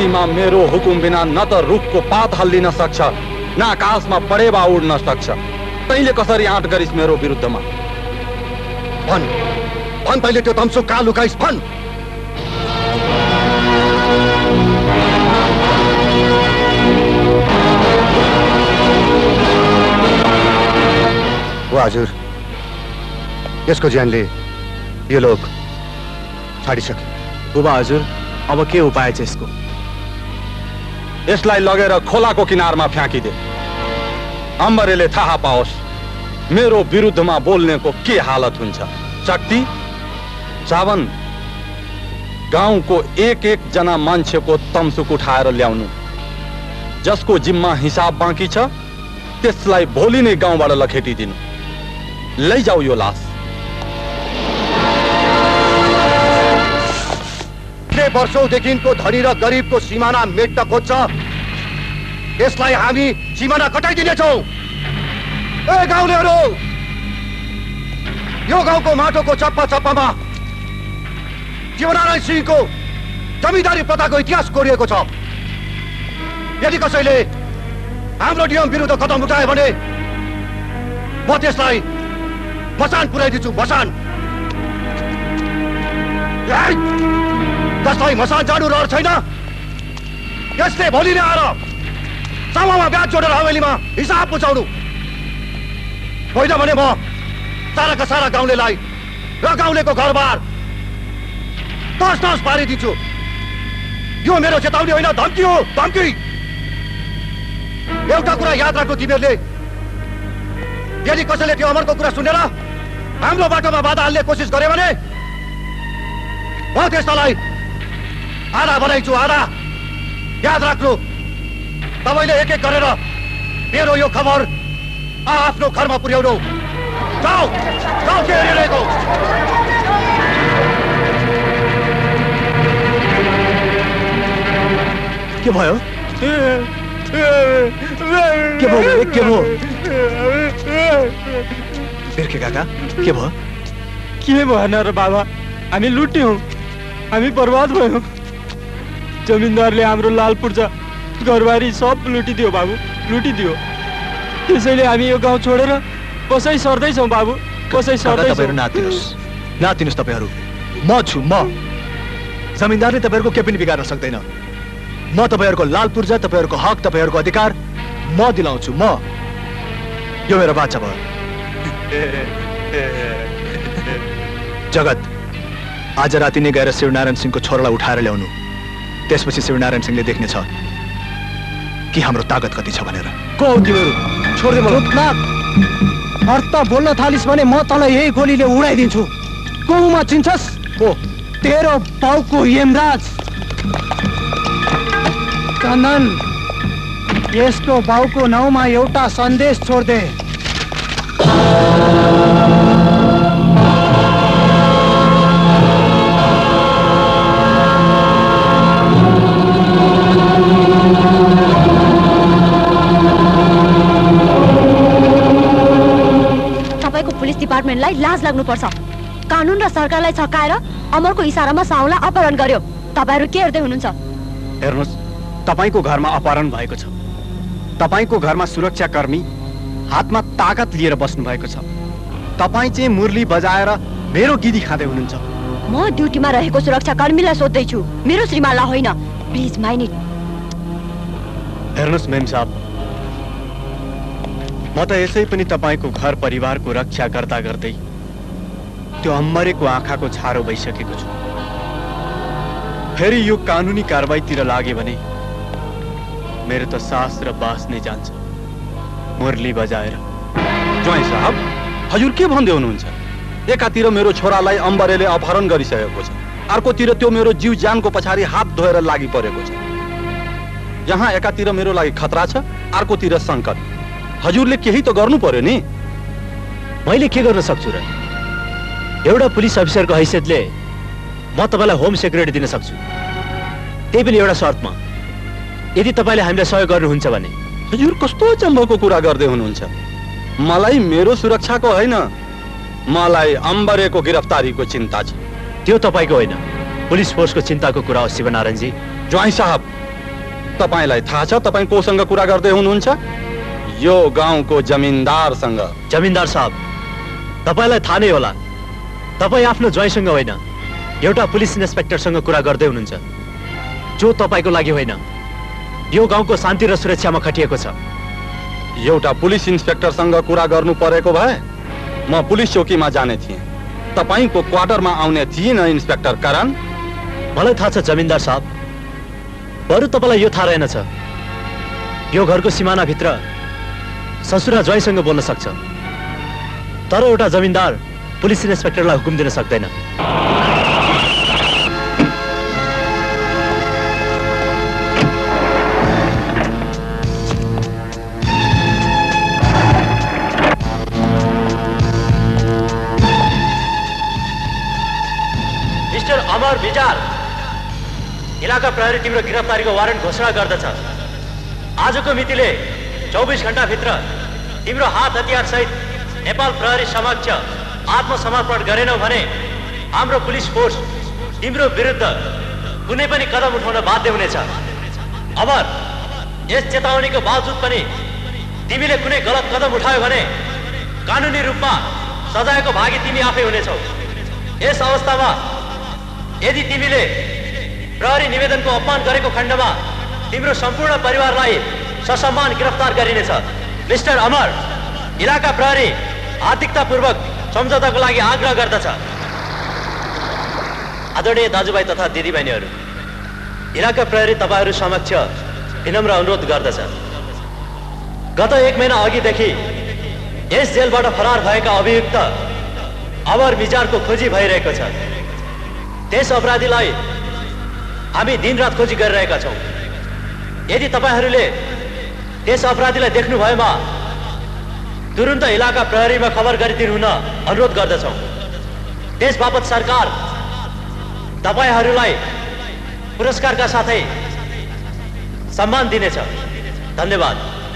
Speaker 1: धरतीमा मेरो हुकुम बिना न त रुखको पात हल्लिन सक्छ न आकाशमा परेवा उड्न सक्छ। तैले कसरी आँट गरिस् मेरो विरुद्धमा?
Speaker 12: भन भन, तैले त्यो तम्सुक कहाँ लुकाइस् भन। हजुर, यसको ज्यानले यो लोग छाडिसके।
Speaker 5: बुबा हजुर, अब के उपाय छ यसको?
Speaker 1: यसलाई लगेर खोलाको किनारमा फ्याँकिदे। अम्बरेले थाहा पाओस् मेरो विरुद्धमा बोल्नेको के हालत हुन्छ। शक्ति, सावन, गाउँको एक एक जना मान्छेको तम्सुक उठाएर ल्याउनु। जसको जिम्मा हिसाब बाँकी छ त्यसलाई भोलि नै गाउँबाट लखेटिदिनु। लैजाऊ यो लास।
Speaker 12: वर्षौंदेखिको धनी र गरिबको सिमाना मेट्न खोज्छ, यसलाई हामी सिमाना कटाइदिनेछौँ। ए गाउँलेहरू, यो गाउँको माटोको चप्पा चप्पामा शिवनारायण सिंहको जमिदारी प्रथाको इतिहास कोरिएको छ। यदि कसैले हाम्रो नियम विरुद्ध कदम उठायो भने म त्यसलाई मसान पुर्याइदिन्छु। मसान, जसलाई मसान जानु रहर छैन यसले भोलि नै आएर समूहमा ब्याज जोडेर हवेलीमा हिसाब बुझाउनु। होइन भने म साराका सारा गाउँलेलाई र गाउँलेको घरबार तस तस पारिदिन्छु। यो मेरो चेतावनी होइन, धम्की हो, धम्की। एउटा कुरा याद राख्नु तिमीहरूले, यदि कसैले त्यो अमरको कुरा सुनेर हाम्रो बाटोमा बाधा हाल्ने कोसिस गरे भने म त्यसलाई आधा बनाइछु, आधा। याद राख्नु, तपाईँले एक एक गरेर मेरो यो खबर आफ्नो घरमा पुर्याउनु। जाऊ जाऊ, के हेरिरहेको?
Speaker 5: के भयो? के भयो? के भयो? बिर्खे काका, के भयो?
Speaker 2: के भएन र बाबा, हामी लुट्यौँ, हामी बर्बाद भयौँ। जमिनदारले हाम्रो लाल पूर्जा घरबारी सब लुटिदियो बाबु, लुटिदियो। त्यसैले हामी यो गाउँ छोडेर कसै सर्दैछौँ बाबु, कसै सर्दैछौँ।
Speaker 5: नातिनुहोस् तपाईँहरू, म छु। म जमिनदारले तपाईँहरूको के पनि बिगार्न सक्दैन। म तपाईँहरूको लाल पूर्जा, तपाईँहरूको हक, तपाईँहरूको अधिकार म दिलाउँछु। म, यो मेरो बाचा भयो। जगत, आज राति नै गएर शिवनारायण सिंहको छोरालाई उठाएर ल्याउनु। त्यसपछि शिवनारायण सिंहले देख्नेछ कि हाम्रो ताकत कति छ भनेर।
Speaker 17: को हो तिमीहरू? छोड्दे मलाई। अर्थ बोल्न थालिस् भने म तँलाई यही गोलीले उडाइदिन्छु। कोमा चिन्छस्?
Speaker 5: को?
Speaker 17: तेरो बाउको यमराज चन्दन। यसको बाउको नाउँमा एउटा सन्देश छोड्दे।
Speaker 18: पुलिस डिपार्टमेन्टलाई लाज लाग्नुपर्छ। कानुन र सरकारलाई छकाएर अमरको इसारामा साउला अपहरण गर्यो। तपाईहरु के हेर्दै हुनुहुन्छ?
Speaker 6: हेर्नुस्, तपाईको घरमा अपहरण भएको छ। तपाईको घरमा सुरक्षाकर्मी हातमा ताकत लिएर बस्नु भएको छ। तपाई चाहिँ मुरली बजाएर मेरो गिदी खाँदै हुनुहुन्छ।
Speaker 18: म ड्युटीमा रहेको सुरक्षाकर्मीलाई सोध्दै छु, मेरो श्रीमानलाई होइन। Please mind it.
Speaker 6: हेर्नुस् मेम साहब, म त यसै पनि तपाईको घर परिवारको रक्षा गर्दा गर्दै त्यो अम्मरेको आँखाको छारो भइसकेको छु। फेरि यो कानुनी कारबाहीतिर लागे भने मेरो त सास र बास नै जान्छ, मुरली बजाएर।
Speaker 1: ज्वाइँ साहब, हजुर के भन्दै हुनुहुन्छ? एकातिर मेरो छोरालाई अम्बरेले अपहरण गरिसकेको छ, अर्कोतिर त्यो मेरो जीव ज्यानको पछाडि हात धोएर लागि परेको छ। यहाँ एकातिर मेरो लागि खतरा छ, अर्कोतिर संकट। हजुरले केही त गर्नु पर्यो नि।
Speaker 11: मैले के गर्न सक्छु र? एउटा पुलिस अफिसरको हैसियतले म तपाईलाई होम सेक्युरिटी दिन सक्छु, त्यही पनि एउटा शर्तमा। यदि तपाईले हामीलाई सहयोग गर्नुहुन्छ भने।
Speaker 1: हजुर कस्तो चम्बको कुरा गर्दै हुनुहुन्छ? मलाई मेरो सुरक्षाको होइन, मलाई अम्बरेको गिरफ्तारीको चिन्ता छ।
Speaker 11: त्यो तपाईको होइन, पुलिस फोर्सको चिन्ताको कुरा हो शिवनारायण जी।
Speaker 1: ज्वाइँ साहब, तपाईलाई थाहा छ तपाईँ कोसँग कुरा गर्दै हुनुहुन्छ? यो गाउँको जमिनदारसँग।
Speaker 11: जमिनदार साहब, तपाईलाई थाहा नै होला, तपाईँ आफ्नो ज्वाइँसँग होइन, एउटा पुलिस इन्सपेक्टरसँग कुरा गर्दै हुनुहुन्छ, जो तपाईँको लागि होइन, यो गाउँको शान्ति र सुरक्षामा खटिएको छ।
Speaker 1: एउटा पुलिस इन्सपेक्टरसँग कुरा गर्नु परेको भए म पुलिस चौकीमा जाने थिएँ, तपाईँको क्वार्टरमा आउने थिएन इन्सपेक्टर करण।
Speaker 11: मलाई थाहा छ जमिनदार साहब, बरु तपाईँलाई यो थाहा रहेनछ, यो घरको सिमानाभित्र ससुरा ज्वाइँसँग बोल्न सक्छ, तर एउटा जमिनदार पुलिस इन्सपेक्टरलाई हुकुम दिन सक्दैन। मिस्टर अमर विचार, इलाका प्रहरी तिम्रो गिरफ्तारीको वारन्ट घोषणा गर्दछ। आजको मितिले 24 घण्टाभित्र तिम्रो हात हतियार सहित नेपाल प्रहरी समक्ष आत्मसमर्पण गरेनौ भने हाम्रो पुलिस फोर्स तिम्रो विरुद्ध कुनै पनि कदम उठाउन बाध्य हुनेछ। अमर, यस चेतावनीको बावजुद पनि तिमीले कुनै गलत कदम उठायो भने कानुनी रूपमा सजायको भागी तिमी आफै हुनेछौ। यस अवस्थामा यदि तिमीले प्रहरी निवेदनको अपमान गरेको खण्डमा तिम्रो सम्पूर्ण परिवारलाई ससम्मान गिरफ्तार गरिनेछ। मिस्टर अमर, इलाका प्रहरी आर्थिकतापूर्वक सम्झौताको लागि आग्रह गर्दछ। आदरणीय दाजुभाइ तथा दिदीबहिनीहरू, इलाका प्रहरी तपाईहरू समक्ष विनम्र अनुरोध गर्दछ। गत 1 महिना अघिदेखि यस जेलबाट फरार भएका अभियुक्त अमर मिजारको खोजी भइरहेको छ। त्यस अपराधीलाई हामी दिनरात खोजी गरिरहेका छौँ। यदि तपाईहरूले त्यस अपराधीलाई देख्नु भएमा तुरुन्त इलाका प्रहरीमा खबर गरिदिनु हुन अनुरोध गर्दछौँ। त्यसबापत सरकार तपाईहरूलाई पुरस्कारका साथै सम्मान दिनेछ। धन्यवाद।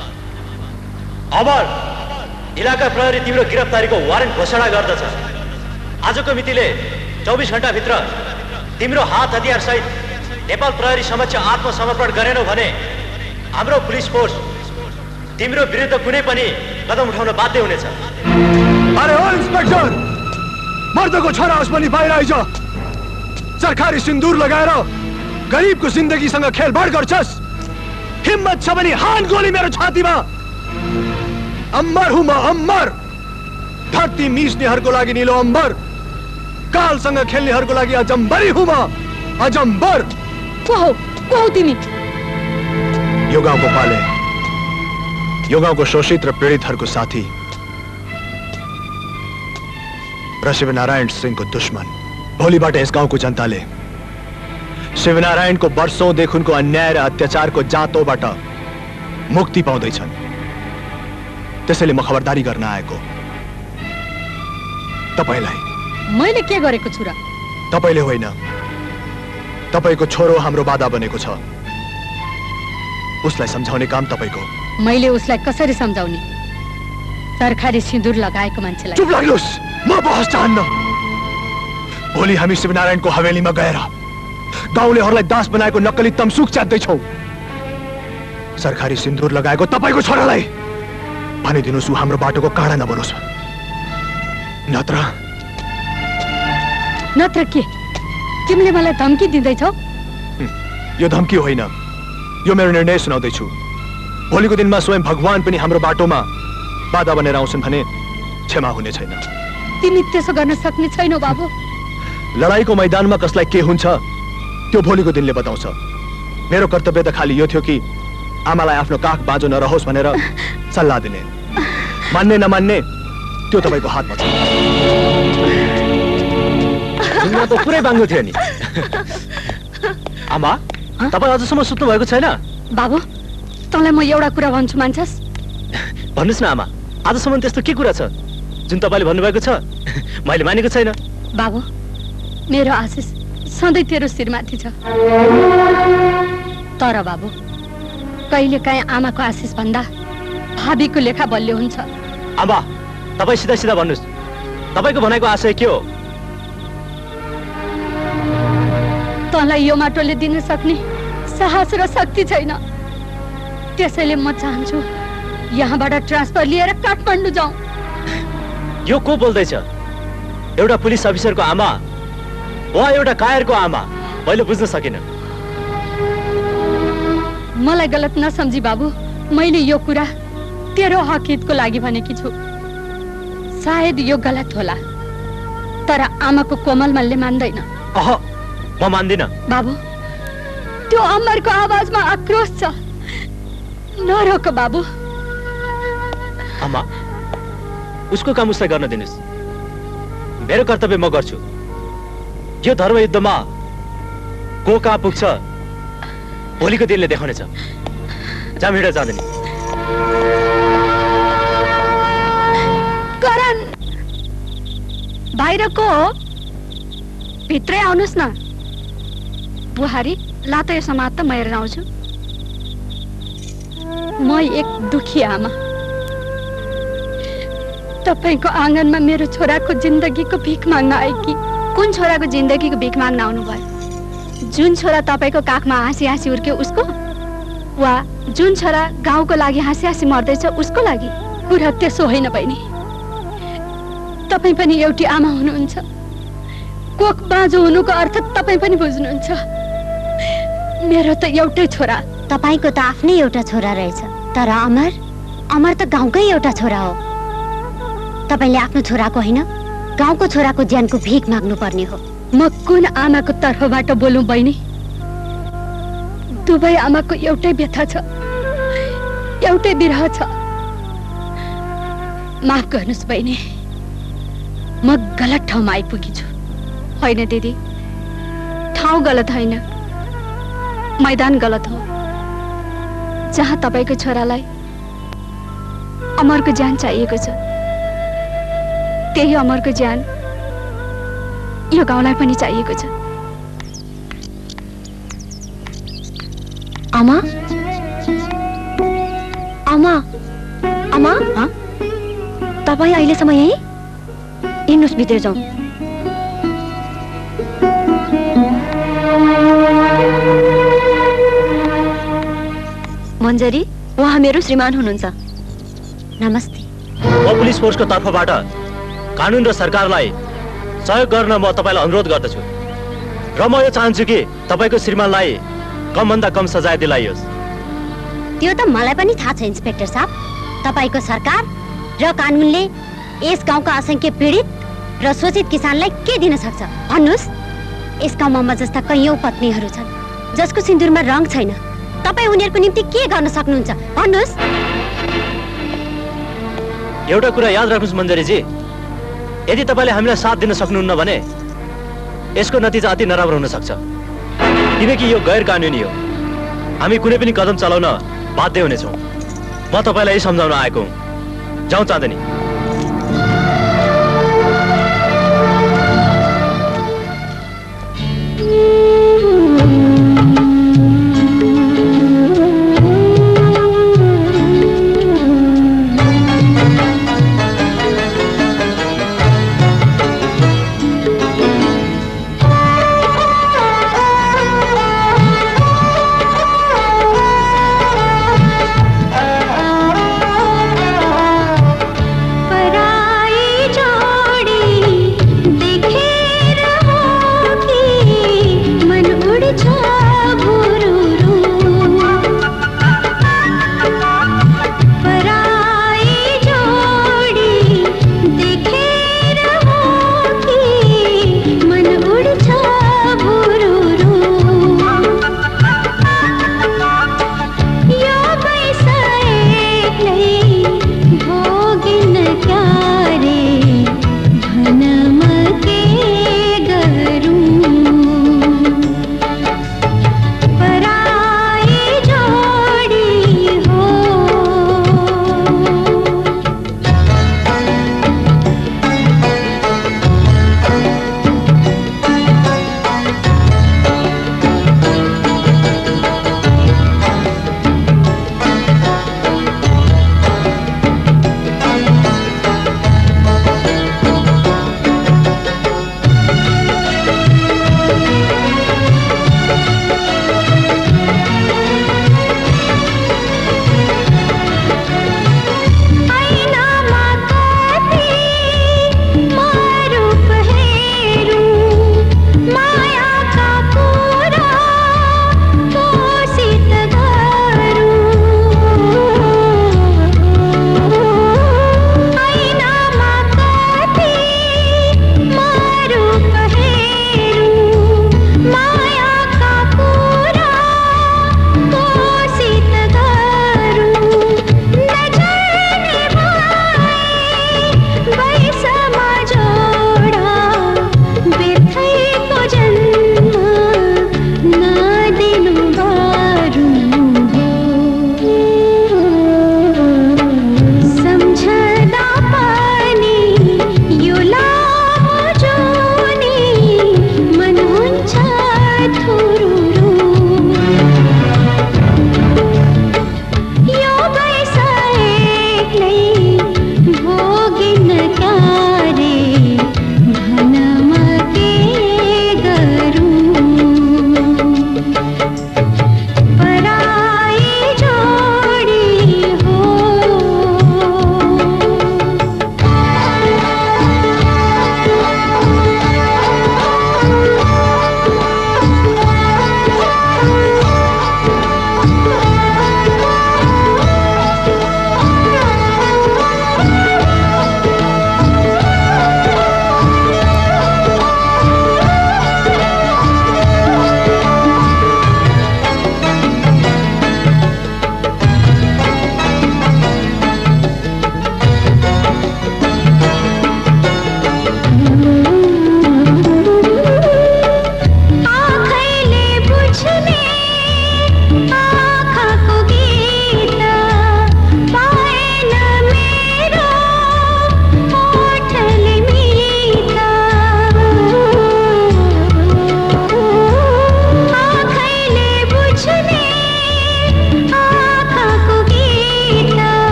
Speaker 11: अमर, इलाका प्रहरी तिम्रो गिरफ्तारीको वारन्ट घोषणा गर्दछ। आजको मितिले 24 घण्टाभित्र तिम्रो हात हतियार सहित नेपाल प्रहरी समक्ष आत्मसमर्पण गरेनौ भने हाम्रो पुलिस फोर्स तिम्रो विरुद्ध कुनै पनि कदम उठाउन बाध्य हुनेछ।
Speaker 5: अरे ओ इन्स्पेक्टर, मर्दको छोरा होस् पनि बाहिर आइज। सरकारी सिन्दूर लगाएर गरिबको जिन्दगीसँग खेलबाड गर्छस्? हिम्मत छ भने हान गोली मेरो छातीमा। अम्बर हुँ म, अम्बर। धरती मिच्नेहरूको लागि निलो अम्बर, कालसँग खेल्नेहरूको लागि अजम्बरी हुँ म, अजम्बर।
Speaker 15: को हो तिमी?
Speaker 5: यो गाउँको पाले, यो गाउँको शोषित र पीडितहरूको साथी र शिवनारायण सिंहको दुश्मन। भोलिबाट यस गाउँको जनताले शिवनारायणको वर्षौंदेखिको अन्याय र अत्याचारको जाँतोबाट मुक्ति पाउँदैछन्। त्यसैले म खबरदारी गर्न आएको। तपाईलाई
Speaker 15: मैले के गरेको छु र?
Speaker 5: तपाईले होइन, तपाईको छोरो हाम्रो बाधा बनेको छ। उसलाई सम्झाउने काम तपाईको।
Speaker 15: मैले उसलाई कसरी सम्झाउने? सरकारी सिन्दूर लगाएको मान्छेलाई।
Speaker 5: चुप लाग्नुहोस्, म बहस चाहन्न। भोलि हामी शिवनारायणको हवेलीमा गएर गाउँलेहरूलाई दास बनाएको नक्कली तमसुक च्यात्दैछौँ। सरकारी सिन्दूर लगाएको तपाईको छोरालाई भनिदिनुहोस् ऊ हाम्रो बाटोको काँडा नबनोस्।
Speaker 15: नत्र के? तिमीले मलाई धम्की दिँदैछौ?
Speaker 5: यो धम्की होइन, यो मेरो निर्णय सुनाउँदैछु। भोलिको दिनमा स्वयं भगवान पनि हाम्रो बाटोमा बाधा बनेर आउँछन् भने क्षमा हुने छैन।
Speaker 15: तिमी त्यसो गर्न सक्ने छैनौ बाबु।
Speaker 5: लडाईको मैदानमा कसलाई के हुन्छ त्यो भोलिको दिनले बताउँछ। मेरो कर्तव्य त खाली यो थियो कि आमालाई आफ्नो काख बाँझो नरहोस् भनेर सल्लाह दिने। मान्ने नमान्ने त्यो तपाईको हातमा छ।
Speaker 11: दुनिया त पुरै बाङ्गो थियो नि। आमा, तपाईँ अझसम्म सुत्नु भएको छैन?
Speaker 15: बाबु, तँलाई म एउटा कुरा भन्छु, मान्छस्?
Speaker 11: भन्नुहोस् न आमा, आजसम्म त्यस्तो के कुरा छ जुन तपाईँले भन्नुभएको छ मैले मानेको छैन?
Speaker 15: बाबु, मेरो आशिष सधैँ तेरो शिरमाथि छ। तर बाबु, कहिले काहीँ आमाको आशिष भन्दा भाबीको लेखा बलियो हुन्छ।
Speaker 11: आमा, तपाईँ सिधा सिधा भन्नुहोस्, तपाईँको भनाइको आशय के हो?
Speaker 15: तँलाई यो माटोले दिन सक्ने साहस र शक्ति छैन। त्यसैले म चाहन्छु यहाँबाट ट्रान्सफर लिएर काठमाडौँ जाउँ।
Speaker 11: यो को बोल्दैछ? एउटा पुलिस अफिसरको आमा वा एउटा कायरको आमा? मैले बुझ्न सकिनँ।
Speaker 15: मलाई गलत नसम्झी बाबु, मैले यो कुरा तेरो हकितको लागि भनेकी छु। सायद यो गलत होला, तर आमाको कोमल मनले मान्दैन।
Speaker 11: अह, म मान्दिन।
Speaker 15: बाबु, त्यो अमरको आवाजमा आक्रोश छ, नरोक बाबु।
Speaker 11: आमा, उसको काम उसलाई गर्न दिनुस्। मेरो कर्तव्य म गर्छु। यो धर्मयुद्धमा को कहाँ पुग्छ भोलिको दिनले देखाउनेछ। जा हिँड जाँदैन।
Speaker 3: करण, बाहिर को हो? भित्रै आउनुहोस् न। बुहारी, लात यो समाज त म हेरेर आउँछु।
Speaker 15: म एक दुखी आमा, तपाईको आँगनमा मेरो छोराको जिन्दगीको भिख माग्न आएकी।
Speaker 3: कुन छोराको जिन्दगीको भिख माग्न आउनु भयो? जुन छोरा तपाईको काखमा हाँसी हाँसी उर्क्यो उसको, वा जुन छोरा गाउँको लागि हाँसी हाँसी मर्दैछ उसको लागि?
Speaker 15: कुरा त्यसो होइन बहिनी। तपाईँ पनि एउटी आमा हुनुहुन्छ। कोख बाँझो हुनुको अर्थ तपाईँ पनि बुझ्नुहुन्छ। मेरो त एउटै छोरा।
Speaker 18: तपाईको त आफ्नै एउटा छोरा रहेछ, तर अमर त गाउँकै एउटा छोरा हो। तपाईले आफ्नो छोराको होइन, गाउँको छोराको ज्यानको भिख माग्नु पर्ने हो।
Speaker 15: म कुन आमाको तर्फबाट बोलुँ बहिनी? दुवै आमाको एउटै व्यथा छ, एउटै विरह छ। माफ गर्नुहोस् बहिनी, म गलत ठाउँमा आइपुगी छु।
Speaker 3: होइन दिदी, ठाउँ गलत होइन, मैदान गलत हो। जहाँ तपाईको छोरालाई अमरको ज्यान चाहिएको छ, त्यही अमरको ज्यान यो गाउँलाई पनि चाहिएको छ।
Speaker 18: आमा, आमा, आमा, तपाईँ अहिलेसम्म यही? हिँड्नुहोस्, भित्र जाउँ। मन्जरी, उहाँ मेरो श्रीमान हुनुहुन्छ। नमस्ते।
Speaker 11: म पुलिस फोर्सको तर्फबाट कानुन र सरकारलाई सहयोग गर्न म तपाईलाई अनुरोध गर्दछु र म यो चाहन्छु कि तपाईको श्रीमानलाई कमभन्दा कम सजाय दिलाइयोस्।
Speaker 18: त्यो त मलाई पनि थाहा छ इन्स्पेक्टर साहब। तपाईको सरकार र कानुनले यस गाउँका असंख्य पीडित र शोषित किसानलाई के दिन सक्छ भन्नुस्? यस गाउँमा म जस्ता कैयौं पत्नीहरू छन् जसको सिन्दुरमा रङ छैन। तपाईँ उनीहरूको निम्ति के गर्न सक्नुहुन्छ भन्नुस्?
Speaker 11: एउटा कुरा याद राख्नुस् मन्जरीजी, यदि तपाईले हामीलाई साथ दिन सक्नुहुन्न भने यसको नतिजा अति नराम्रो हुन सक्छ, किनकि यो गैर कानुनी हो। हामी कुनै पनि कदम चलाउन बाध्य हुनेछौँ। म तपाईलाई यही सम्झाउन आएको हुँ। जाउँ चाँदनी।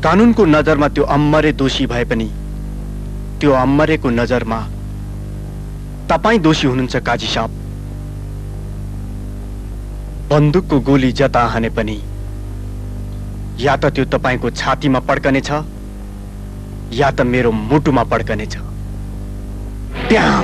Speaker 6: कानुनको नजरमा त्यो अम्मरे दोषी भए पनि त्यो अम्मरेको नजरमा तपाईं दोषी हुनुहुन्छ काजी साहब। बन्दुकको गोली जता हाने पनि या त त्यो तपाईंको छातीमा पड्कनेछ या त मेरो मुटुमा पड्कनेछ। त्यहाँ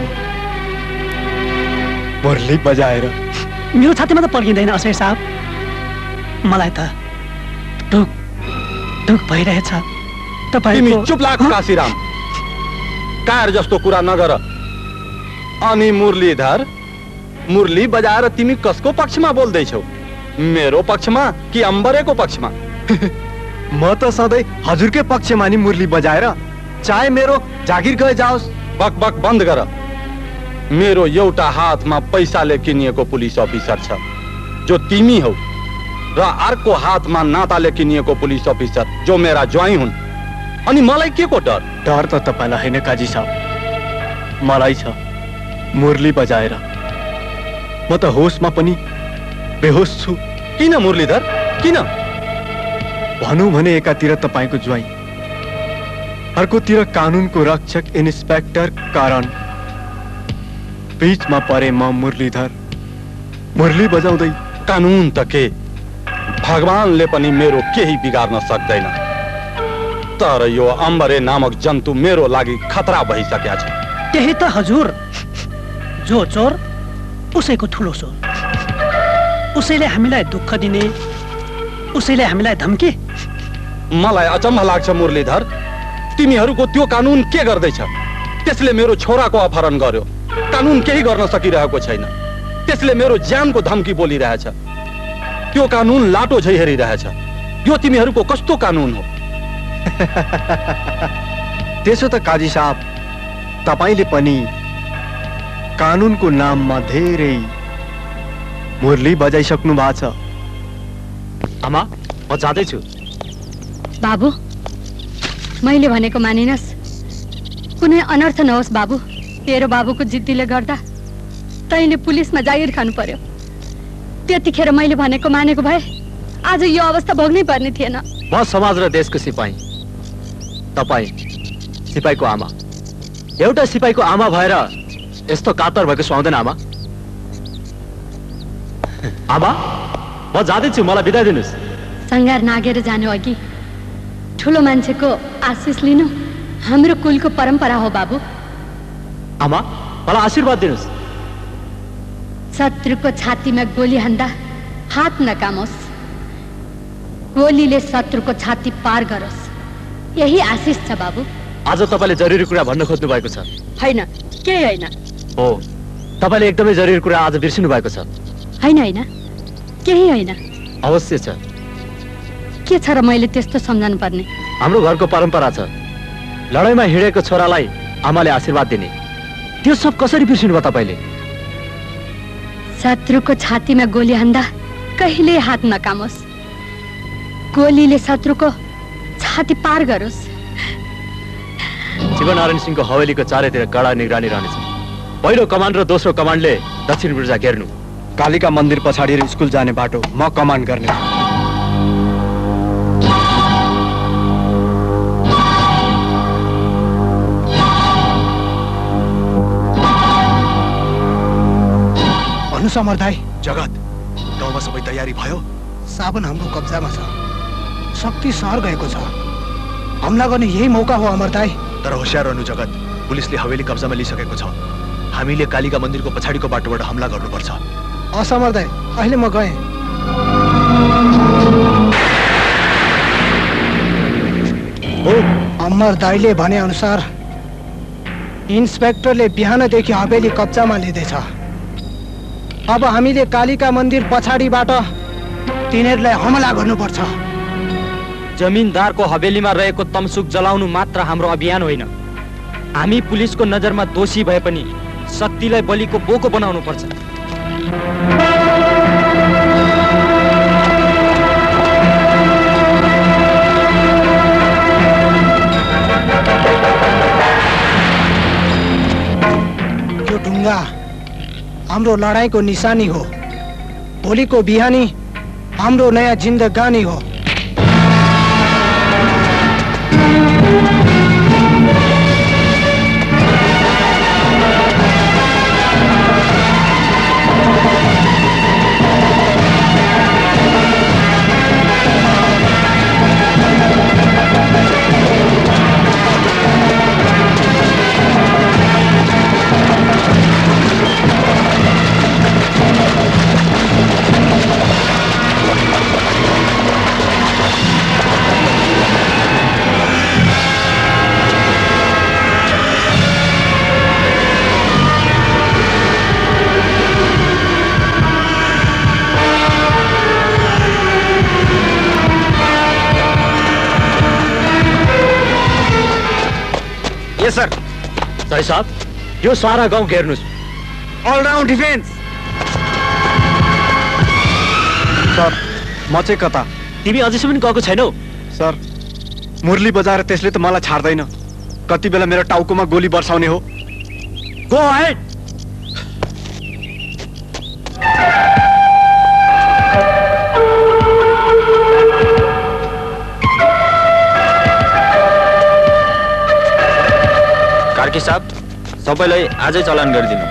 Speaker 6: मुरली बजाएर
Speaker 8: मेरो छातीमा त पड्किँदैन अशेर साहब, मलाई त ढुक ढुक भइरहेछ।
Speaker 1: तिमी चुप लाग काशीराम, कार जस्तो कुरा नगर। अनि मुरलीधर, मुरली बजाएर तिमी कसको पक्षमा बोल्दैछौ? मेरो पक्षमा कि अम्बरेको पक्षमा?
Speaker 6: म त सधैँ हजुरकै पक्षमा नि मुरली बजाएर, चाहे मेरो जागिर गए जाओस्।
Speaker 1: बक बक बन्द गर। मेरो एउटा हातमा पैसाले किनिएको पुलिस अफिसर छ जो तिमी हौ, र अर्को हातमा नाताले किनिएको पुलिस अफिसर जो मेरा ज्वाइँ हुन्। अनि मलाई के को डर?
Speaker 6: डर त तपाईलाई हैन काजी साहब, मलाई छ। मुरली बजाएर म त होसमा पनि बेहोस छु।
Speaker 1: किन मुरलीधर, किन?
Speaker 6: भनौँ भने एकातिर तपाईको ज्वाइँ, अर्कोतिर कानुनको रक्षक इन्स्पेक्टर कारण, बीचमा परे म मुरलीधर, मुरली बजाउँदै।
Speaker 1: कानुन त के, भगवानले पनि मेरो केही बिगार्न सक्दैन, तर यो अम्बरे नामक जन्तु मेरो लागि खतरा भइसकेको छ।
Speaker 8: त्यही त हजुर, जो चोर उसैको ठुलो चोर, उसैले हामीलाई दुःख दिने, उसैले हामीलाई धम्की।
Speaker 1: मलाई अचम्म लाग्छ मुरलीधर, तिमीहरूको त्यो कानुन के गर्दैछ? त्यसले मेरो छोराको अपहरण गर्यो, कानुन केही गर्न सकिरहेको छैन। त्यसले मेरो ज्यानको धम्की बोलिरहेछ, त्यो कानुन लाटो झै हेरिरहेछ। यो तिमीहरूको कस्तो कानुन हो?
Speaker 6: त्यसो त काजी साहब, तपाईले पनि कानुनको नाममा धेरै मुरली बजाइसक्नु भएको छ।
Speaker 11: आमा, म जाँदैछु।
Speaker 15: बाबु, मैले भनेको मानिनस्, कुनै अनर्थ नहोस् बाबु। तेरो बाबुको जिद्दीले गर्दा तैँले पुलिसमा जागिर खानु पर्यो। त्यतिखेर मैले भनेको मानेको भए आज यो अवस्था भोग्नै पर्ने थिएन।
Speaker 11: म समाज र देशको सिपाही, तपाईँ सिपाहीको आमा। एउटा सिपाहीको आमा भएर यस्तो कातर भएको सुहाउँदैन आमा। आमा, म जाँदैछु, मलाई बिदा दिनुहोस्।
Speaker 15: सङ्घार नागेर जानु अघि ठुलो मान्छेको आशिष लिनु हाम्रो कुलको परम्परा हो बाबु।
Speaker 11: आमा, मलाई आशीर्वाद दिनुहोस्।
Speaker 15: शत्रुको छातीमा गोली हान्दा हात नकामोस्, गोलीले शत्रुको छाती पार गरोस्, यही आशिष छ बाबु।
Speaker 11: आज तपाईँले जरुरी कुरा भन्न खोज्नु भएको छ?
Speaker 15: हैन, केही हैन।
Speaker 11: हो, तपाईँले एकदमै जरुरी कुरा आज बिर्सिनु भएको छ।
Speaker 15: हैन हैन, केही हैन।
Speaker 11: अवश्य छ।
Speaker 15: के छ र मैले त्यस्तो सम्झनु पर्ने?
Speaker 11: हाम्रो घरको परम्परा छ, लडाईँमा हिँडेको छोरालाई आमाले आशीर्वाद दिने। त्यो सब कसरी बिर्सिनु भयो तपाईँले?
Speaker 15: शत्रुको छातीमा गोली हान्दा कहिले हात नकामोस्, गोलीले शत्रुको छाती पार गरोस्।
Speaker 11: शिवनारायण सिंहको हवेलीको चारैतिर कडा निगरानी रहनेछ। पहिलो कमान्ड र दोस्रो कमान्डले दक्षिण पूर्जा घेर्नु।
Speaker 6: कालिका मन्दिर पछाडि स्कुल जाने बाटो म कमान्ड गर्ने।
Speaker 17: भन्नुहोस् अमर दाई।
Speaker 5: जगत, गाउँमा सबै तयारी भयो?
Speaker 17: साबुन हाम्रो कब्जामा छ, शक्ति सहर गएको छ। हमला गर्ने यही मौका हो अमर दाई।
Speaker 5: तर होशियार रहनु जगत, पुलिसले हवेली कब्जामा लिइसकेको छ। हामीले कालिका मन्दिरको पछाडिको बाटोबाट हमला गर्नुपर्छ।
Speaker 17: असमर दाई, अहिले म गएँ। अमर दाईले भने अनुसार इन्स्पेक्टरले बिहानदेखि हवेली कब्जामा लिँदैछ। अब हामीले कालिका मन्दिर पछाडिबाट तिनीहरूलाई हमला गर्नुपर्छ।
Speaker 7: जमिनदारको हवेलीमा रहेको तमसुक जलाउनु मात्र हाम्रो अभियान होइन। हामी पुलिसको नजरमा दोषी भए पनि शक्तिलाई बलिको बोको बनाउनु पर्छ।
Speaker 17: यो ढुङ्गा हाम्रो लडाईँको निशानी हो, भोलिको बिहानी हाम्रो नयाँ जिन्दगानी हो।
Speaker 11: यस सर। जय साहब, यो सारा गाउँ घेर्नुस्।
Speaker 6: All round defence. सर, म चाहिँ कता?
Speaker 11: तिमी अझैसम्म पनि गएको छैनौ?
Speaker 6: सर, मुरली बजाएर त्यसले त मलाई छाड्दैन। कति बेला मेरो टाउकोमा गोली बर्साउने हो।
Speaker 11: Go ahead.
Speaker 19: कार्की साहब, सबैलाई आजै चलान गरिदिनु।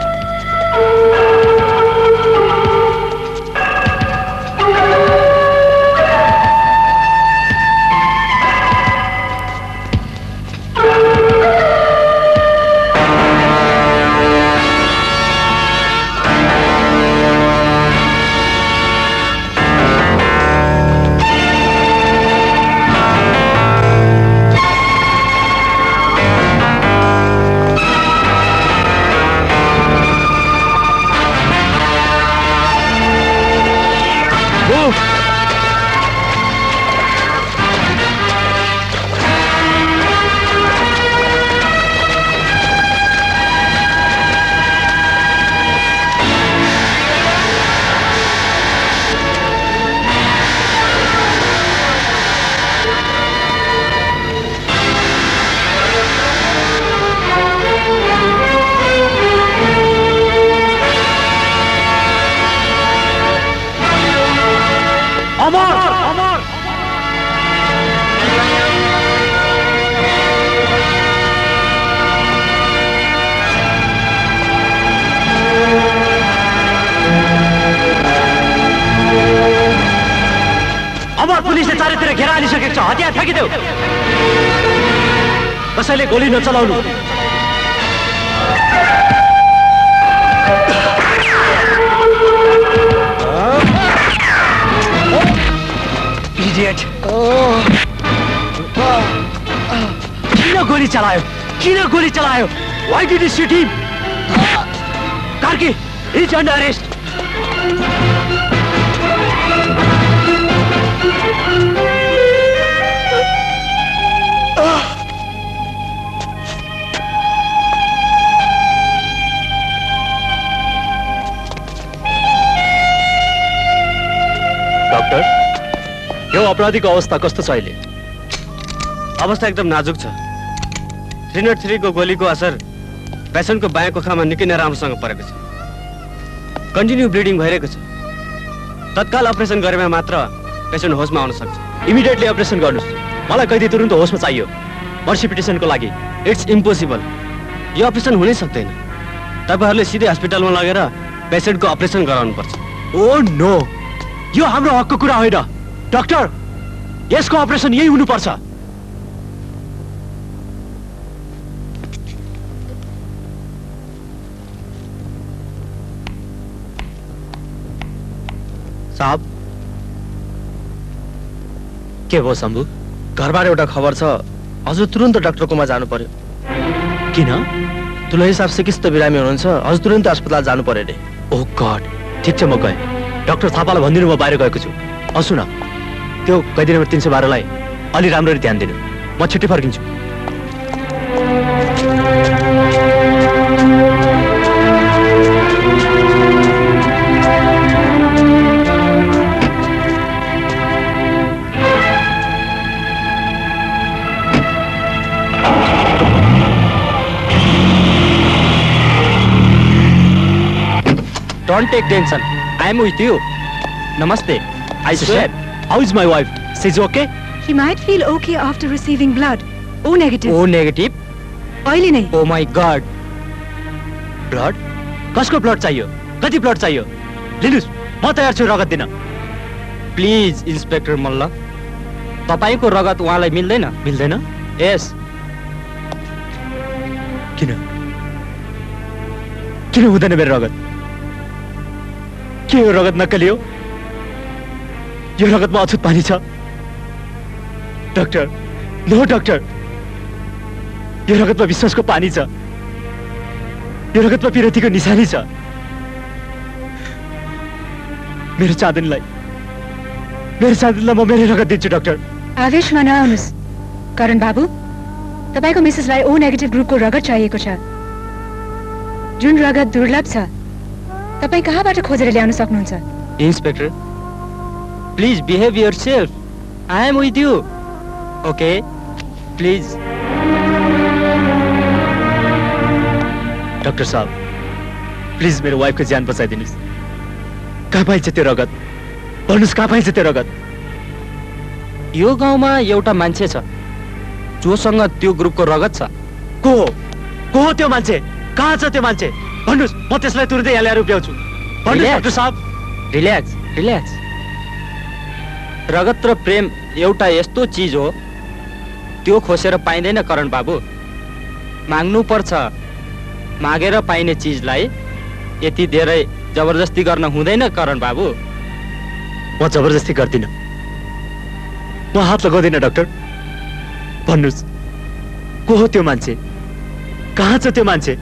Speaker 11: पुलिसले चारैतिर घेरा हालिसकेको छ। हतियार फ्याँकिदेऊ। कसैले गोली नचलाउनु। इडियट। किन गोली चलायो? किन गोली चलायो? Why did you shoot him? Karki, he is under arrest.
Speaker 10: Doctor, यो अपराधीको अवस्था कस्तो छ अहिले?
Speaker 11: अवस्था एकदम नाजुक छ। 303 को गोलीको असर पेशेन्टको बायाँ कोखामा निकै नै राम्रोसँग परेको छ। कन्टिन्यू ब्लिडिङ भइरहेको छ। तत्काल अपरेसन गरेमा मात्र पेशेन्ट होसमा आउन सक्छ।
Speaker 10: इमिडिएटली अपरेसन गर्नुस्। मलाई कैदी तुरुन्त होसमा चाहियो। मर्सी पिटिसनको लागि।
Speaker 11: It's impossible. यो अपरेसन हुनै सक्दैन। तपाईहरुले सिधै अस्पतालमा लगेर पेशेन्टको अपरेसन गराउनुपर्छ।
Speaker 10: ओ नो, यो हाम्रो हकको कुरा होइन। डाक्टर, यसको अपरेसन यही हुनुपर्छ।
Speaker 11: साहब,
Speaker 10: के भयो शम्भु?
Speaker 16: घरबाट एउटा खबर छ, हजुर तुरुन्त डाक्टरकोमा जानु पर्यो।
Speaker 10: किन?
Speaker 16: तुलसी साहब सिकिस्त बिरामी हुनुहुन्छ, हजुर तुरुन्त अस्पताल जानु पर्यो रे।
Speaker 10: ओह गॉड, ठिक छ म गएँ। डाक्टर थापालाई भनिदिनु म बाहिर गएको छु। सुन, त्यो कैदी नम्बर 312 लाई अलि राम्ररी ध्यान दिनु। म छिट्टै फर्किन्छु।
Speaker 11: Don't take tension. I am with you. Namaste. I swear.
Speaker 10: How is my wife? She's okay?
Speaker 20: She might feel okay after receiving blood. O negative.
Speaker 11: O negative?
Speaker 20: Oily नहीं.
Speaker 11: Oh my God.
Speaker 10: Blood? कसको blood चाहियो? कति blood चाहियो? लिनुस्, म तयार छु रगत दिन।
Speaker 11: प्लिज इन्स्पेक्टर मल्ल, तपाईको रगत उहाँलाई मिल्दैन?
Speaker 10: मिल्दैन?
Speaker 11: यस।
Speaker 10: किन हुँदैन मेरो रगत? के यो रगत नक्कली हो? यो रगतमा अछुत पानी छ। डाक्टर, नो डाक्टर, यो रगतमा विश्वासको पानी छ। यो रगतमा विरतिको निशानी छ। मेरो चाँदनीलाई म मेरो रगत दिन्छु डाक्टर।
Speaker 20: आवेशमा नआउनुस् करण बाबु। तपाईको मिसेसलाई ओ नेगेटिभ ग्रुपको रगत चाहिएको छ। जुन रगत दुर्लभ छ, तपाई कहाँबाट खोजेर ल्याउन सक्नुहुन्छ?
Speaker 11: Inspector, please behave yourself. I am with you, okay? Please.
Speaker 5: Doctor साहब, प्लिज मेरो वाइफको ज्यान बचाइदिनुहोस्। कहाँ पाइन्छ त्यो रगत? भन्नुहोस् कहाँ पाइन्छ त्यो रगत?
Speaker 11: यो गाउँमा एउटा मान्छे छ जोसँग त्यो ग्रुपको रगत छ।
Speaker 5: को हो त्यो मान्छे? कहाँ छ त्यो मान्छे? भन्नुहोस्, म त्यसलाई तुरुन्तै यहाँ ल्याएर उभ्याउँछु। भन्नुहोस् डाक्टर साहब।
Speaker 11: Relax, relax. रगत र प्रेम एउटा यस्तो चिज हो, त्यो खोसेर पाइँदैन करण बाबु। माग्नु पर्छ। मागेर पाइने चिजलाई यति धेरै जबरजस्ती गर्न हुँदैन करण बाबु।
Speaker 5: म जबरजस्ती गर्दिनँ, म हात लगाउँदिनँ। डाक्टर, भन्नुहोस् को हो त्यो मान्छे? कहाँ छ त्यो मान्छे?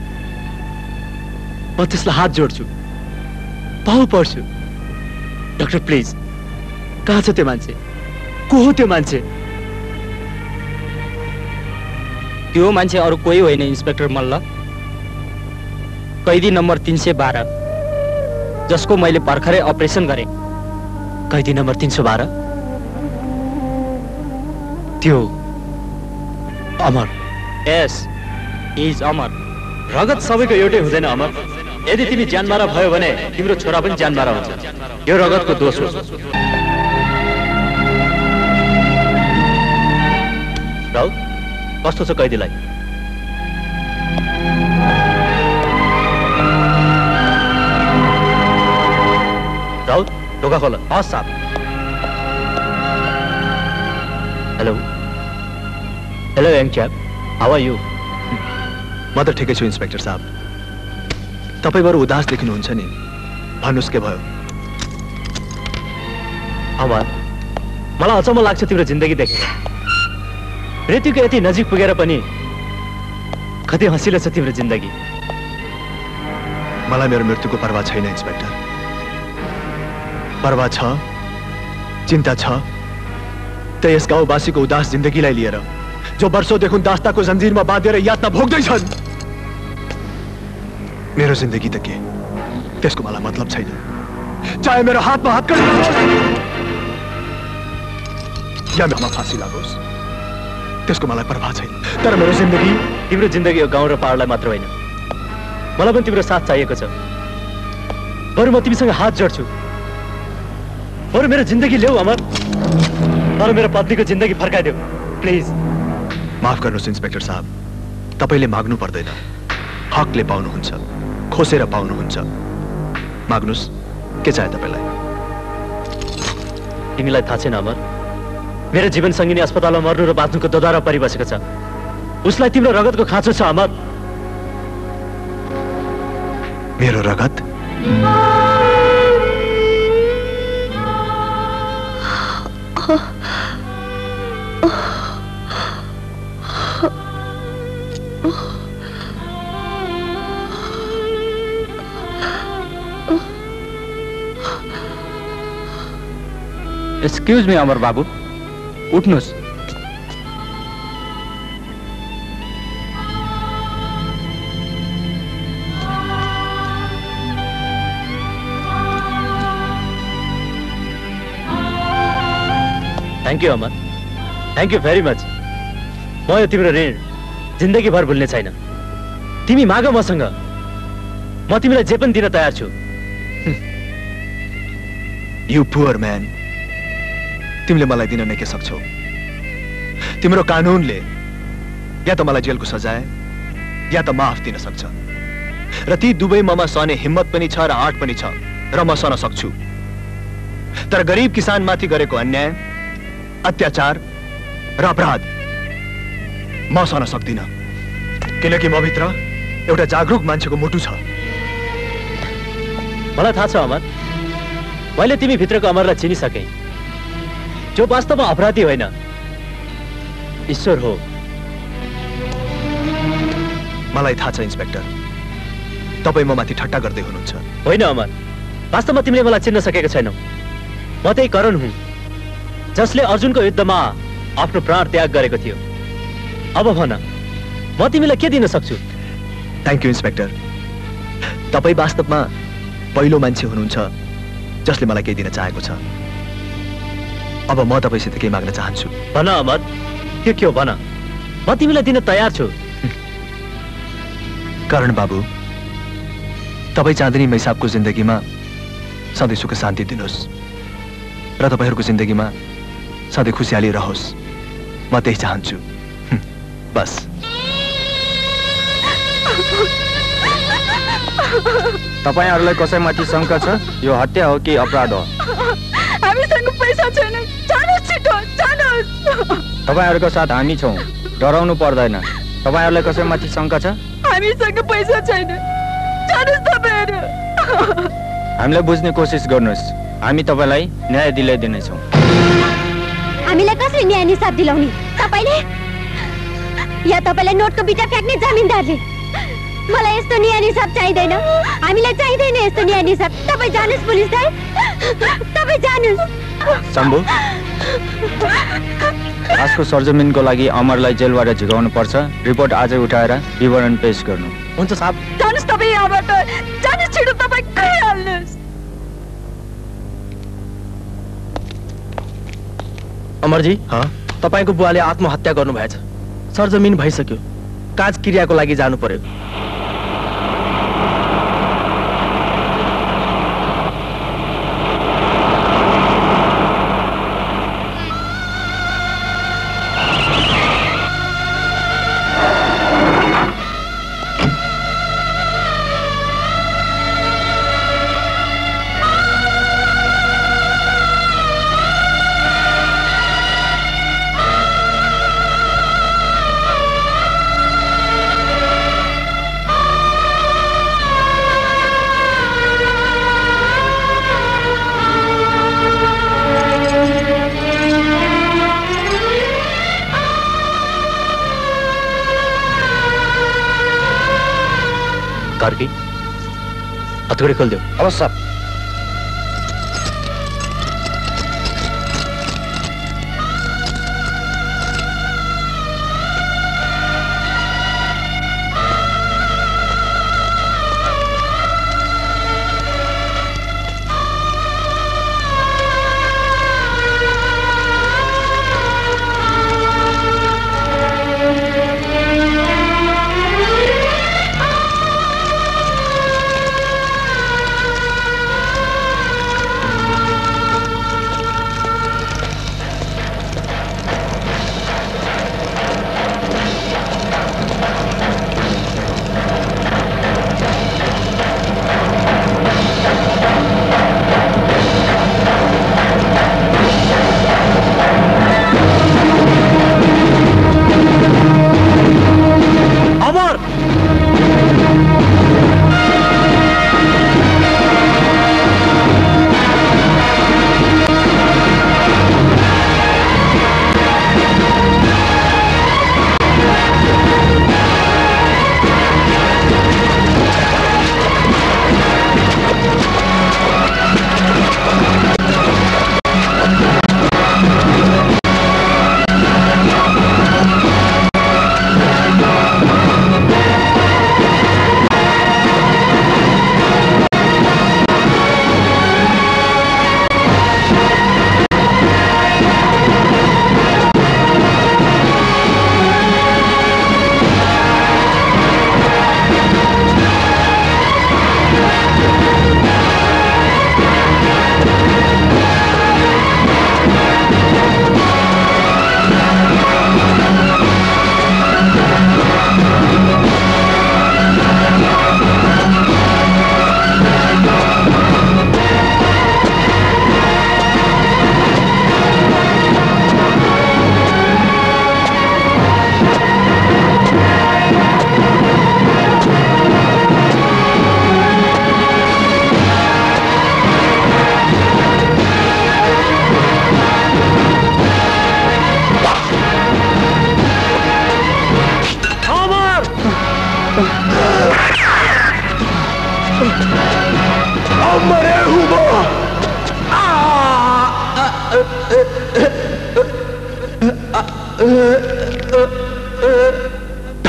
Speaker 5: म त्यसलाई हात जोड्छु, पाउ पर्छु। डाक्टर प्लिज, कहाँ छ त्यो मान्छे? को हो त्यो मान्छे?
Speaker 11: त्यो मान्छे अरू कोही होइन इन्स्पेक्टर मल्ल, कैदी नम्बर 312, जसको मैले भर्खरै अपरेसन गरेँ।
Speaker 5: कैदी नम्बर 312? त्यो अमर?
Speaker 11: यस, इज अमर।
Speaker 5: रगत सबैको एउटै हुँदैन अमर। यदि तिमी ज्यानमारा भयो भने तिम्रो छोरा पनि ज्यानमारा हुन्छ। यो रगतको दोष हो। राउत, कस्तो छ कैदीलाई? राउत, ढोका खोल।
Speaker 11: हस् साहब।
Speaker 5: Hello, hello young chap, how are you? म त ठिकै छु इन्स्पेक्टर साहब। तपाईँ बरु उदास देखिनुहुन्छ नि, भन्नुहोस् के भयो?
Speaker 11: अमर, मलाई अचम्म लाग्छ तिम्रो जिन्दगी देखेर। मृत्युको यति नजिक पुगेर पनि कति हँसिलो छ तिम्रो जिन्दगी।
Speaker 5: मलाई मेरो मृत्युको पर्वाह छैन इन्स्पेक्टर। पर्वाह छ, चिन्ता छ त यस गाउँवासीको उदास जिन्दगीलाई लिएर, जो वर्षौंदेखि दास्ताको जन्जिरमा बाँधेर यातना भोग्दैछन्। मेरो जिन्दगी त के, त्यसको मलाई मतलब छैन। चाहे मेरो हातमा हत्कडी या मेरोमा फाँसी लागोस्, त्यसको मलाई पर्वाह छैन। तर मेरो जिन्दगी,
Speaker 11: तिम्रो जिन्दगी यो गाउँ र पहाडलाई मात्र होइन, मलाई पनि तिम्रो साथ चाहिएको छ। बरु म तिमीसँग हात जोड्छु, बरु मेरो जिन्दगी ल्याऊ अमर, तर मेरो पत्नीको जिन्दगी फर्काइदेऊ प्लिज।
Speaker 5: माफ गर्नुहोस् इन्स्पेक्टर साहब, तपाईँले माग्नु पर्दैन। हकले पाउनुहुन्छ, खोसेर पाउनुहुन्छ। माग्नुहोस्, के चाहियो तपाईँलाई?
Speaker 11: तिमीलाई थाहा छैन अमर, मेरो जीवन सङ्गिनी अस्पतालमा मर्नु र बाँच्नुको दोधारा परिबसेको छ। उसलाई तिम्रो रगतको खाँचो छ अमर।
Speaker 5: मेरो रगत?
Speaker 11: एक्सक्यूज मी अमर बाबू, उठ्नुहोस्। Thank you Amar, thank you very much. म यो तिम्रो ऋण जिन्दगीभर भुल्ने छैन। तिमी माग मसँग, म तिमीलाई जे पनि दिन तयार छु।
Speaker 5: यू पुअर म्यान, तिमीले मलाई दिन नै के सक्छौ? तिम्रो कानुनले या त मलाई जेलको सजाय या त माफ दिन सक्छ, र ती दुवै ममा सहने हिम्मत पनि छ र आँट पनि छ, र म सहन सक्छु। तर गरिब किसान माथि गरेको अन्याय, अत्याचार र अपराध म सहन सक्दिन, किनकि म भित्र एउटा जागरुक मान्छेको मुटु छ।
Speaker 11: मलाई थाहा छ अमर, मैले तिमी भित्रको अमरलाई चिनिसकेँ, जो वास्तवमा अपराधी होइन, ईश्वर हो।
Speaker 5: मलाई थाहा छ इन्स्पेक्टर, तपाईँ म माथि ठट्टा गर्दै हुनुहुन्छ।
Speaker 11: होइन अमर, वास्तवमा तिमीले मलाई चिन्न सकेको छैनौ। म त्यही करण हुँ जसले अर्जुनको युद्धमा आफ्नो प्राण त्याग गरेको थियो। अब भन, म तिमीलाई के दिन सक्छु?
Speaker 5: Thank you inspector. तपाईँ वास्तवमा पहिलो मान्छे हुनुहुन्छ जसले मलाई केही दिन चाहेको छ। अब म तपाईँसित केही माग्न चाहन्छु।
Speaker 11: भन अहमद, के हो भन, म तिमीलाई दिन तयार छु।
Speaker 5: करण बाबु, तपाईँ चाँदनी मैसाबको जिन्दगीमा सधैँ सुख शान्ति दिनुहोस् र तपाईँहरूको जिन्दगीमा सधैँ खुसियाली रहोस्, म त्यही चाहन्छु। बस।
Speaker 19: तपाईहरुलाई कसैमाथि शंका छ? यो हत्या हो कि अपराध हो?
Speaker 15: हामीसँग पैसा छैन, जानुहोस् छिटो जानुहोस्।
Speaker 19: तपाईहरुको साथ हामी छौं, डराउनु पर्दैन। तपाईहरुलाई कसैमाथि शंका छ?
Speaker 15: हामीसँग पैसा छैन, जानुहोस् तपाईहरु।
Speaker 19: हामीलाई बुझ्ने कोसिस गर्नुहोस्, हामी तपाईलाई न्याय दिलाइदिनेछौँ।
Speaker 18: हामीलाई कसरी न्याय निसाब दिलाउने? तपाईले या तपाईलाई नोटको बिटा फ्याक्ने जमिनदारले? मलाई यस्तो न्याय निसाब चाहिँदैन, हामीलाई चाहिँदैन यस्तो न्याय निसाब। तपाई जानुस् पुलिस साहब, तपाई जानुस्।
Speaker 19: शम्भु, आजको सरजमिनको लागि अमरलाई जेलबाट झिकाउनु पर्छ। रिपोर्ट आजै उठाएर विवरण पेश गर्नु।
Speaker 11: हुन्छ साहब।
Speaker 15: जानुस् तपाई यहाँबाट, जानुस् छिटो, तपाई गइहाल्नुस्।
Speaker 16: अमरजी, तपाईको बुवाले आत्महत्या गर्नुभएछ। सरजमिन भइसक्यो, काज क्रियाको लागि जानु पर्यो।
Speaker 11: कार्की, हथकड़ी खोल दो।
Speaker 10: अवश्य साहब।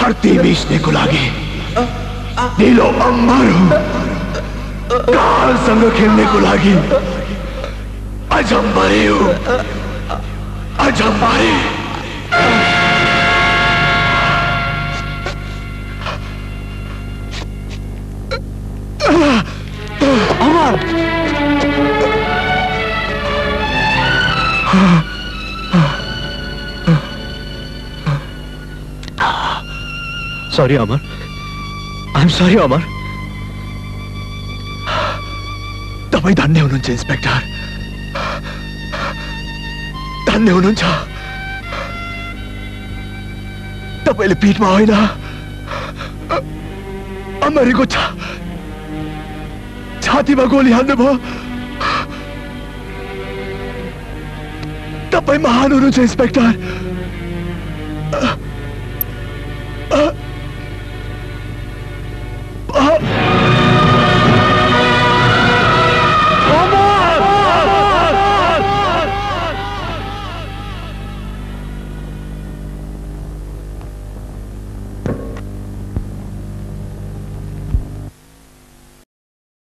Speaker 5: धरती मिच्नेको लागि निलो अम्बर हुँ कालसँग खेल्नेको लागि अजम्बरे हो अजम्बरे
Speaker 17: Amar
Speaker 5: sorry Amar I am sorry Amar तपाईं धन्य हुनुहुन्छ इन्सपेक्टर धन्य हुनुहुन्छ तपाईले पिठमा होइन अमरीको छातीमा गोली हाल्नुभयो तपाईं महान हुनुहुन्छ इन्सपेक्टर